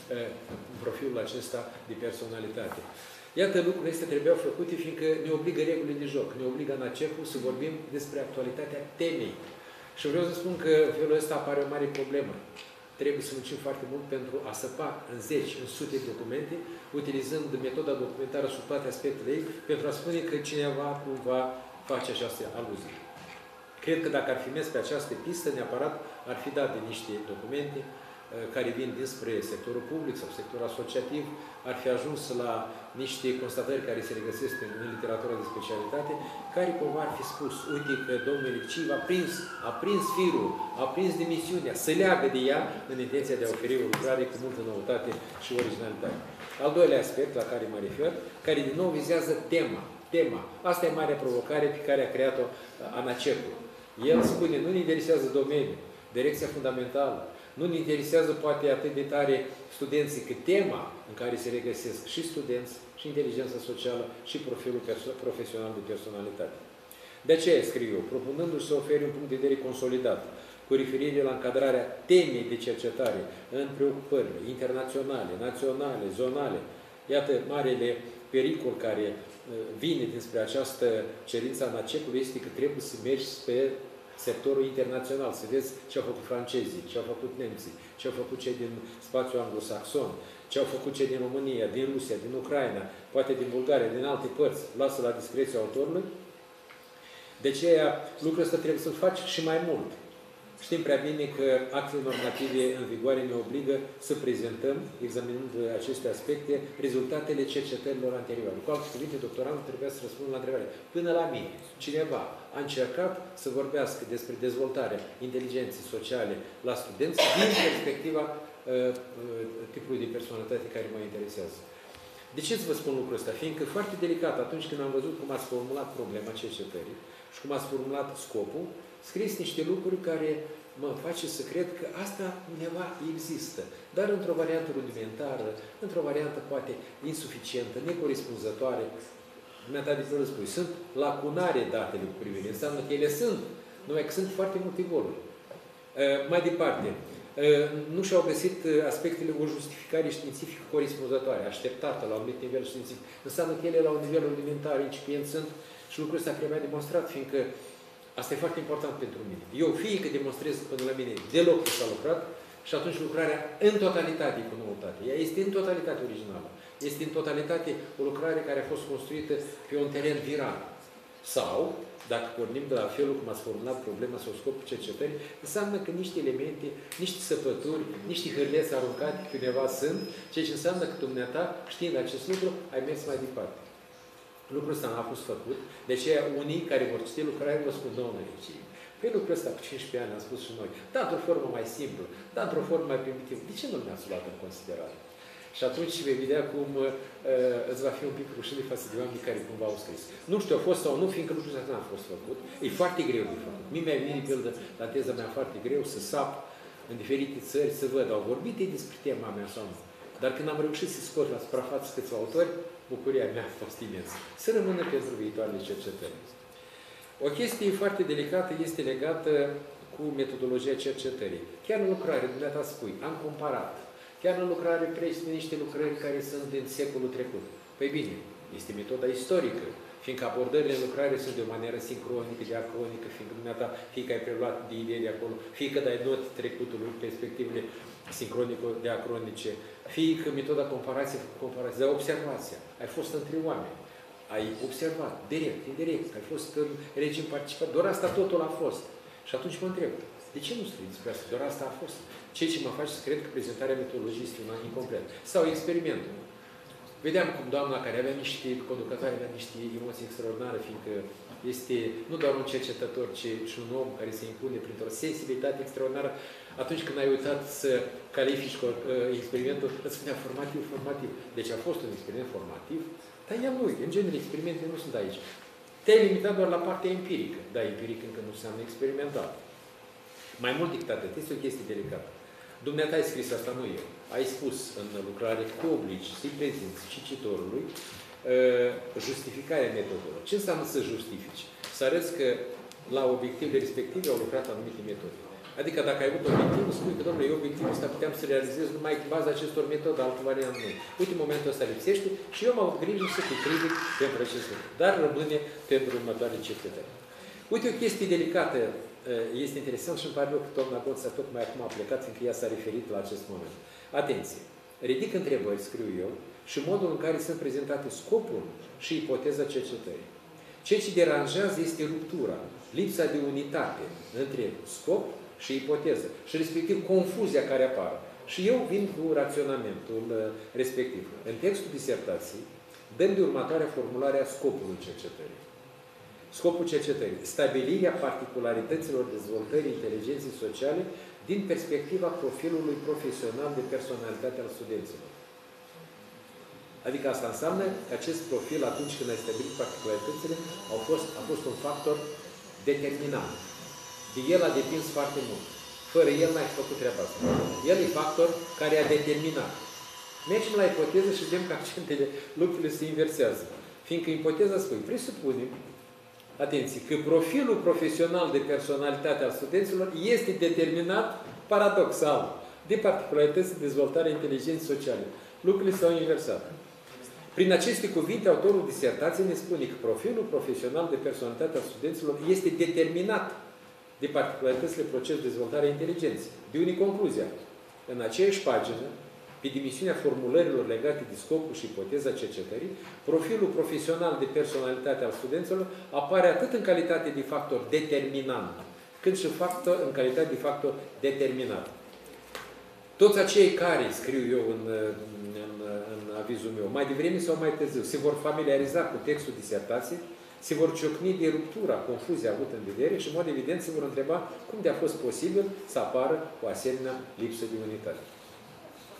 Speaker 4: în profilul acesta de personalitate. Iată, lucrurile astea trebuiau făcute, fiindcă ne obligă regulile de joc, ne obligă în acercul să vorbim despre actualitatea temei. Și vreau să spun că felul ăsta apare o mare problemă. Trebuie să muncim foarte mult pentru a săpa în zeci, în sute de documente, utilizând metoda documentară sub toate aspectele ei, pentru a spune că cineva cumva face această aluzie. Cred că dacă ar fi mers pe această pistă, neapărat ar fi dat de niște documente care vin dinspre sectorul public sau sectorul asociativ, ar fi ajuns la niște constatări care se regăsesc în, în literatura de specialitate, care cumva ar fi spus, uite că domnul Licciu a prins, a prins firul, a prins demisiunea, să leagă de ea în intenția de a oferi o lucrare cu multă noutate și originalitate. Al doilea aspect la care mă refer, care din nou vizează tema. Tema. Asta e marea provocare pe care a creat-o ANACEP-ul. El spune, nu ne interesează domeniul, direcția fundamentală, nu ne interesează poate atât de tare studenții, cât tema în care se regăsesc și studenți, și inteligența socială, și profilul profesional de personalitate. De aceea scriu eu, propunându-și să ofere un punct de vedere consolidat, cu referire la încadrarea temei de cercetare în preocupările internaționale, naționale, zonale. Iată, marele pericol care vine dinspre această cerință a ANACEP-ului este că trebuie să mergi spre sectorul internațional, să vezi ce au făcut francezii, ce au făcut nemții, ce au făcut cei din spațiul anglosaxon, ce au făcut cei din România, din Rusia, din Ucraina, poate din Bulgaria, din alte părți, lasă la discreția autorului. De aceea, lucrul ăsta trebuie să-l faci și mai mult. Știm prea bine că actele normative în vigoare ne obligă să prezentăm, examinând aceste aspecte, rezultatele cercetărilor anterioare. Cu alte cuvinte, doctorantul trebuia să răspundă la întrebare. Până la mine, cineva a încercat să vorbească despre dezvoltarea inteligenței sociale la studenți din perspectiva uh, uh, tipului de personalitate care mă interesează. De ce să vă spun lucrul ăsta? Fiindcă foarte delicat, atunci când am văzut cum ați formulat problema cercetării și cum ați formulat scopul, scrieți niște lucruri care mă face să cred că asta undeva există, dar într-o variantă rudimentară, într-o variantă poate insuficientă, necorespunzătoare. Mi-a dat de să spui, sunt lacunare datele cu privire, înseamnă că ele sunt, numai că sunt foarte multe goluri. Uh, mai departe, uh, nu și-au găsit aspectele o justificare științifică corespunzătoare, așteptată la un anumit nivel științific. Înseamnă că ele la un nivel rudimentar, incipient sunt și lucrul ăsta trebuie demonstrat, fiindcă asta e foarte important pentru mine. Eu fie că demonstrez până la mine deloc că s-a lucrat și atunci lucrarea în totalitate cu noutate. Ea este în totalitate originală. Este în totalitate o lucrare care a fost construită pe un teren viral. Sau, dacă pornim de la felul cum ați formulat problema sau scopul cercetării, înseamnă că niște elemente, niște săpături, niște hârleți aruncate pe undeva sunt, ceea ce înseamnă că dumneata, știind acest lucru, ai mers mai departe. Lucrul ăsta n-a fost făcut, de aceea unii care vor citi lucrarea vă spun, domnule, pe lucrul ăsta cu cincisprezece ani am spus și noi, da, într-o formă mai simplă, da, într-o formă mai primitivă. De ce nu ne-ați luat în considerare? Și atunci vei vedea cum uh, îți va fi un pic rușine față de oamenii care cumva au scris. Nu știu, a fost sau nu, fiindcă lucrul ăsta n-a fost făcut. E foarte greu de făcut. Mie mi-a venit, de pildă, la teza mea foarte greu să sap în diferite țări, să văd, au vorbit ei despre tema mea sau nu. Dar când am reușit să scot la suprafață câțiva autori, bucuria mea a fost imensă. Să rămână pentru viitoarele cercetări. O chestie foarte delicată este legată cu metodologia cercetării. Chiar în lucrare, dumneata spui, am comparat. Chiar în lucrare prezintă niște lucrări care sunt din secolul trecut. Păi bine, este metoda istorică, fiindcă abordările în lucrare sunt de o manieră sincronică, diacronică, fiindcă dumneata, fie că ai preluat de idei de acolo, fie că dai not trecutului, perspectivele sincronico-diacronice, fie că metoda comparație cu comparație, dar observația. Ai fost între oameni, ai observat, direct, indirect, ai fost în regim participat, doar asta totul a fost. Și atunci mă întreb, de ce nu scrii despre asta? Doar asta a fost. Ceea ce mă face să cred că prezentarea metodologiei este una incompletă. Sau experimentul. Vedeam cum doamna care avea niște conducătoare, avea niște emoții extraordinare, fiindcă este nu doar un cercetător, ci și un om care se impune printr-o sensibilitate extraordinară. Atunci când ai uitat să califici experimentul, îți spunea formativ, formativ. Deci a fost un experiment formativ, dar el nu. În genere, experimentele nu sunt aici. Te-ai limitat doar la partea empirică. Da, empiric încă nu înseamnă experimental. Mai mult decât atât, este o chestie delicată. Dumneata ai scris asta, nu eu. Ai spus în lucrare că obligi să-i prezinți cititorului uh, justificarea metodelor. Ce înseamnă să justifici? Să arăți că la obiectivele respective au lucrat anumite metode. Adică dacă ai avut obiectivul, spui că, domnule, eu obiectivul ăsta puteam să realizez numai în baza acestor metode, altă variantă nu. Uite, în momentul ăsta lipsește și eu m-am avut grijă să te critic pentru acest lucru. Dar rămâne pentru următoarele cercetări. Uite, o chestie delicată. Este interesant și îmi pare rău că doamna Gonța tocmai acum a plecat, fiindcă ea s-a referit la acest moment. Atenție! Ridic întrebări, scriu eu, și modul în care sunt prezentate scopul și ipoteza cercetării. Ceea ce deranjează este ruptura, lipsa de unitate între scop și ipoteză și respectiv confuzia care apare. Și eu vin cu raționamentul respectiv. În textul disertației dăm de următoarea formulare a scopului cercetării. Scopul cercetării. Stabilirea particularităților dezvoltării inteligenței sociale din perspectiva profilului profesional de personalitate al studenților. Adică asta înseamnă că acest profil, atunci când ai stabilit particularitățile, au fost, a fost un factor determinant. De el a depins foarte mult. Fără el n-ai făcut treaba asta. El e factor care a determinat. Mergem la ipoteză și vedem că accentele, lucrurile se inversează. Fiindcă ipoteza spune, presupunem, atenție, că profilul profesional de personalitate al studenților este determinat, paradoxal, de particularități de dezvoltare a inteligenței sociale. Lucrurile s-au inversat. Prin aceste cuvinte, autorul disertației ne spune că profilul profesional de personalitate al studenților este determinat de particularitățile procesului de dezvoltare a inteligenței. De unii concluzia. În aceeași pagină, pe dimensiunea formulărilor legate de scopul și ipoteza cercetării, profilul profesional de personalitate al studenților apare atât în calitate de factor determinant, cât și factor, în calitate de factor determinat. Toți acei care, scriu eu în, în, în avizul meu, mai devreme sau mai târziu, se vor familiariza cu textul disertației, se vor ciocni de ruptura, confuzia avută în vedere și, în mod evident, se vor întreba cum de a fost posibil să apară o asemenea lipsă de unitate.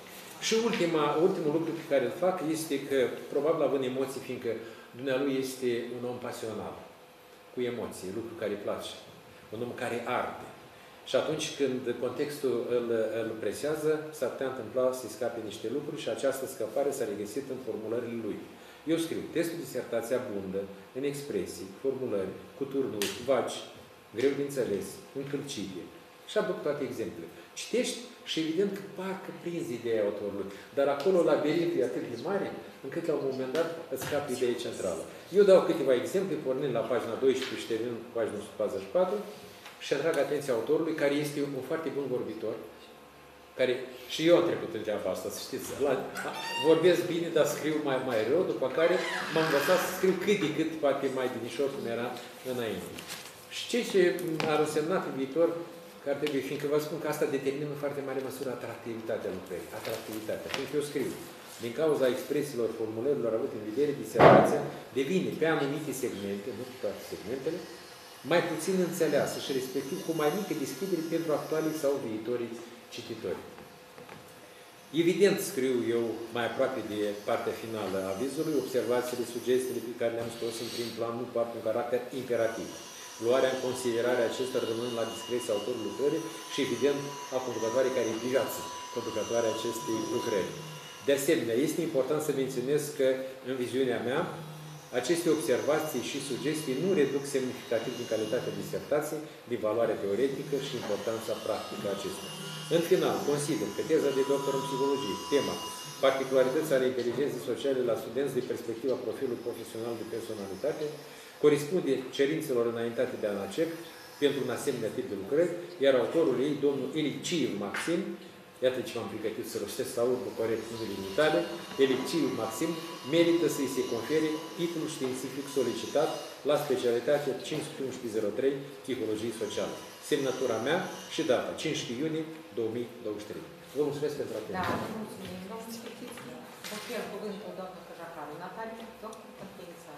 Speaker 4: Și ultima, ultimul lucru pe care îl fac este că, probabil având emoții, fiindcă dumnealui este un om pasional, cu emoții, lucru care îi place, un om care arde. Și atunci când contextul îl, îl presează, s-ar putea întâmpla să-i scape niște lucruri și această scăpare s-a regăsit în formulările lui. Eu scriu textul disertației abundă, în expresii, formulări, cu turnuri, vagi, greu de înțeles, încălcite. Și aduc toate exemplele. Citești și evident că parcă prinzi ideea autorului, dar acolo labirintul e atât de mare, încât la un moment dat îți scape ideea centrală. Eu dau câteva exemple, pornind la pagina doisprezece și terminând cu pagina o sută patruzeci și patru, și atrag atenția autorului, care este un foarte bun vorbitor, care și eu am trecut în geaba asta, să știți. La, vorbesc bine, dar scriu mai, mai rău, după care m-am învățat să scriu cât de cât, poate mai binișor cum era înainte. Și ce ce ar însemna pe viitor, că ar trebui, fiindcă vă spun că asta determină în foarte mare măsură atractivitatea lucrării, atractivitatea. Fiindcă eu scriu, din cauza expresiilor, formulărilor avute în vedere, disertația devine pe anumite segmente, nu pe toate segmentele, mai puțin înțeleasă și respectiv cu mai mică deschidere pentru actualii sau viitorii cititori. Evident, scriu eu mai aproape de partea finală a avizului, observațiile, sugestiile pe care le-am scos în prim plan nu poartă un caracter imperativ. Luarea în considerare acestor rămânând la discreția autorului lucrării și, evident, a conducătoarei care e viață, conducătoarea acestei lucrări. De asemenea, este important să menționez că, în viziunea mea, aceste observații și sugestii nu reduc semnificativ din calitatea disertației, din valoarea teoretică și importanța practică acestea. În final, consider că teza de doctor în psihologie, tema particularități ale inteligenței sociale la studenți de perspectiva profilului profesional de personalitate, corespunde cerințelor înaintate de ANACEC pentru un asemenea tip de lucrări, iar autorul ei, domnul Elicciu Maxim, iată ce m-am pregătit să rostesc la urmă corect numele din Italia, Elicciu Maxim merită să-i se confere titlul științific solicitat la specialitatea cinci sute unsprezece zero trei Psihologie Socială. Semnătura mea și data cincisprezece iunie două mii douăzeci și trei. Vă mulțumesc pentru atenție.
Speaker 1: Da, vă mulțumim. Vă mulțumesc. Vă cer cuvântul doamnă Căjacaru. Natalia, doctor Contența.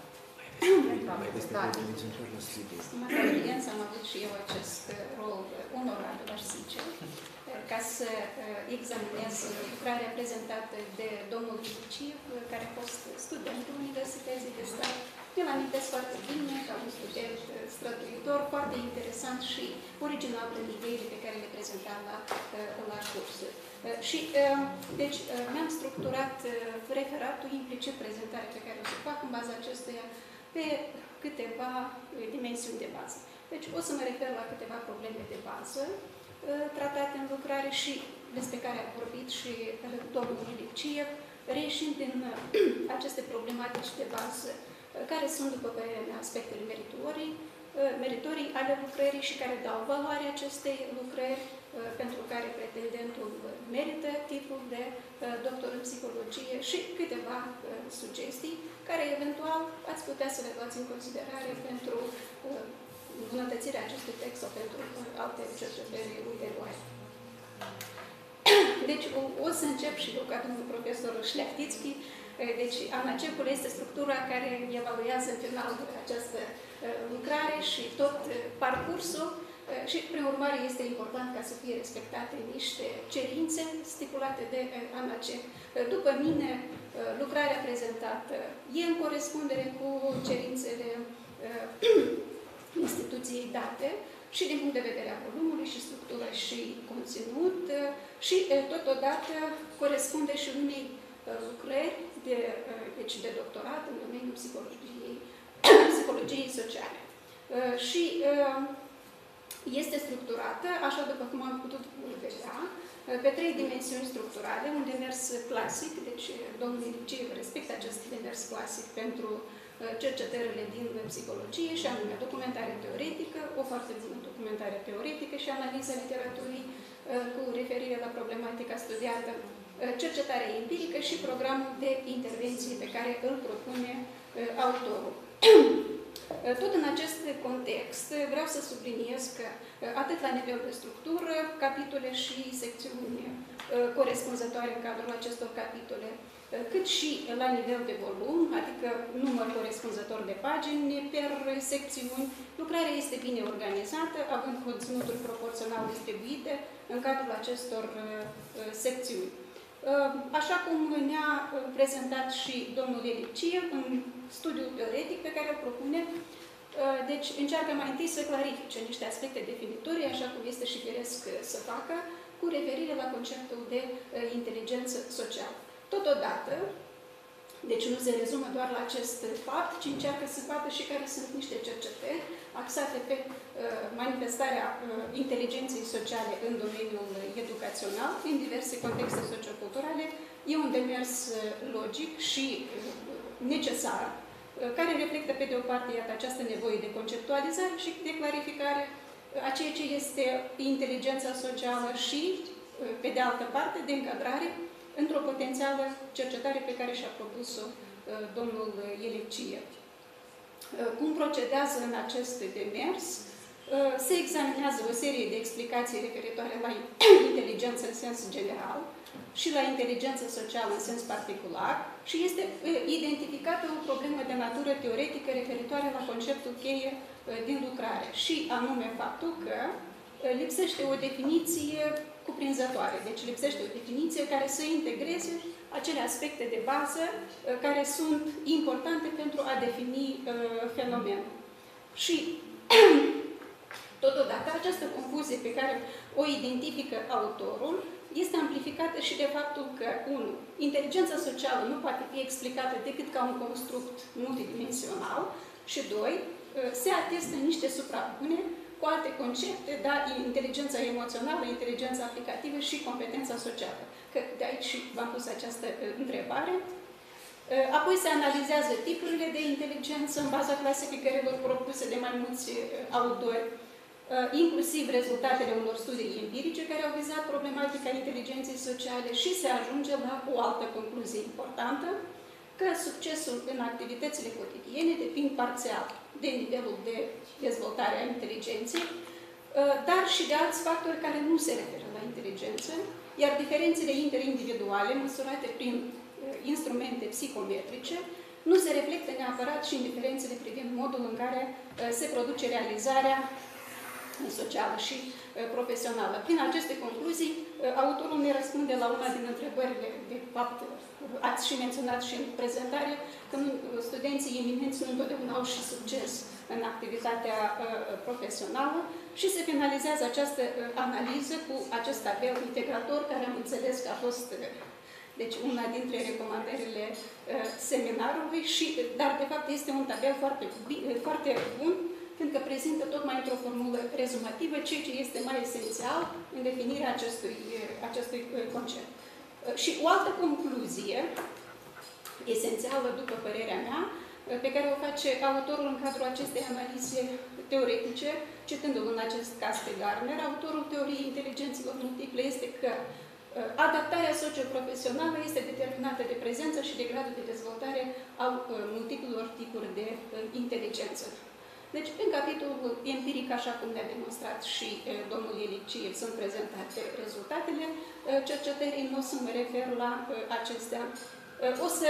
Speaker 8: Stimată audiență, am avut și eu acest rol onorabil, aș zice, ca să examinez lucrarea prezentată de domnul Elicciu, care a fost studentul Universității de Stat. Eu l-amintesc foarte bine, ca un student străduitor, foarte interesant și original în ideile pe care le prezenta la, la cursuri. Și, deci, mi-am structurat referatul, implicit prezentarea pe care o să fac în baza acestuia, pe câteva dimensiuni de bază. Deci o să mă refer la câteva probleme de bază tratate în lucrare și despre care a vorbit și domnul Elicciu, reieșind din aceste problematici de bază, care sunt, după părerea mea, aspectele meritorii, meritorii ale lucrării și care dau valoare acestei lucrări, pentru care pretendentul merită titlul de doctor în psihologie și câteva sugestii care eventual ați putea să le luați în considerare pentru îmbunătățirea acestui text sau pentru alte cercetări ulterioare. Deci o, o să încep și eu ca domnul profesor Șleachtițchi. Deci ANACEC-ul este structura care evaluează în final această lucrare și tot parcursul. Și, prin urmare, este important ca să fie respectate niște cerințe stipulate de ANACEC. După mine, lucrarea prezentată e în corespundere cu cerințele instituției date și din punct de vedere a volumului și structură și conținut și, totodată, corespunde și unei lucrări de, deci de doctorat în domeniul psihologiei, psihologiei sociale. Și este structurată, așa după cum am putut vedea, pe trei dimensiuni structurale, un demers clasic, deci domnul Elicciu respectă acest demers clasic pentru cercetările din psihologie și anume documentare teoretică, o foarte bună documentare teoretică și analiza literaturii cu referire la problematica studiată, cercetarea empirică și programul de intervenție pe care îl propune autorul. Tot în acest context vreau să subliniez că atât la nivel de structură, capitole și secțiuni corespunzătoare în cadrul acestor capitole, cât și la nivel de volum, adică număr corespunzător de pagini per secțiuni, lucrarea este bine organizată, având conținuturi proporțional distribuite în cadrul acestor secțiuni. Așa cum ne-a prezentat și domnul Elicie în studiul teoretic pe care îl propune, deci încearcă mai întâi să clarifice niște aspecte definitorii, așa cum este și firesc să facă, cu referire la conceptul de inteligență socială. Totodată, deci nu se rezumă doar la acest fapt, ci încearcă să vadă și care sunt niște cercetări axate pe manifestarea inteligenței sociale în domeniul educațional, în diverse contexte socioculturale. E un demers logic și necesar, care reflectă pe de o parte iată, această nevoie de conceptualizare și de clarificare a ceea ce este inteligența socială și, pe de altă parte, de încadrare într-o potențială cercetare pe care și-a propus-o domnul Elicie. Cum procedează în acest demers? Se examinează o serie de explicații referitoare la inteligență în sens general și la inteligență socială în sens particular și este identificată o problemă de natură teoretică referitoare la conceptul cheie din lucrare și anume faptul că lipsește o definiție cuprinzătoare. Deci lipsește o definiție care să integreze acele aspecte de bază care sunt importante pentru a defini fenomenul. Și totodată această confuzie pe care o identifică autorul este amplificată și de faptul că, unu, inteligența socială nu poate fi explicată decât ca un construct multidimensional și, doi, se atestă niște suprapuneri cu alte concepte, da, inteligența emoțională, inteligența aplicativă și competența socială. Că de aici v-am pus această uh, întrebare. Uh, apoi se analizează tipurile de inteligență în baza clasificărilor propuse de mai mulți uh, autori, uh, inclusiv rezultatele unor studii empirice care au vizat problematica inteligenței sociale și se ajunge la o altă concluzie importantă, că succesul în activitățile cotidiene depind parțial de nivelul de dezvoltare a inteligenței, dar și de alți factori care nu se referă la inteligență, iar diferențele interindividuale, măsurate prin instrumente psihometrice, nu se reflectă neapărat și în diferențele privind modul în care se produce realizarea socială și profesională. Prin aceste concluzii, autorul ne răspunde la una din întrebările, de fapt, ați și menționat și în prezentare, că studenții eminenți nu întotdeauna au și succes în activitatea profesională și se finalizează această analiză cu acest tabel integrator, care am înțeles că a fost deci, una dintre recomandările seminarului, și, dar de fapt este un tabel foarte, foarte bun, fiindcă prezintă tocmai într-o formulă rezumativă ceea ce este mai esențial în definirea acestui, acestui concept. Și o altă concluzie esențială, după părerea mea, pe care o face autorul în cadrul acestei analize teoretice, citându-l în acest caz pe Gardner, autorul teoriei inteligențelor multiple, este că adaptarea socioprofesională este determinată de prezența și de gradul de dezvoltare a multiplelor tipuri de inteligență. Deci, în capitolul empiric, așa cum ne-a demonstrat și e, domnul Elicie, sunt prezentate rezultatele e, cercetării, nu o să mă refer la e, acestea. E, o să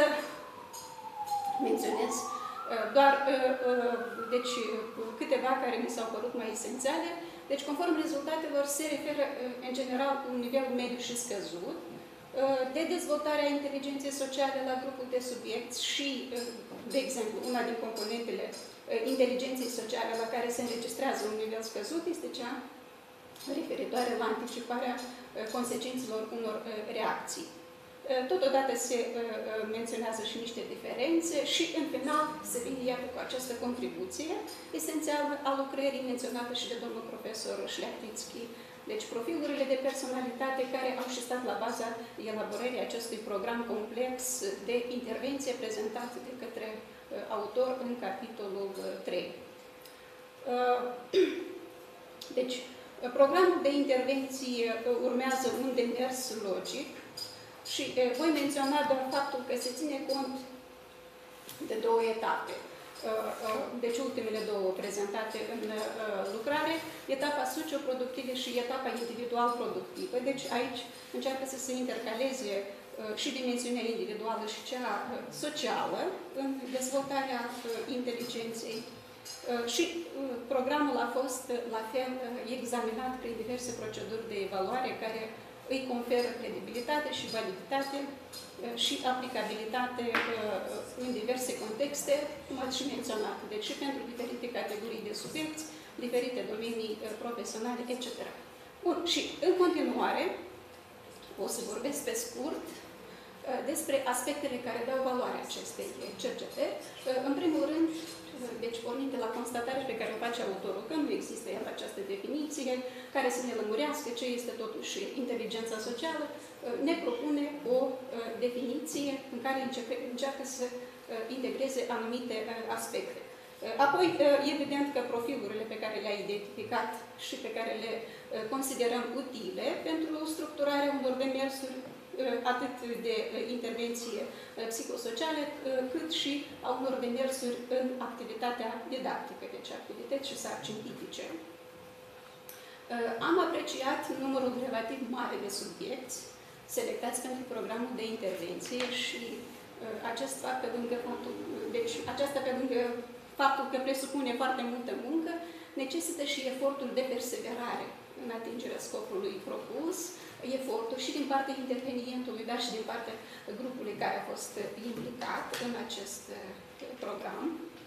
Speaker 8: menționez e, doar e, e, deci, câteva care mi s-au părut mai esențiale. Deci, conform rezultatelor, se referă e, în general un nivel mediu și scăzut de dezvoltarea inteligenței sociale la grupul de subiecti și, de exemplu, una din componentele inteligenței sociale la care se înregistrează un nivel scăzut este cea referitoare la anticiparea consecințelor unor reacții. Totodată se menționează și niște diferențe și, în final, se vine iată cu această contribuție esențială a lucrării menționată și de domnul profesor Șleachtițchi. Deci, profilurile de personalitate care au și stat la baza elaborării acestui program complex de intervenție prezentat de către autor în capitolul trei. Deci, programul de intervenție urmează un demers logic și voi menționa doar faptul că se ține cont de două etape. Deci, ultimele două prezentate în lucrare, etapa socioproductivă și etapa individual-productivă. Deci, aici încearcă să se intercaleze și dimensiunea individuală și cea socială în dezvoltarea inteligenței. Și programul a fost, la fel, examinat prin diverse proceduri de evaluare care îi conferă credibilitate și validitate și aplicabilitate în diverse contexte, cum ați și menționat, deci și pentru diferite categorii de subiecti, diferite domenii profesionale, et cetera. Bun, și în continuare, o să vorbesc pe scurt despre aspectele care dau valoare acestei cercetări. În primul rând, deci pornind de la constatarea pe care o face autorul, că nu există iar această definiție care să ne lămurească ce este totuși inteligența socială, ne propune o definiție în care începe, încearcă să integreze anumite aspecte. Apoi, evident că profilurile pe care le-a identificat și pe care le considerăm utile pentru structurarea unor demersuri atât de intervenție psihosociale, cât și a unor demersuri în activitatea didactică, deci activități și sarcini tipice. Am apreciat numărul relativ mare de subiecti selectați pentru programul de intervenție și acest fapt pe lângă faptul, deci aceasta pe lângă faptul că presupune foarte multă muncă, necesită și efortul de perseverare în atingerea scopului propus, efortul și din partea intervenientului, dar și din partea grupului care a fost implicat în acest program.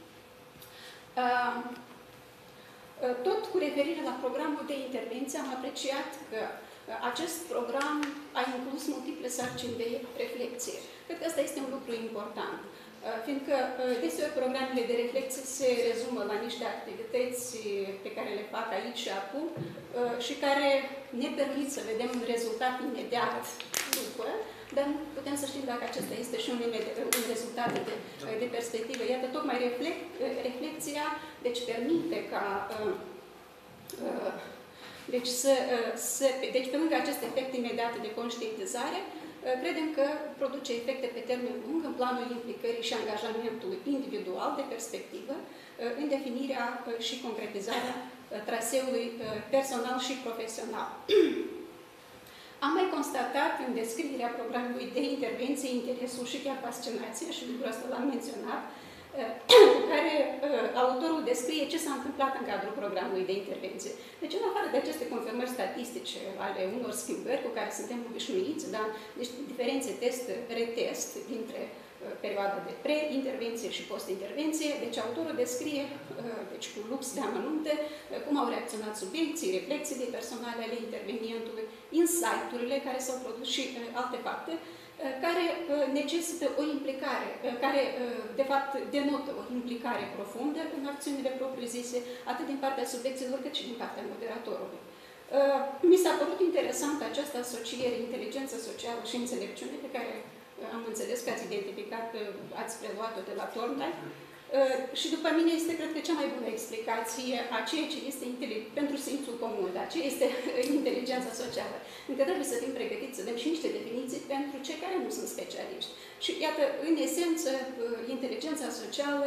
Speaker 8: Tot cu referire la programul de intervenție, am apreciat că acest program a inclus multiple sarcini de reflexie. Cred că asta este un lucru important, fiindcă deseori programele de reflexie se rezumă la niște activități pe care le fac aici și acum și care ne permit să vedem un rezultat imediat după, dar nu putem să știm dacă acesta este și un, un rezultat de, de perspectivă. Iată, tocmai reflect, reflexia, deci permite ca uh, uh, deci, să, uh, să, deci pe lângă acest efect imediat de conștientizare, credem că produce efecte pe termen lung în planul implicării și angajamentului individual de perspectivă, în definirea și concretizarea traseului personal și profesional. Am mai constatat în descrierea programului de intervenție interesul și chiar fascinația, și lucrul ăsta l-am menționat, cu care autorul descrie ce s-a întâmplat în cadrul programului de intervenție. Deci, în afară de aceste confirmări statistice ale unor schimbări cu care suntem obișnuiți, da? Deci diferențe test-retest dintre perioada de pre-intervenție și post-intervenție, deci autorul descrie, deci cu lux de amănunte, cum au reacționat subiecții, reflexiile personale ale intervenientului, insight-urile care s-au produs și alte fapte, care necesită o implicare, care de fapt denotă o implicare profundă în acțiunile propriu-zise, atât din partea subiecților, cât și din partea moderatorului. Mi s-a părut interesantă această asociere inteligență socială și înțelepciune, pe care am înțeles că ați identificat, ați preluat-o de la Thorndike. Și după mine este, cred că, cea mai bună explicație a ceea ce este pentru simțul comun, dar ce este inteligența socială. Încă trebuie să fim pregătiți să dăm și niște definiții pentru cei care nu sunt specialiști. Și iată, în esență, inteligența socială,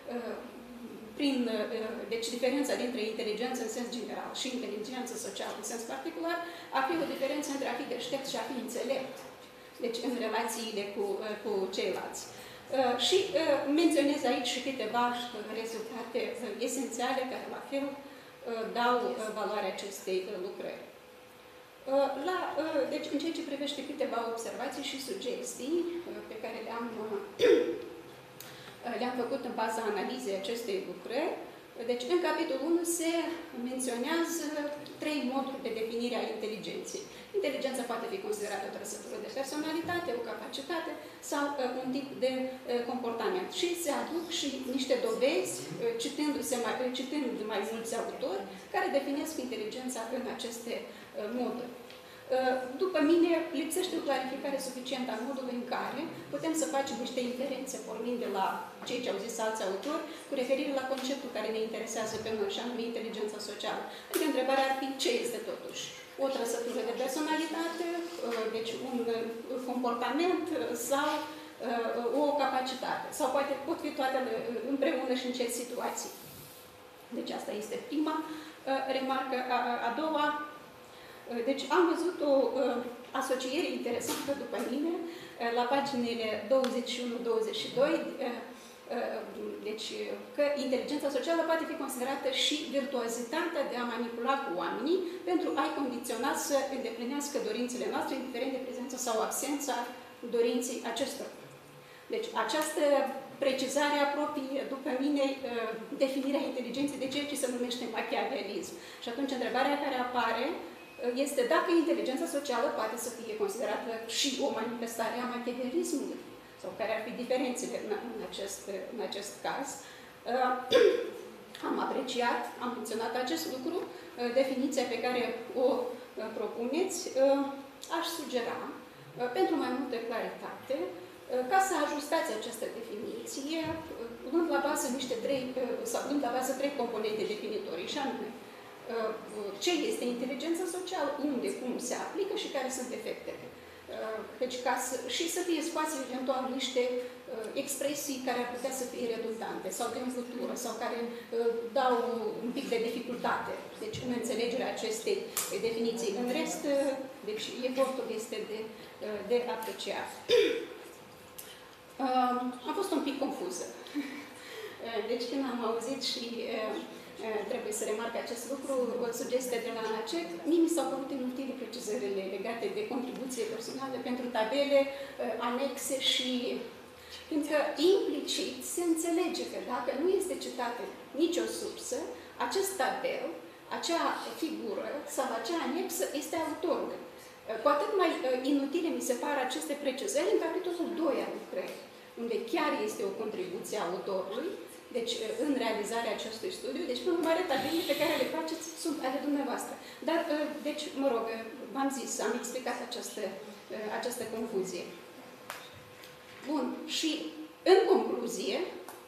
Speaker 8: prin deci, diferența dintre inteligență în sens general și inteligență socială în sens particular, ar fi o diferență între a fi deștept și a fi înțelept. Deci, în relațiile cu, cu ceilalți. Uh, și uh, menționez aici și câteva rezultate uh, esențiale care, la fel, uh, dau uh, valoarea acestei uh, lucrări. Uh, la, uh, deci, în ceea ce privește câteva observații și sugestii uh, pe care le-am uh, le-am făcut în baza analizei acestei lucrări, deci, în capitolul unu se menționează trei moduri de definire a inteligenței. Inteligența poate fi considerată o trăsătură de personalitate, o capacitate sau uh, un tip de uh, comportament. Și se aduc și niște dovezi, uh, citându-se mai, uh, citând mai mulți autori, care definesc inteligența în aceste uh, moduri. După mine, lipsește o clarificare suficientă a modului în care putem să facem niște inferențe, pornind de la cei ce au zis alți autori, cu referire la conceptul care ne interesează pe noi, și anume inteligența socială. Adică întrebarea ar fi ce este totuși? O trăsătură de personalitate, deci un comportament sau o capacitate. Sau poate pot fi toate împreună și în ce situații. Deci asta este prima remarcă. A, a doua, deci am văzut o uh, asociere interesantă după mine uh, la paginile douăzeci și unu douăzeci și doi, uh, Deci, că inteligența socială poate fi considerată și virtuozitatea de a manipula cu oamenii pentru a-i condiționa să îndeplinească dorințele noastre, indiferent de prezența sau absența dorinței acestor. Deci, această precizare apropie, după mine, definirea inteligenței de ceea ce se numește machiavelism. Și atunci, întrebarea care apare este dacă inteligența socială poate să fie considerată și o manifestare a machiavelismului, sau care ar fi diferențele în, în, acest, în acest caz. Am apreciat, am menționat acest lucru, definiția pe care o propuneți, aș sugera, pentru mai multă claritate, ca să ajustați această definiție, luând la bază niște trei, sau luând la bază trei componente definitorii, și anume, ce este inteligența socială, unde, cum se aplică și care sunt efectele. Deci, ca să, și să fie scoase eventual niște uh, expresii care ar putea să fie redundante sau de învătură sau care uh, dau un pic de dificultate. Deci, în înțelegerea acestei definiții. În rest, uh, deci, efortul este de, uh, de apreciat. Uh, am fost un pic confuză. Uh, deci, când am auzit și uh, trebuie să remarc acest lucru, o sugestie de la ANACEC. Mie mi s-au părut inutile precizările legate de contribuție personală pentru tabele, anexe și... Fiindcă implicit se înțelege că dacă nu este citată nicio sursă, acest tabel, acea figură sau acea anexă este autorul. Cu atât mai inutile mi se par aceste precizări în capitolul doi al lucrării, unde chiar este o contribuție a autorului. Deci, în realizarea acestui studiu, deci, prin urmare, tabelele pe care le faceți sunt ale dumneavoastră. Dar, deci, mă rog, v-am zis, am explicat această, această confuzie. Bun. Și, în concluzie,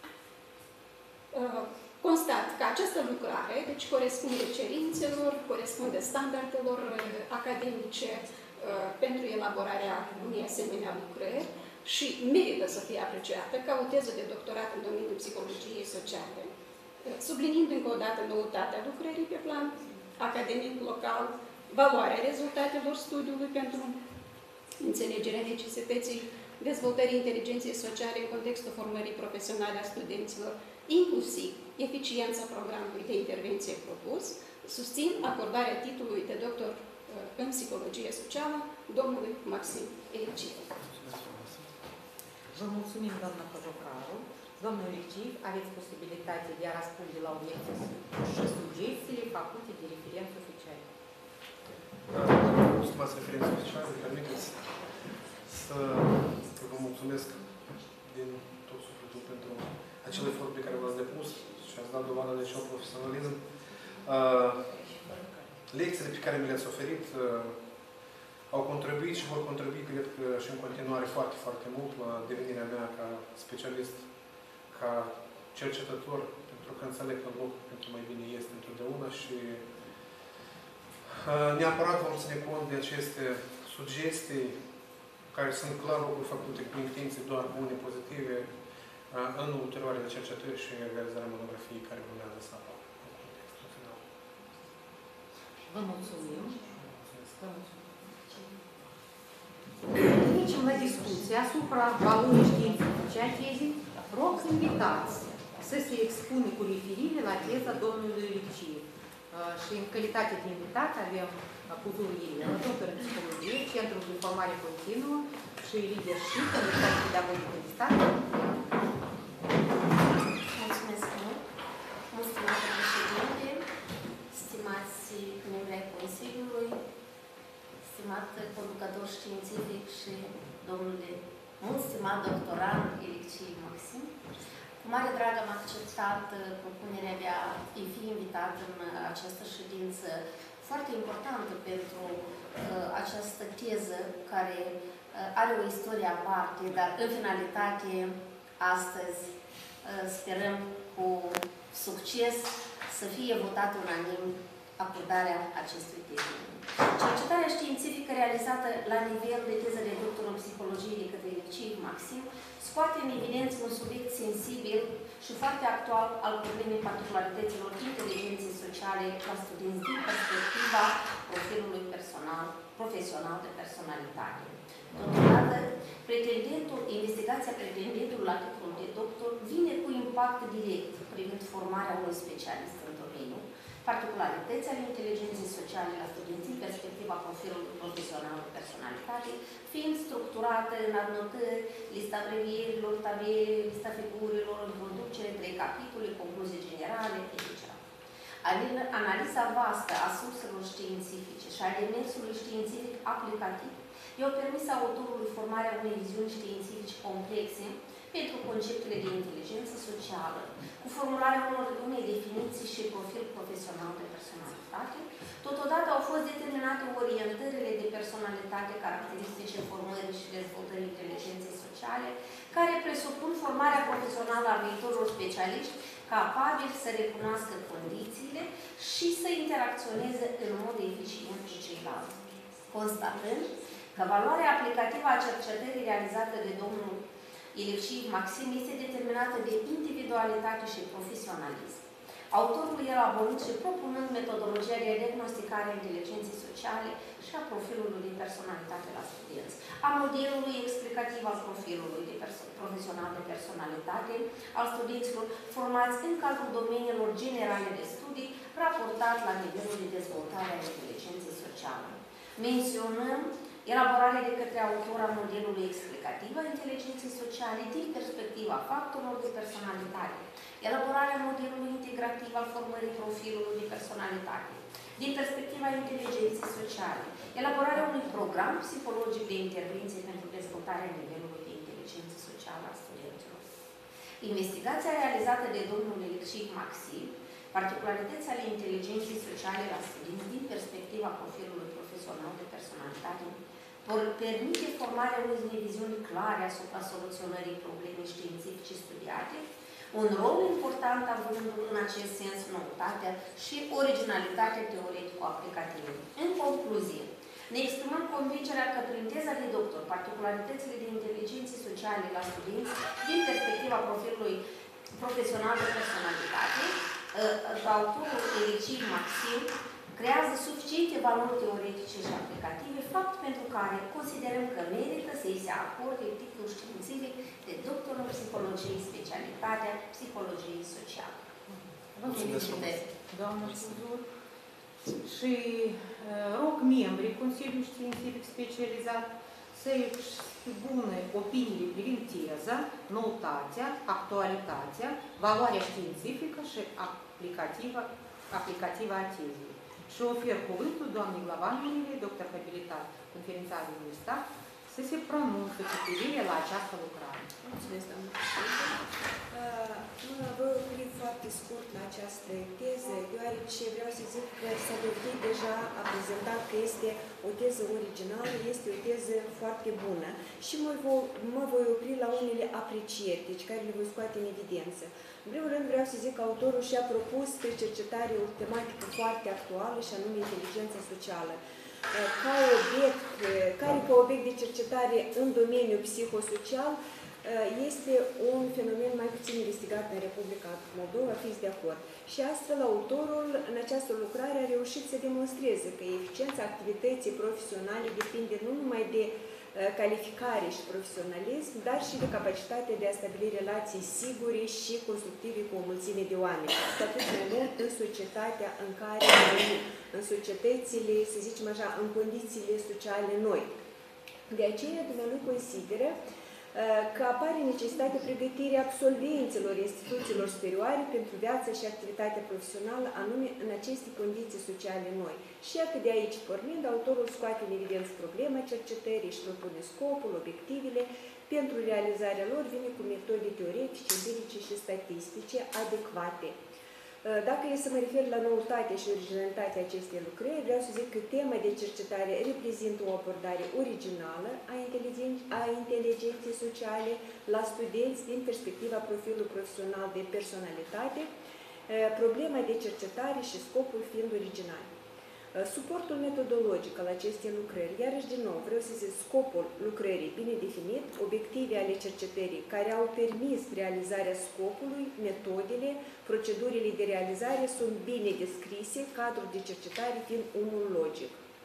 Speaker 8: constat că această lucrare, deci, corespunde cerințelor, corespunde standardelor academice pentru elaborarea unei asemenea lucrări, și merită să fie apreciată ca o teză de doctorat în domeniul psihologiei sociale, subliniind încă o dată noutatea lucrării pe plan academic local, valoarea rezultatelor studiului pentru înțelegerea necesității dezvoltării inteligenței sociale în contextul formării profesionale a studenților, inclusiv eficiența programului de intervenție propus, susțin acordarea titlului de doctor în psihologie socială domnului Maxim Elicciu.
Speaker 1: Vă mulțumim, doamna Cojocaru. Domnul Elicciu, aveți posibilitatea de a răspunde la obiecții și sugestiile făcute de referenți oficiali.
Speaker 3: Stimați referenți oficiali, permiteți să vă mulțumesc din tot sufletul pentru acel efort pe care l-ați depus și ați dat dovadă de acel profesionalism. Lecțiile pe care mi le-ați oferit au contribuit și vor contribui, cred că, și în continuare foarte, foarte mult la devenirea mea ca specialist, ca cercetător, pentru că înțeleg că locul pentru mai bine este întotdeauna și uh, neapărat vom ține cont de aceste sugestii care sunt clar lucruri făcute cu intenții doar bune, pozitive, uh, în ulterioarele cercetări și realizarea monografiei care urmează să apară în contextul final.
Speaker 1: Vă mulțumim. Vă mulțumim. Trecem la discuție asupra valorii științifice a tezei. Rog invitați să se expună cu referire la teza domnului Elicciu. Și în calitate de invitat avem Cuzul Irina, doctor în psihologie, Centrul de Informare Continuă și Leadership, Universitatea Pedagogică de Stat.
Speaker 11: Mulțumesc mult! Mulțumesc, președinte, stimați membri ai Consiliului, stimat conducător științific și domnule mult stimat doctorand Elicciu Maxim. Cu mare drag am acceptat propunerea de a fi invitat în această ședință foarte importantă pentru uh, această teză care uh, are o istorie aparte, dar în finalitate astăzi uh, sperăm cu succes să fie votat unanim acordarea acestui teze. Cercetarea științifică realizată la nivel de teză de doctor în psihologie de către Elicciu Maxim scoate în evidență un subiect sensibil și foarte actual al problemei particularităților inteligenței sociale la studenți din perspectiva profilului personal, profesional de personalitate. Totodată, pretendentul, investigația pretendentului la titlul de doctor vine cu impact direct privind formarea unui specialist în domeniu, particularități ale inteligenței sociale la studenții în perspectiva profilului profesional de personalitate, fiind structurată în anotări, lista brevierilor, tabele, lista figurilor, introducere, trei capitole, concluzii generale, et cetera. Analiza vastă a surselor științifice și a demersului științific aplicativ i-au permis autorului formarea unei viziuni științifice complexe pentru conceptele de inteligență socială, cu formularea unor, unei definiții și profil profesional de personalitate. Totodată au fost determinate orientările de personalitate caracteristice formării și dezvoltării inteligenței sociale, care presupun formarea profesională a viitorilor specialiști capabili să recunoască condițiile și să interacționeze în mod eficient cu ceilalți. Constatând că valoarea aplicativă a cercetării realizate de domnul Ilicșiv Maxim este determinată de individualitate și profesionalism. Autorul elaborând și propunând metodologia de diagnosticare a inteligenței sociale și a profilului de personalitate la studenți, a modelului explicativ al profilului de profesional de personalitate al studenților formați în cadrul domeniilor generale de studii, raportat la nivelul de dezvoltare a inteligenței sociale. Menționăm elaborarea de către autor a modelului explicativ a inteligenței sociale din perspectiva factorilor de personalitate, elaborarea modelului integrativ al formării profilului de personalitate, din perspectiva inteligenței sociale, elaborarea unui program psihologic de intervenție pentru dezvoltarea nivelului de inteligență socială a studenților. Investigația realizată de domnul Ilicșiv Maxim, particularități ale inteligenței sociale la studenți din perspectiva profilului profesional de personalitate, permite formarea unei viziuni clare asupra soluționării problemei științifice studiate, un rol important având în acest sens noutatea și originalitatea teoretico-aplicativă. În concluzie, ne exprimăm convingerea că prin teza de doctor, particularitățile de inteligențe sociale la studenți din perspectiva profilului profesional de personalitate, autorul Ilicșiv Maxim creează suficiente valori teoretice și aplicative, fapt pentru care considerăm că merită să-i se acorde titlul științific de doctor în psihologie, specialitatea psihologiei sociale.
Speaker 1: Mulțumesc, doamnă Șuzur. Și rog membrii Consiliului Științific Specializat să expună opiniile privind teza, noutatea, actualitatea, valoarea științifică și aplicativă, aplicativă a tezei. Și ofer cuvântul doamnei Glavanului, doctor habilitat, conferințar de stat, să se pronunțe cu privire la această lucrare.
Speaker 6: Mulțumesc, doamnă președinte. Mă voi opri foarte scurt la această teză, deoarece vreau să zic că s-a dovedit deja, a prezentat că este o teză originală, este o teză foarte bună și mă voi, mă voi opri la unele aprecieri, deci care le voi scoate în evidență. În primul rând vreau să zic că autorul și-a propus pe cercetare o tematică foarte actuală și anume inteligența socială. Ca obiect, care ca obiect de cercetare în domeniul psihosocial este un fenomen mai puțin investigat în Republica Moldova, fiți de acord. Și astfel autorul în această lucrare a reușit să demonstreze că eficiența activității profesionale depinde nu numai de calificare și profesionalism, dar și de capacitatea de a stabili relații sigure și constructive cu o mulțime de oameni, cu atât mai mult în societatea în care trăim, în societățile, să zicem așa, în condițiile sociale noi. De aceea, dumnealui consideră că apare necesitatea pregătirii absolvenților instituțiilor superioare pentru viața și activitatea profesională, anume în aceste condiții sociale noi. Și iată de aici, pornind, autorul scoate în evidență problema cercetării și propune scopul, obiectivele, pentru realizarea lor vine cu metode teoretice, empirice și statistice adecvate. Dacă e să mă refer la noutatea și originalitatea acestei lucrări, vreau să zic că tema de cercetare reprezintă o abordare originală a, inteligen a inteligenței sociale la studenți din perspectiva profilului profesional de personalitate, problema de cercetare și scopul fiind original. Suportul metodologic al acestei lucrări, iarăși din nou, vreau să zic scopul lucrării bine definit, obiective ale cercetării care au permis realizarea scopului, metodele, procedurile de realizare sunt bine descrise, cadrul de cercetare fiind unul logic.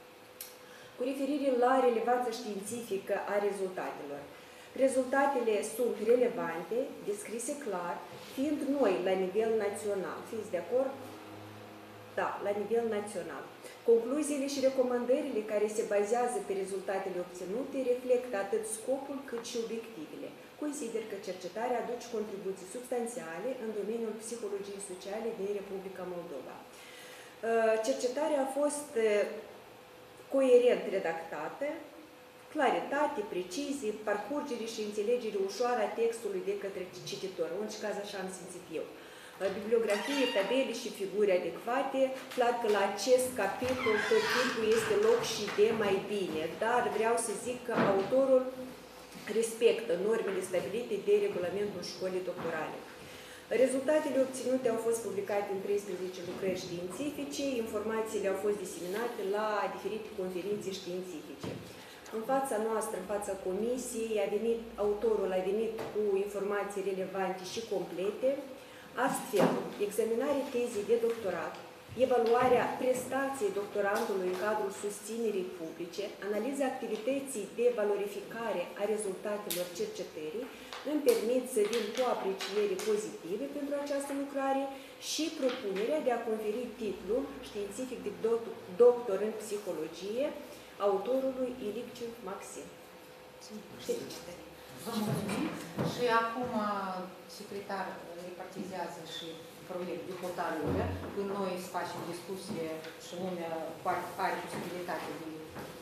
Speaker 6: cu referire la relevanța științifică a rezultatelor. Rezultatele sunt relevante, descrise clar, fiind noi la nivel național. Fiți de acord? Da, la nivel național. Concluziile și recomandările care se bazează pe rezultatele obținute reflectă atât scopul cât și obiectivele. Consider că cercetarea aduce contribuții substanțiale în domeniul psihologiei sociale din Republica Moldova. Cercetarea a fost coerent redactată, claritate, precizie, parcurgere și înțelegere ușoară a textului de către cititor. În orice caz așa am simțit eu. Bibliografie, tabele și figuri adecvate. Clar că la acest capitol tot timpul este loc și de mai bine, dar vreau să zic că autorul respectă normele stabilite de regulamentul școlii doctorale. Rezultatele obținute au fost publicate în treisprezece lucrări științifice, informațiile au fost diseminate la diferite conferințe științifice. În fața noastră, în fața comisiei, a venit, autorul a venit cu informații relevante și complete. Astfel, examinarea tezei de doctorat, evaluarea prestației doctorandului în cadrul susținerii publice, analiza activității de valorificare a rezultatelor cercetării, îmi permit să vin cu apreciere pozitive pentru această lucrare și propunerea de a conferi titlul științific de doctor în psihologie autorului Ilicciu Maxim. Felicitări!
Speaker 1: Vă mulțumim și acum secretar repartizează și proiect de hotărâre, când noi să facem discuție și lumea are posibilitatea de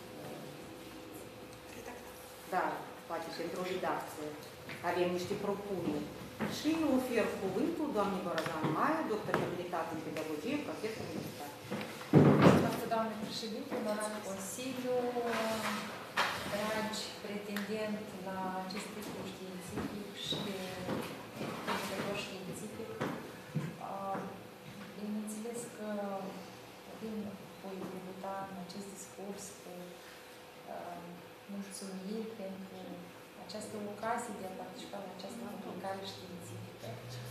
Speaker 1: da, poate pentru o redacție. Avem niște propuneri. Și ofer cuvântul doamnei Borazan Maia, doctor abilitat în pedagogie, profesor universitar.
Speaker 7: Mulțumesc, doamne președinte, onorat Consiliu, dragi pretendenți la acest titlu științific și profesor științific. Bineînțeles că voi debuta în acest discurs cu mulțumiri pentru această ocazie de a participa la această publicare științifică.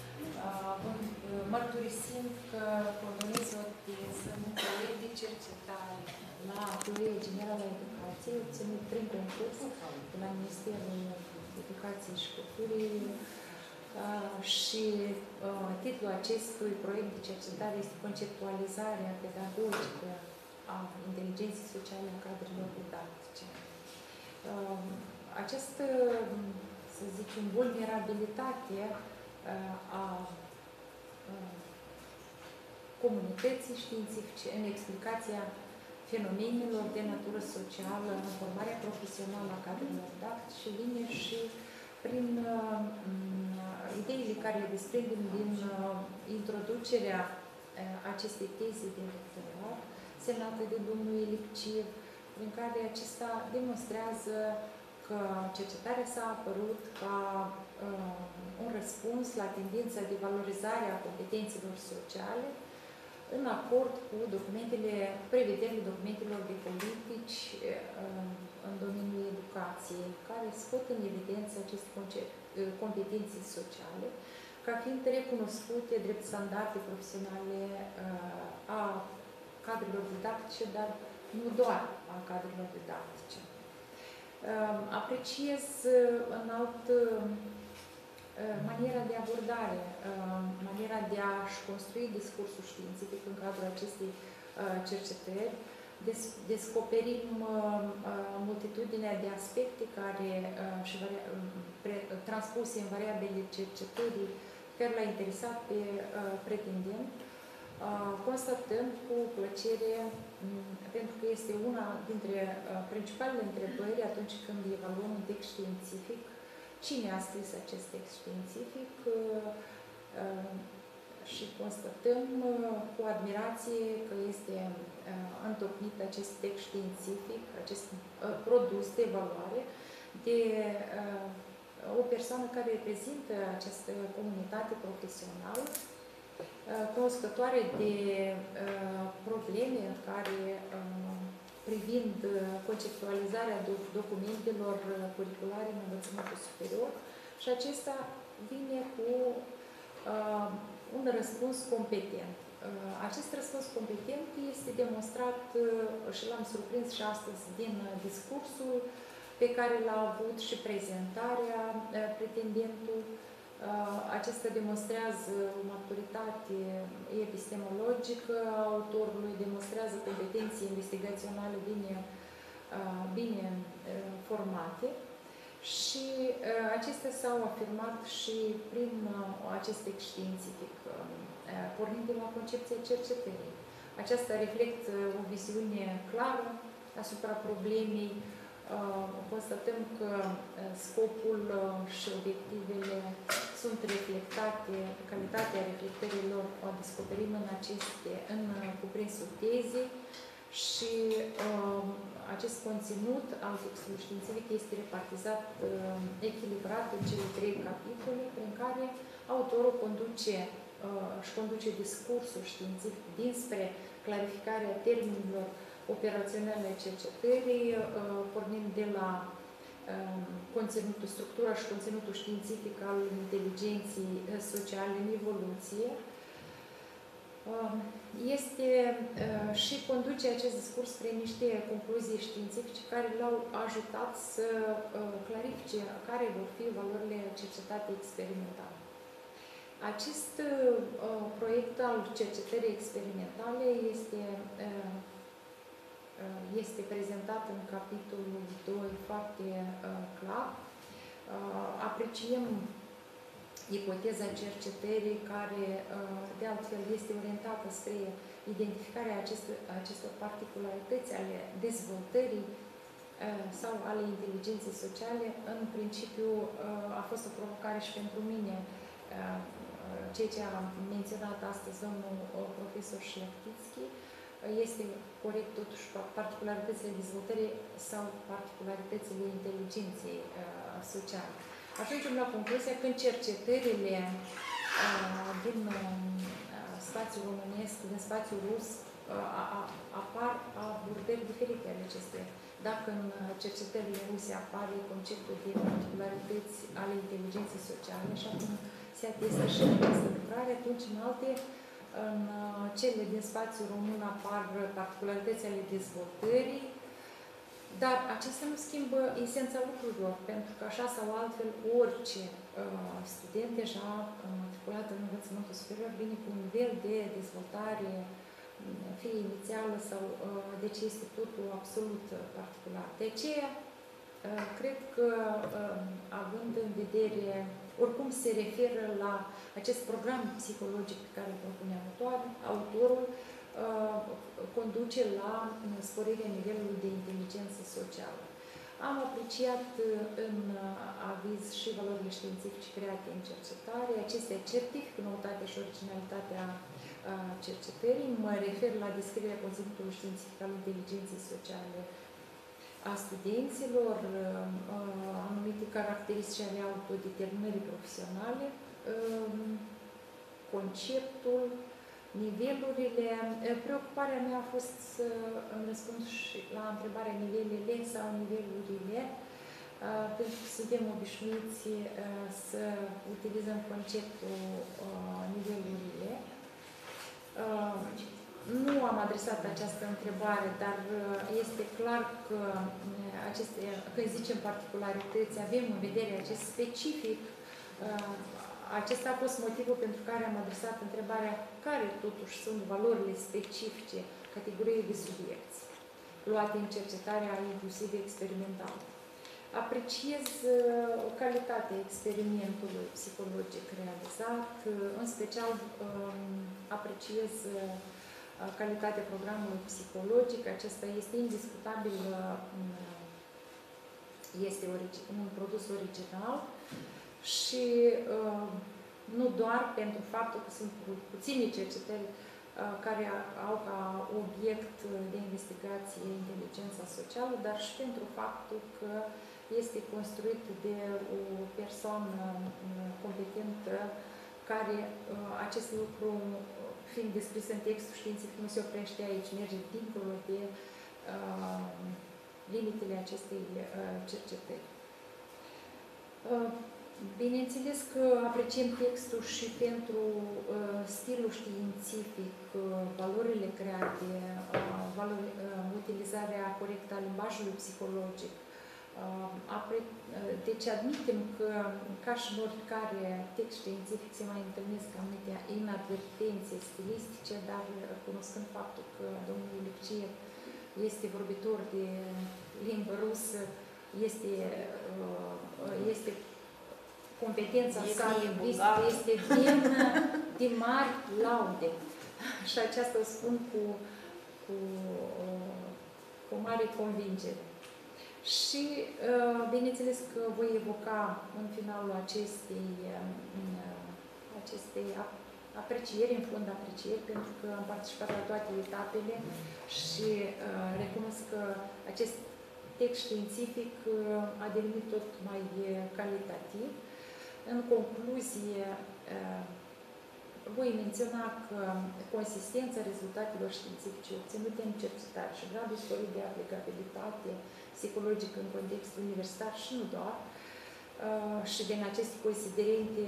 Speaker 7: Mărturisind că coordonez o teză, un proiect de cercetare la Teoria Generală a Educației, obținut prin concurs de la Ministerul Educației și Culturii. Și titlul acestui proiect de cercetare este Conceptualizarea pedagogică a inteligenței sociale a cadrelor didactice. Această, să zicem, vulnerabilitate a comunității științifice în explicația fenomenelor de natură socială, în formarea profesională a cadrelor didactice vine și prin uh, ideile care le desprindem din uh, introducerea uh, acestei teze de doctorat semnată de domnul Ilicciu, prin care acesta demonstrează că cercetarea s-a apărut ca uh, un răspuns la tendința de valorizare a competențelor sociale în acord cu documentele, prevederile documentelor de politici uh, în domeniul educației, care scot în evidență aceste competențe sociale, ca fiind recunoscute drept standarde profesionale uh, a cadrelor didactice, dar nu doar a cadrelor didactice. Uh, apreciez uh, înalt uh, maniera de abordare, uh, maniera de a-și construi discursul științific în cadrul acestei uh, cercetări. Des, descoperim uh, uh, multitudinea de aspecte care uh, și pre, transpuse în variabile cercetării care l-a interesat pe uh, pretendent. Uh, constatăm cu plăcere, um, pentru că este una dintre uh, principalele întrebări atunci când evaluăm un text științific, cine a scris acest text științific, uh, uh, și constatăm uh, cu admirație că este uh, întocmit acest text științific, acest uh, produs de evaluare de uh, o persoană care reprezintă această comunitate profesională, uh, cunoscătoare de uh, probleme care uh, privind uh, conceptualizarea do documentelor uh, curriculare în învățământul superior și acesta vine cu uh, un răspuns competent. Acest răspuns competent este demonstrat
Speaker 12: interesat și l-am surprins și astăzi din discursul pe care l-a avut și prezentarea pretendentul. Acesta demonstrează o maturitate epistemologică a autorului, demonstrează competenții investigaționale bine, bine formate și acestea s-au afirmat și prin acest text științific, pornind de la concepția cercetării. Aceasta reflectă o viziune clară asupra problemei. Constatăm că scopul și obiectivele sunt reflectate, calitatea reflectărilor o descoperim în aceste, în cuprinsul tezei și uh, acest conținut al textului științific este repartizat uh, echilibrat în cele trei capitole prin care autorul conduce, uh, își conduce discursul științific dinspre clarificarea termenilor operaționale cercetării, pornind de la conținutul, structura și conținutul științific al inteligenței sociale în evoluție. Este și conduce acest discurs spre niște concluzii științifice care l-au ajutat să clarifice care vor fi valorile cercetate experimentale. Acest proiect al cercetării experimentale este este prezentat în capitolul doi foarte uh, clar. Uh, apreciem ipoteza cercetării care, uh, de altfel, este orientată spre identificarea acestor, acestor particularități ale dezvoltării uh, sau ale inteligenței sociale. În principiu, uh, a fost o provocare și pentru mine, uh, ceea ce a menționat astăzi domnul profesor Șlachtițchi. Este corect totuși particularitățile dezvoltării sau particularitățile inteligenței uh, sociale. Ajungem la concluzia că în cercetările uh, din uh, spațiul românesc, din spațiul rus, uh, apar abordări diferite ale acestea. Dacă în cercetările ruse apare conceptul de particularități ale inteligenței sociale și acum se atestă și în această lucrare, atunci în alte în cele din spațiul român apar particularități ale dezvoltării, dar acestea nu schimbă esența lucrurilor, pentru că așa sau altfel orice uh, student deja matriculat în învățământul superior vine cu un nivel de dezvoltare, fie inițială sau uh, deci este totul absolut particular. De aceea, uh, cred că uh, având în vedere oricum se referă la acest program psihologic pe care îl propune autorul, uh, conduce la sporirea nivelului de inteligență socială. Am apreciat în aviz și valorile științifice create în cercetare. Acestea certifică noutatea și originalitatea cercetării. Mă refer la descrierea conținutului științific al inteligenței sociale a studenților, anumite caracteristici ale autodeterminării profesionale, conceptul, nivelurile. Preocuparea mea a fost să îmi răspund și la întrebarea nivelele sau nivelurile, pentru că suntem obișnuiți să utilizăm conceptul nivelurile. Nu am adresat această întrebare, dar este clar că aceste, când zicem particularități, avem în vedere acest specific. Acesta a fost motivul pentru care am adresat întrebarea care totuși sunt valorile specifice categoriei de subiecti luate în cercetarea inclusiv experimentală. Apreciez calitatea experimentului psihologic realizat, în special apreciez calitatea programului psihologic. Acesta este indiscutabil, este un produs original și nu doar pentru faptul că sunt puține cercetări care au ca obiect de investigație inteligența socială, dar și pentru faptul că este construit de o persoană competentă care acest lucru, fiind descris în textul științific, nu se oprește aici, merge dincolo de uh, limitele acestei uh, cercetări. Uh, Bineînțeles că apreciem textul și pentru uh, stilul științific, uh, valorile create, uh, valori, utilizarea corectă a limbajului psihologic. Deci admitem că, ca și în oricare text științific, se mai întâlnesc anumite inadvertențe stilistice, dar cunoscând faptul că domnul Iliciev este vorbitor de limbă rusă, este, este competența sa lingvistică este demnă de mari laude. Și aceasta o spun cu, cu, cu mare convingere. Și, bineînțeles că voi evoca în finalul acestei, acestei aprecieri, în fond aprecieri, pentru că am participat la toate etapele și recunosc că acest text științific a devenit tot mai calitativ. În concluzie, voi menționa că consistența rezultatelor științifice obținute în cercetare și gradul sporit de aplicabilitate psihologică în context universitar și nu doar, și din aceste considerente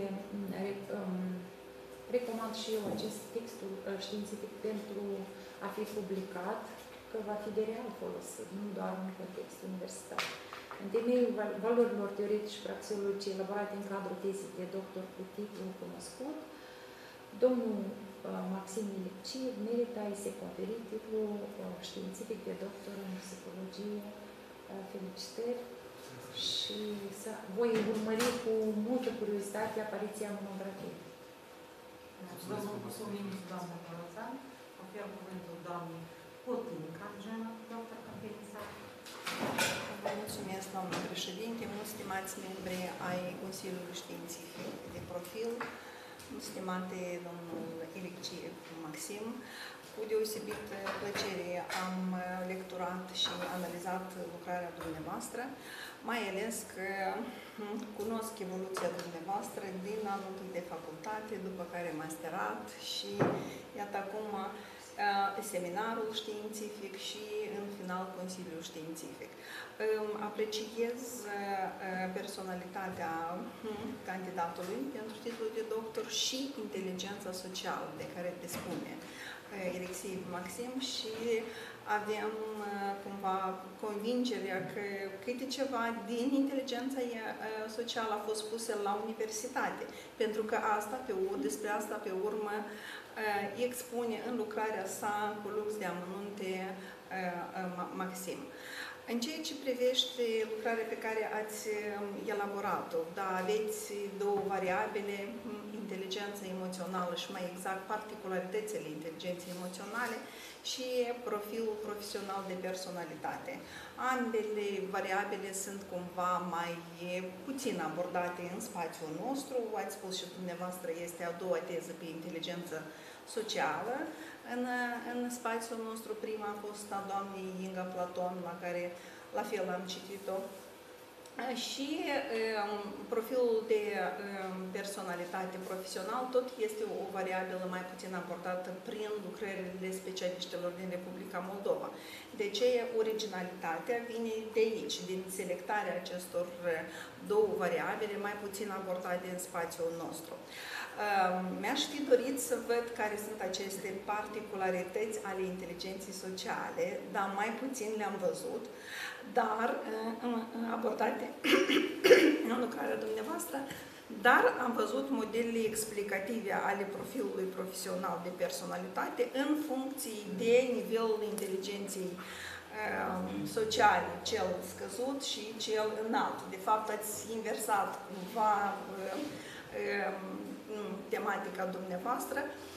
Speaker 12: recomand și eu acest text științific pentru a fi publicat, că va fi de real folosit, nu doar în context universitar. În temeiul valorilor teoretice și praxeologice elaborate în cadrul tezei de doctor cu titlul cunoscut, domnul Maxim Iliciev merită a-i se conferi titlul științific de doctor în psihologie. Felicitări și să voi urmări cu multă curiozitate apariția monografiei.
Speaker 13: Vă mulțumim, doamna Coroțan. Ofer cuvântul doamnei Putinca, doctor Conferința.
Speaker 14: Vă mulțumesc, doamnă președinte, mulți stimați membri ai Consiliului Științific de Profil, stimate domnul Iliciev Maxim. Cu deosebită plăcere am lecturat și analizat lucrarea dumneavoastră, mai ales că cunosc evoluția dumneavoastră din anul întâi de facultate, după care masterat și iată acum seminarul științific și în final Consiliul Științific. Apreciez personalitatea candidatului pentru titlul de doctor și inteligența socială de care dispune Iliciev Maxim și avem cumva convingerea că câte ceva din inteligența socială a fost pusă la universitate, pentru că asta pe urmă, despre asta pe urmă expune în lucrarea sa cu lux de amănunte Maxim. În ceea ce privește lucrarea pe care ați elaborat-o, da, aveți două variabile, inteligența emoțională și mai exact particularitățile inteligenței emoționale și profilul profesional de personalitate. Ambele variabile sunt cumva mai puțin abordate în spațiul nostru. Ați spus și dumneavoastră, este a doua teză pe inteligență socială. În, în spațiul nostru, prima a fost a doamnei Inga Platon, la care la fel am citit-o. Și um, profilul de um, personalitate profesional tot este o variabilă mai puțin abordată prin lucrările specialiștilor din Republica Moldova. De ce originalitatea vine de aici, din selectarea acestor două variabile mai puțin abordate în spațiul nostru. Mi-aș fi dorit să văd care sunt aceste particularități ale inteligenței sociale, dar mai puțin le-am văzut, dar abordate în lucrarea dumneavoastră, dar am văzut modelele explicative ale profilului profesional de personalitate în funcție de nivelul inteligenței sociale, cel scăzut și cel înalt. De fapt, ați inversat cumva tematica dumneavoastră.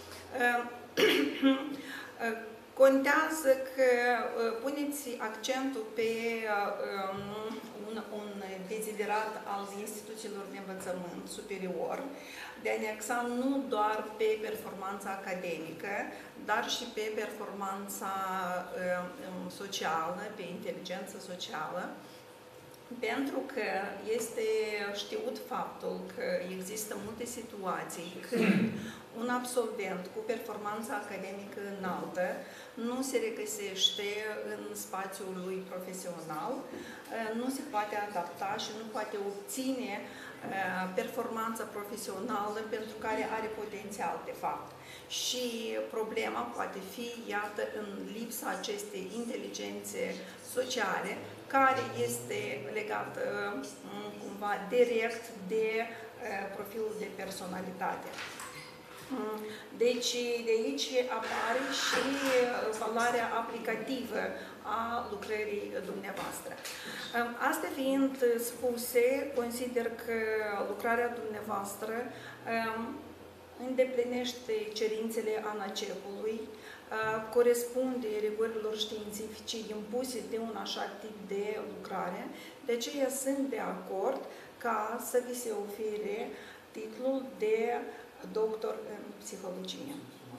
Speaker 14: Contează că puneți accentul pe un, un deziderat al instituțiilor de învățământ superior, de a ne axa nu doar pe performanța academică, dar și pe performanța socială, pe inteligența socială, pentru că este știut faptul că există multe situații când un absolvent cu performanță academică înaltă nu se regăsește în spațiul lui profesional, nu se poate adapta și nu poate obține performanța profesională pentru care are potențial, de fapt. Și problema poate fi, iată, în lipsa acestei inteligențe sociale, care este legată cumva direct de profilul de personalitate. Deci, de aici apare și valoarea aplicativă a lucrării dumneavoastră. Astea fiind spuse, consider că lucrarea dumneavoastră îndeplinește cerințele ANACEP-ului, corespunde rigorilor științifice impuse de un așa tip de lucrare, de aceea sunt de acord ca să vi se ofere titlul de doctor în psihologie.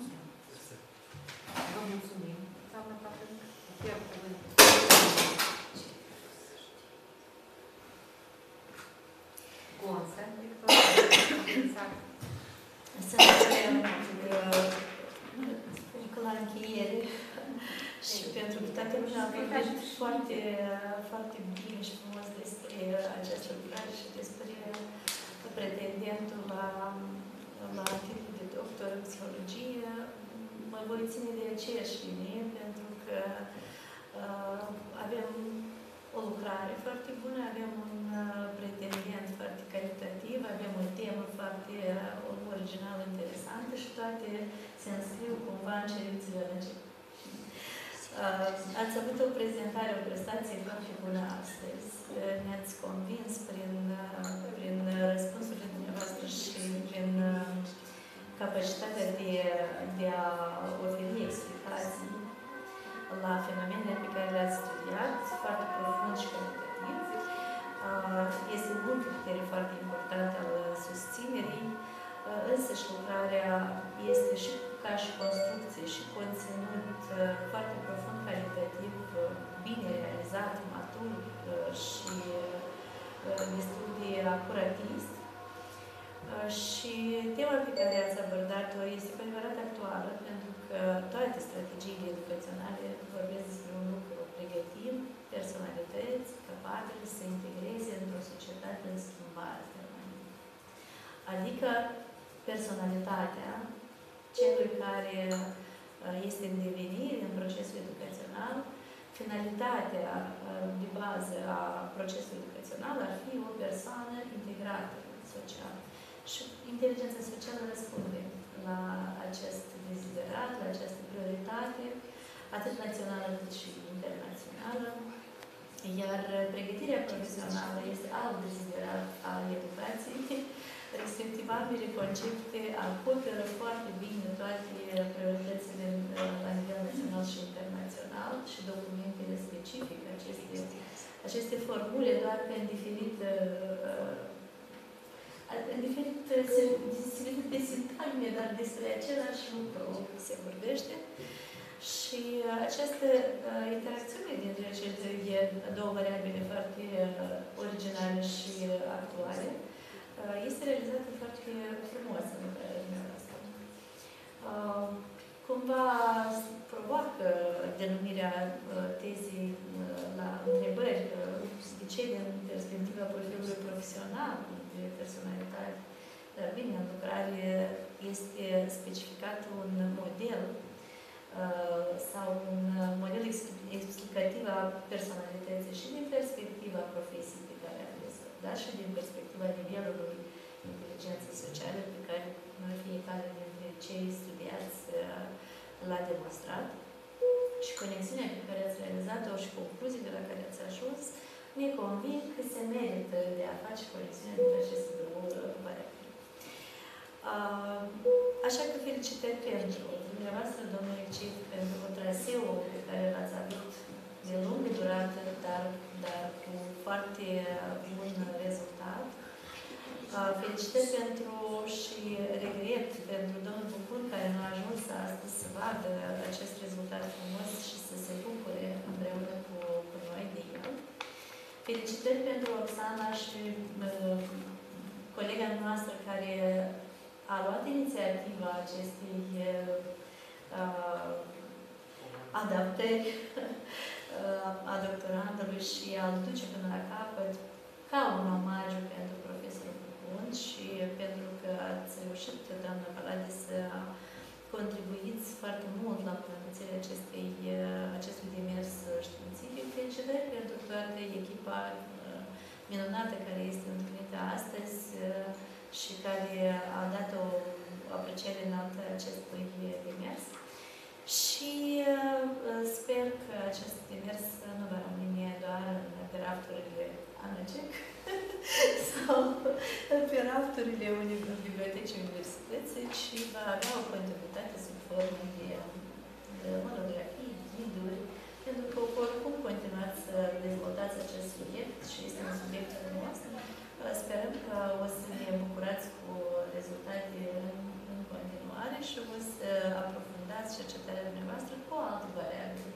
Speaker 13: Vă mulțumim. Doamna Caterina, iar cuvântul. Gonța, Victor,
Speaker 5: să sper că la încheiere și pentru că toată lumea a vorbit foarte, foarte bine și frumos despre această lucrare și despre pretendentul la, la titlul de doctor în psihologie, mă voi ține de aceeași linie, pentru că uh, avem o lucrare foarte bună, avem un uh, pretendent foarte calitativ, avem o temă foarte uh, originală, interesantă și toate se înscriu cumva în cerințele noastre. Uh, ați avut o prezentare, o prestație foarte bună astăzi. Uh, ne-ați convins prin, uh, prin răspunsurile dumneavoastră și prin uh, capacitatea de, de a oferi explicații la fenomenele pe care le-ați studiat, foarte profund și calitativ. Este un criterii foarte important al susținerii, însă și lucrarea este și ca și construcție și conținut foarte profund, calitativ, bine realizat, matur și destul de acuratist. Și tema pe care ați abordat-o este cu adevărat actuală, pentru că toate strategiile educaționale vorbesc despre un lucru: pregătim personalități capabile să se integreze într-o societate în schimbare permanentă. Adică personalitatea celui care este în devenire în procesul educațional, finalitatea de bază a procesului educațional ar fi o persoană integrată social. Și inteligența socială răspunde la acest deziderat, la această prioritate, atât națională cât și internațională. Iar pregătirea profesională este alt deziderat al educației, respectiv ambele concepte acoperă foarte bine toate prioritățile la nivel național și internațional și documentele specifice, aceste, aceste formule, doar că în diferit în diferite de sintagme, dar despre același lucru se vorbește. Și această uh, interacțiune dintre aceste două variabile foarte uh, originale și uh, actuale uh, este realizată foarte frumos în lucrarea dumneavoastră. Uh, cumva provoacă denumirea uh, tezei uh, la întrebări uh, de ce din perspectiva profilului profesional, de personalitate. Dar bine, în lucrare este specificat un model sau un model explicativ a personalității și din perspectiva profesiei pe care a ales-o, dar și din perspectiva nivelului inteligenței sociale pe care fiecare dintre cei studiați l-a demonstrat. Și conexiunea pe care ați realizat-o și concluziile la care ați ajuns ne convin că se merită de a face conexiunea dintre aceste două variabile. Așa că felicitări pentru dumneavoastră, domnule Cip, pentru traseul pe care l-ați avut de lungă durată, dar, dar cu foarte bun rezultat. Felicitări pentru și regret pentru domnul Bucur, care nu a ajuns astăzi să vadă acest rezultat frumos și să se bucure împreună cu, cu noi de el. Felicitări pentru Oxana și uh, colega noastră care a luat inițiativa acestei uh, adaptări uh, a doctorandului și a-l duce până la capăt ca un omagiu pentru profesorul Bucur. și pentru că ați reușit, doamna Palade, să contribuiți foarte mult la îmbunătățirea acestei, acestui demers științific. Felicitări pentru toată echipa minunată care este întâlnită astăzi și care a dat o apreciere înaltă acestui demers. Și sper că acest demers nu va rămâne doar pe rafturile ANACEC sau pe rafturile bibliotecii universității, ci va avea o continuitate sub formă de monografii, ghiduri, pentru că oricum continuați să dezvoltați acest subiect și este un subiect frumos. Sperăm că o să ne bucurați cu rezultate în, în continuare și o să aprofundați cercetarea dumneavoastră cu alte variabile.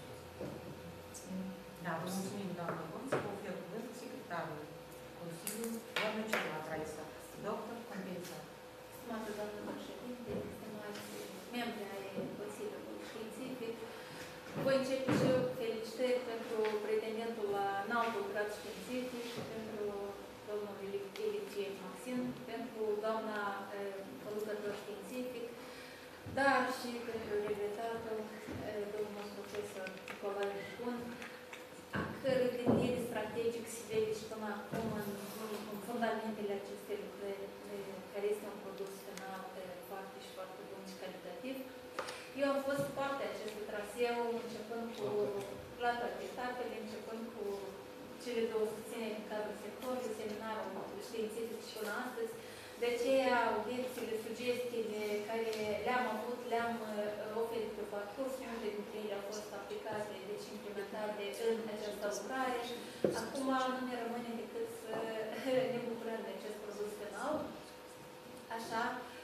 Speaker 13: Da, vă mulțumim, doamnă Gonț, vă ofer cuvântul secretarul Consiliului, doamnă Cerula Traisa, doctor Compensa.
Speaker 2: Stimată doamnă președinte, stimați membri ai Consiliului Științific, voi începe și eu felicitări pentru pretendentul la înaltul grad științific și pentru domnul Eliciev Maxim, pentru doamna conducător științific, dar și pentru regretatul domnul profesor Nicolae Bun, a cărui gândire strategic se vede și până acum în, în fundamentele acestei lucrări, care este un produs final foarte și foarte bun și calitativ. Eu am fost parte a acestui traseu, începând cu, la toate etapele, începând cu cele două susțineri în cadrul sectorului, seminarul științific și până astăzi. De aceea, obiecțiile, sugestiile care le-am avut, le-am oferit pe parcurs, multe dintre ele au fost aplicate, deci implementate în această lucrare. Acum nu ne rămâne decât să ne bucurăm de acest produs final. Așa.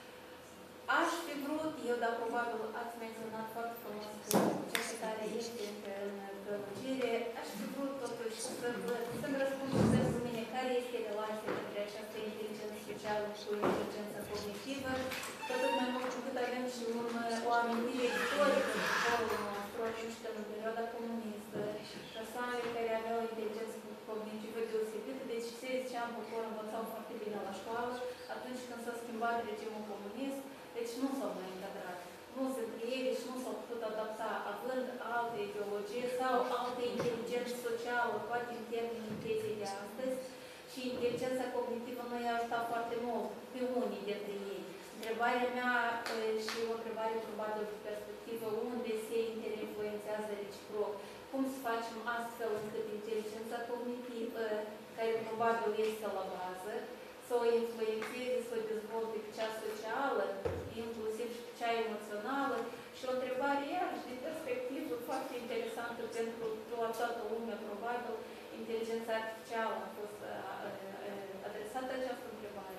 Speaker 2: Aș fi vrut, eu, dar probabil ați menționat foarte frumos că cercetarea este încă în prelungire, aș fi vrut totuși să să-mi răspundeți pentru mine care este relația între această inteligență socială și inteligența cognitivă, cu atât mai mult cât avem și urmă o amintire istorică în școlul nostru, atunci când în perioada comunistă, persoanele care aveau inteligență cognitivă deosebită, deci se ziceam că învățau foarte bine la școală, atunci când s-a schimbat regimul comunist, deci nu s-au mai încadrat. Mulți dintre ei deci nu s-au putut adapta, având alte ideologie sau alte inteligență socială, poate în termenii tezei de astăzi, și inteligența cognitivă nu i-a ajutat foarte mult pe unii dintre ei. Întrebarea mea și o întrebare probabil de perspectivă, unde se interinfluențează reciproc? Cum să facem astfel încât inteligența cognitivă, care probabil este la bază, să o influențeze, să o dezvolte pe cea socială, inclusiv și pe cea emoțională. Și o întrebare iarăși de perspectivă foarte interesantă pentru toată lumea, probabil, inteligența artificială a fost adresată această întrebare.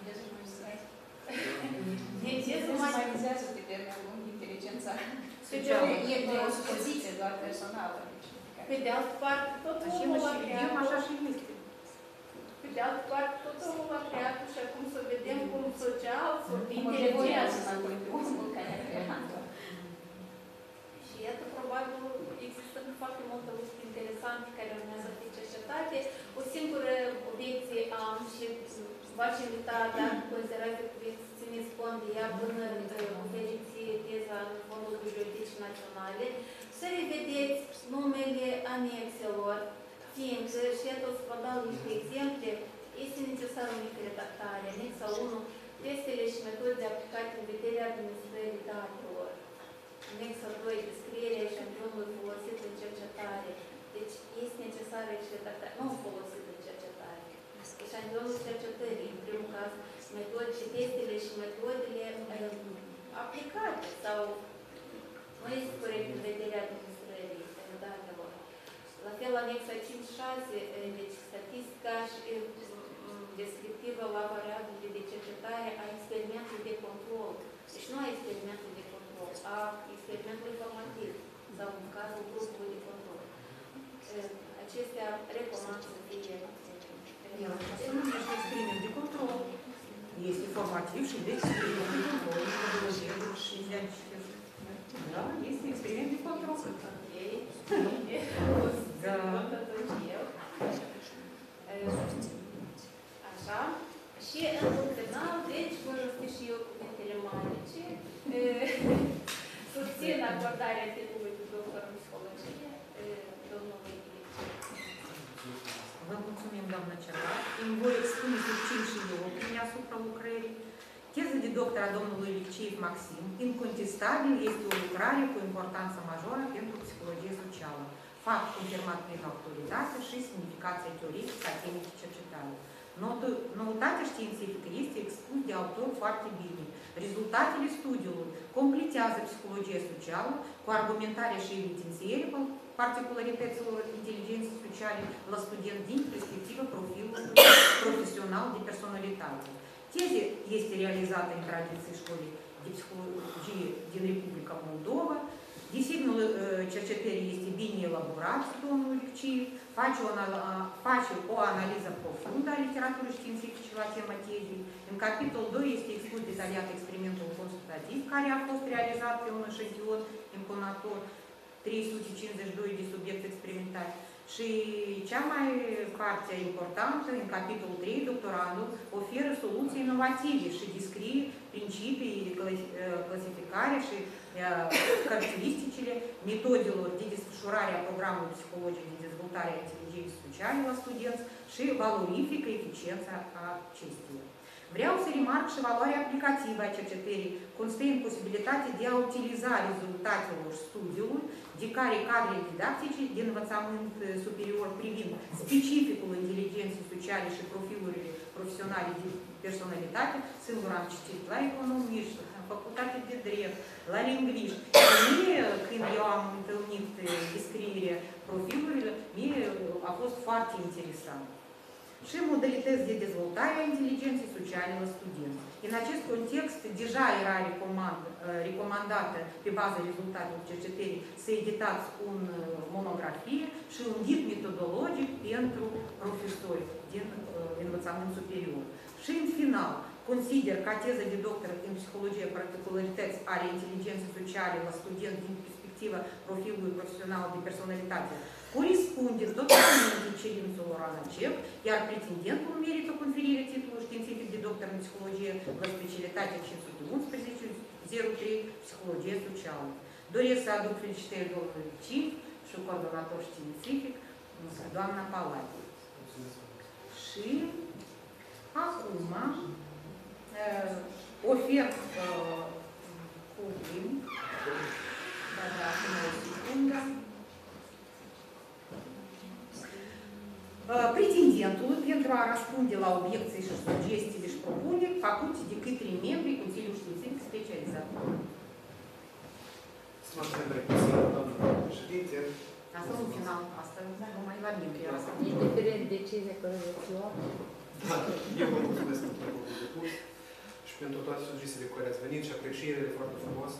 Speaker 8: Ce se mai vizează pe termen lung inteligența socială? E de o supoziție doar personală.
Speaker 2: Pe de altă parte, tot omul a creat.
Speaker 13: Așa și este.
Speaker 2: Pe de altă parte, tot omul a creat și acum să vedem cum social,
Speaker 8: inteligența.
Speaker 2: Și iată, probabil, există foarte multe lucruri interesante care urmează să fie cercetate. O singură obiecție am și v-aș invita, dacă considerați de cuvânt, să țineți cont de ea până oferiți teza în Fondul Bibliotecii Naționale, să revedeți numele anexelor, fiindcă, și iată o să vă dau niște exemple, este necesară o mică redactare. Anexa unu, testele și metode aplicate în vederea administrării datelor. Anexa doi, descrierea eșantionului folosit în cercetare. Deci este necesară și redactare, nu folosit în cercetare. Eșantionul cercetării, în primul caz, metode și testele și metodele aplicate sau nu este corect în vederea administrării datelor. La fel, anexa cinci șase, deci statistica și descriptivă la variabile de cercetare a experimentului de control. Deci nu a experimentului de control, a experimentului formativ sau în cazul grupului de control. Acestea recomand să fie.
Speaker 13: Asta nu este experiment de control. Este formativ și de experiment de control. Da, este experiment de control.
Speaker 2: Așa. Și în
Speaker 1: doamnă Cerlat. Îmi voi expune succint și eu opinia asupra lucrării. Teza de doctor a domnului Livciev Maxim, incontestabil, este o lucrare cu importanță majoră pentru psihologie socială, fapt confirmat prin autoritate și semnificația teoretică a temei de cercetare. Noutatea științifică este expus de autor foarte bine. Rezultatele studiului completează psihologia socială cu argumentarea și evidențierea particularităților inteligenței sociale la student din perspectiva profilului profesional de personalitate. Teza este realizată în tradiții școlii de psihologie din Republica Moldova. Designul cercetării este bine elaborat de domnul Livciev, face o, face o analiză profundă a literaturii științifice la tema tezei. În capitolul doi este expus detaliat experimentul consultativ care a fost realizat pe un eșantion impunator, trei sute cincizeci și doi de subiecte experimentali. Și cea mai parte importantă, în capitolul trei, doctorandul oferă soluții inovative și descrie principii de clasificare și caracteristicile metodelor de desfășurare a programului psihologic de dezvoltare a inteligenței sociale la studenți și valorifică eficiența acesteia. Vreau să remarc și valoarea aplicativă a cercetării constă în posibilitatea de a utiliza rezultatele studiului de care cadrele didactice de învățământ superior privind specificul inteligenței sociale și profilurile profesionale de personalitate, singur am citit la economiști, la facultate de drept, la lingviști. Mie, când eu am întâlnit descrierea profilurilor, mie a fost foarte interesant. Și modalități de dezvoltare a inteligenței sociale la studenți. În acest context, deja era recomand, recomandată, pe baza rezultatelor cercetării, să editați un monografie și un ghid metodologic pentru profesori din învățământ superior. Și în final, consider ca teza de doctor în psihologie particularități ale inteligenței sociale la studenți din perspectiva profilului profesional de personalitate corespunde totalmente cerințelor ANACEP, iar pretendentul merită conferirea titlului științific de doctor în psihologie la specialitatea cinci sute unsprezece zero trei psihologie socială. Doresc să aduc felicitări domnului Livciev și coordonator științific, doamna Palati. Și acum ofer cuvânt, da, da, o secundă, pretendentului pentru a răspunde la obiecții și sugestiile și propuneri făcute de către membrii Consiliului Științific Specializat.
Speaker 3: Stimați membri Consiliului, doamnă președinte,
Speaker 1: asta nu final, asta numai la membrii.
Speaker 12: Indiferent decizia care veți lua.
Speaker 3: Da, eu vă mulțumesc pentru raportul depus și pentru toate sugestiile cu care ați venit și aprecierile foarte frumoase.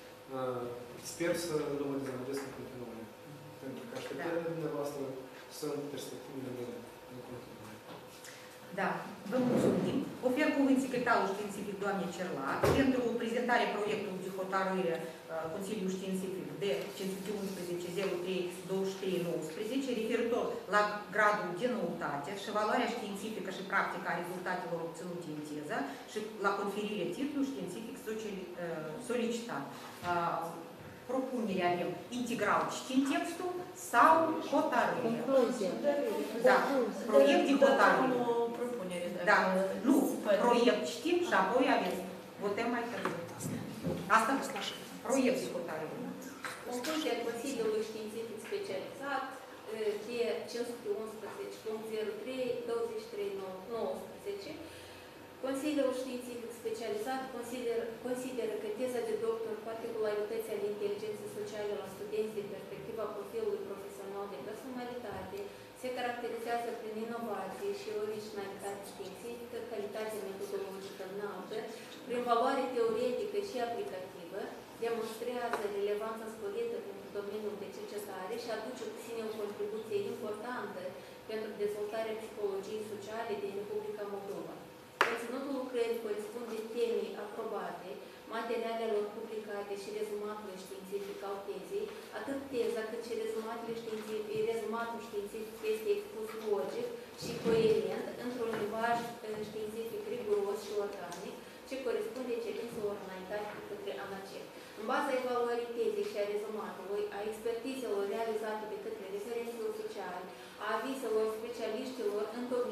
Speaker 3: Sper să nu mă dezamăgesc în continuare, pentru că așteptările dumneavoastră sunt perspectivele mele în continuare.
Speaker 1: Da, vă mulțumim. Ofer cuvânt secretarul științific doamnei Cerlat pentru prezentarea proiectului de hotărâre Consiliului Științific de cinci sute unsprezece zero trei douăzeci și trei nouăsprezece referitor la gradul de noutate și valoarea științifică și practică a rezultatelor obținute în teză și la conferirea titlului științific solicitat. Propunerea avem integral citim textul sau hotărâre.
Speaker 12: Concluzie.
Speaker 1: Da, proiect de hotărâre.
Speaker 5: Propunere.
Speaker 1: Da, nu, proiect citim și apoi aveți. Votăm mai târziu. Asta proiect de hotărâre.
Speaker 2: Concluzia Consiliului Științific Specializat de cinci sute unsprezece zero trei douăzeci și trei nouăsprezece. Consiliul Științific Specializat consideră, consideră că teza de doctor particularități ale inteligenței sociale la studenți din perspectiva profilului profesional de personalitate se caracterizează prin inovație și originalitate științifică, calitate metodologică înaltă, prin valoare teoretică și aplicativă, demonstrează relevanța sporită pentru domeniul de cercetare și aduce cu sine o contribuție importantă pentru dezvoltarea psihologiei sociale din Republica Moldova. Conținutul lucrării corespunde temei aprobate, materialelor publicate și rezumatul științific al tezei, atât teza cât și rezumatul științific, rezumatul științific este expus logic și coerent într-un limbaj științific riguros și organic, ce corespunde cerințelor înaintate către ANACEP. În baza evaluării tezei și a rezumatului, a expertizelor realizate de către referențele sociale, a avizelor specialiștilor întocmite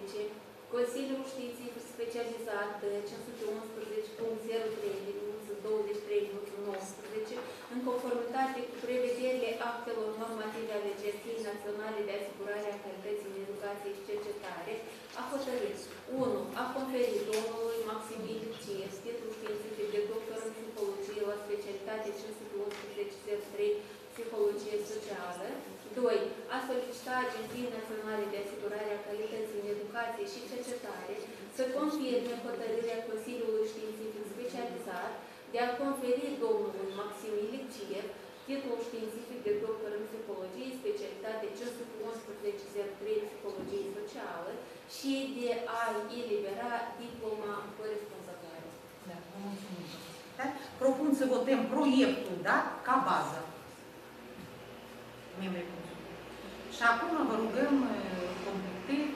Speaker 2: unsprezece, Consiliul Științific Specializat cinci sute unsprezece punct zero trei, douăzeci și trei nouăsprezece, în conformitate cu prevederile actelor normative ale Agenției Naționale de Asigurare a Calității în Educație și Cercetare, a hotărât unu. A conferit domnului Maximil Cies titlul științific de doctor în psihologie la specialitate cinci sute unsprezece zero trei Psihologie Socială. doi. A solicitat Agenției Naționale de Asigurare a Calității în Educație și Cercetare să confirme hotărârea Consiliului Științific Specializat de a conferi domnului Maximil Ciev titlul științific de doctor în psihologie, specialitate cinci sute unsprezece zero trei Psihologie Socială și de a elibera diploma corespunzătoare.
Speaker 13: Da, vă mulțumim. Propun să votăm proiectul, da, ca bază. Membrii Consiliului. Și acum vă rugăm completări.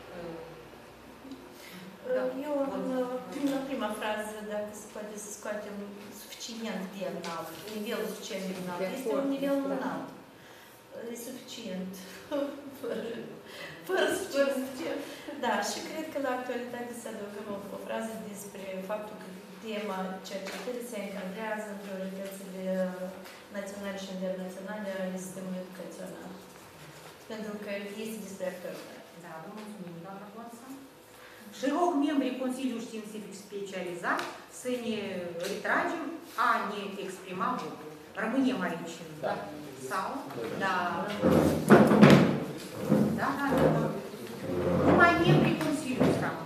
Speaker 5: Da. Eu, în, în prima frază, dacă se poate să scoatem suficient de înalt, nivelul suficient de înalt, este un nivel înalt. E suficient. Fără, fără suficient. Da, și cred că la actualitate să adăugăm o, o frază despre faptul că tema cercetării se încadrează în prioritățile naționale și internaționale ale sistemului educațional. Pentru că este despre actualitate.
Speaker 13: Da, vă mulțumim, doamna Gonța. Și rog membrii Consiliului Științific Specializat să ne retragem a ne exprima votul. Rămânem aici. Da. Sau? Da. Da, da, da. Numai membrii Consiliului stau.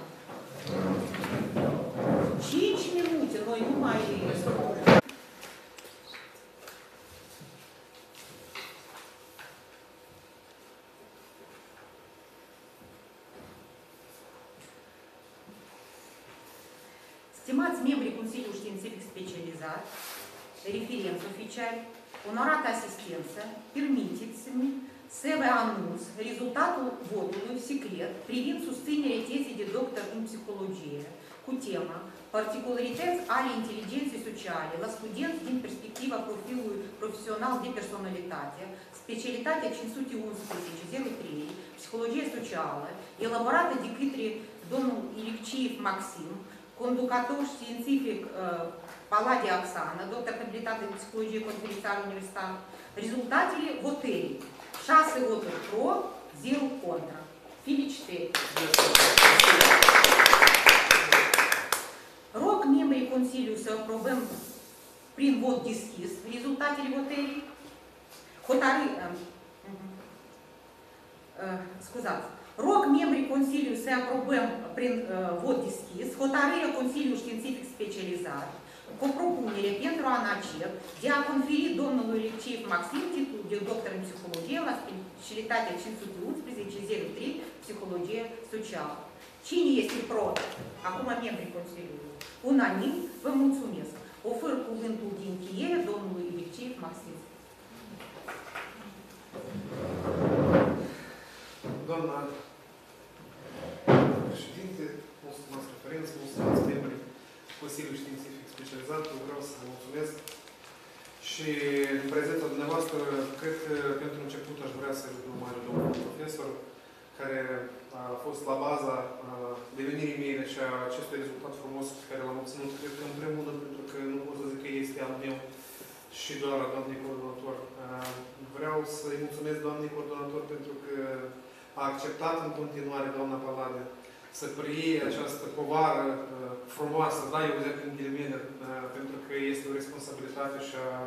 Speaker 13: cinci minute, noi nu mai... Stimați membrii Consiliului Științific Specializat, referenți oficiali, onorată asistență, permiteți-mi să vă anunț rezultatul votului secret privind susținerea tezei de doctor în psihologie cu tema Particularități ale inteligenței sociale la studenți din perspectiva profilului profesional de personalitate, specialitatea cinci sute unsprezece zero trei, Psihologie socială, elaborată de către domnul Iliciev Maxim, conducător științific uh, Palade Oxana, doctor abilitate în psihologie confidențială universitară, rezultatele votării. șase voturi pro, zero contra. Felicitări! Rog membrii Consiliului să aprobăm prin vot deschis rezultatele votării. Hotărâi... Uh, uh, uh, scuzați. Rog membrii Consiliului să aprobăm prin uh, vot deschis hotărârea Consiliului Științific Specializat cu propunere pentru ANACEP de a conferi domnului Iliciev Maxim titlul de doctor în psihologie la specialitatea cinci sute unsprezece zero trei Psihologie Socială. Cine este pro? Acum membrii Consiliului. Unanim, vă mulțumesc. Ofer cuvântul de încheiere domnului Iliciev Maxim.
Speaker 3: Doamna președinte, mulțumesc referenți, mulțumesc membrii Consiliului Științific Specializat, vreau să vă mulțumesc și în prezența dumneavoastră, cred că pentru început aș vrea să-i urmare domnul profesor, care a fost la baza devenirii mele și a acestui rezultat frumos pe care l-am obținut, cred că împreună, pentru că nu pot să zic că este al meu și doar a doamnei coordonator. Vreau să-i mulțumesc doamnei coordonator pentru că a acceptat în continuare, doamna Palade, să preie această povară uh, frumoasă, da, eu zic în ghilimele, uh, pentru că este o responsabilitate și a,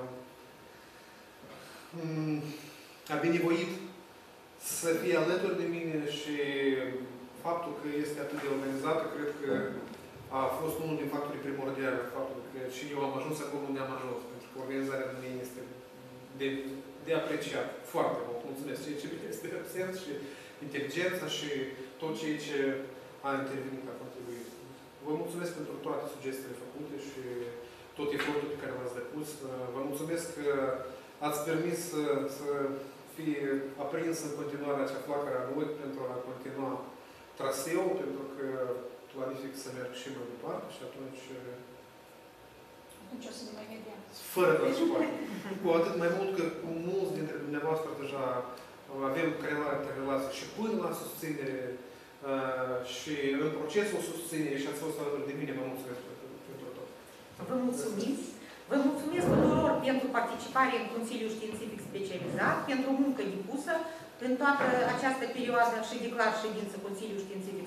Speaker 3: um, a binevoit să fie alături de mine și faptul că este atât de organizată, cred că a fost unul din factorii primordiale, faptul că și eu am ajuns acolo unde am ajuns, pentru că organizarea de mine este de, de apreciat. Foarte mult mulțumesc ceea ce este absent și inteligența și tot ceea ce a intervenit a contribuit. Vă mulțumesc pentru toate sugestiile făcute și tot efortul pe care l-ați depus. Vă mulțumesc că ați permis să, să fie aprins în continuare acea flacără a lui pentru a continua traseul, pentru că planific să merg și mai departe și atunci...
Speaker 8: Atunci o să ne mai vedem.
Speaker 3: Fără transport. Cu atât mai mult că cu mulți dintre dumneavoastră deja avem crearea de relații și până la susținere și în procesul susținerii și ați fost alături de mine. Vă mulțumesc pentru tot.
Speaker 1: Vă mulțumim. Vă mulțumesc tuturor pentru participare în Consiliul Științific Specializat, pentru muncă depusă în toată această perioadă și declar ședință Consiliul Științific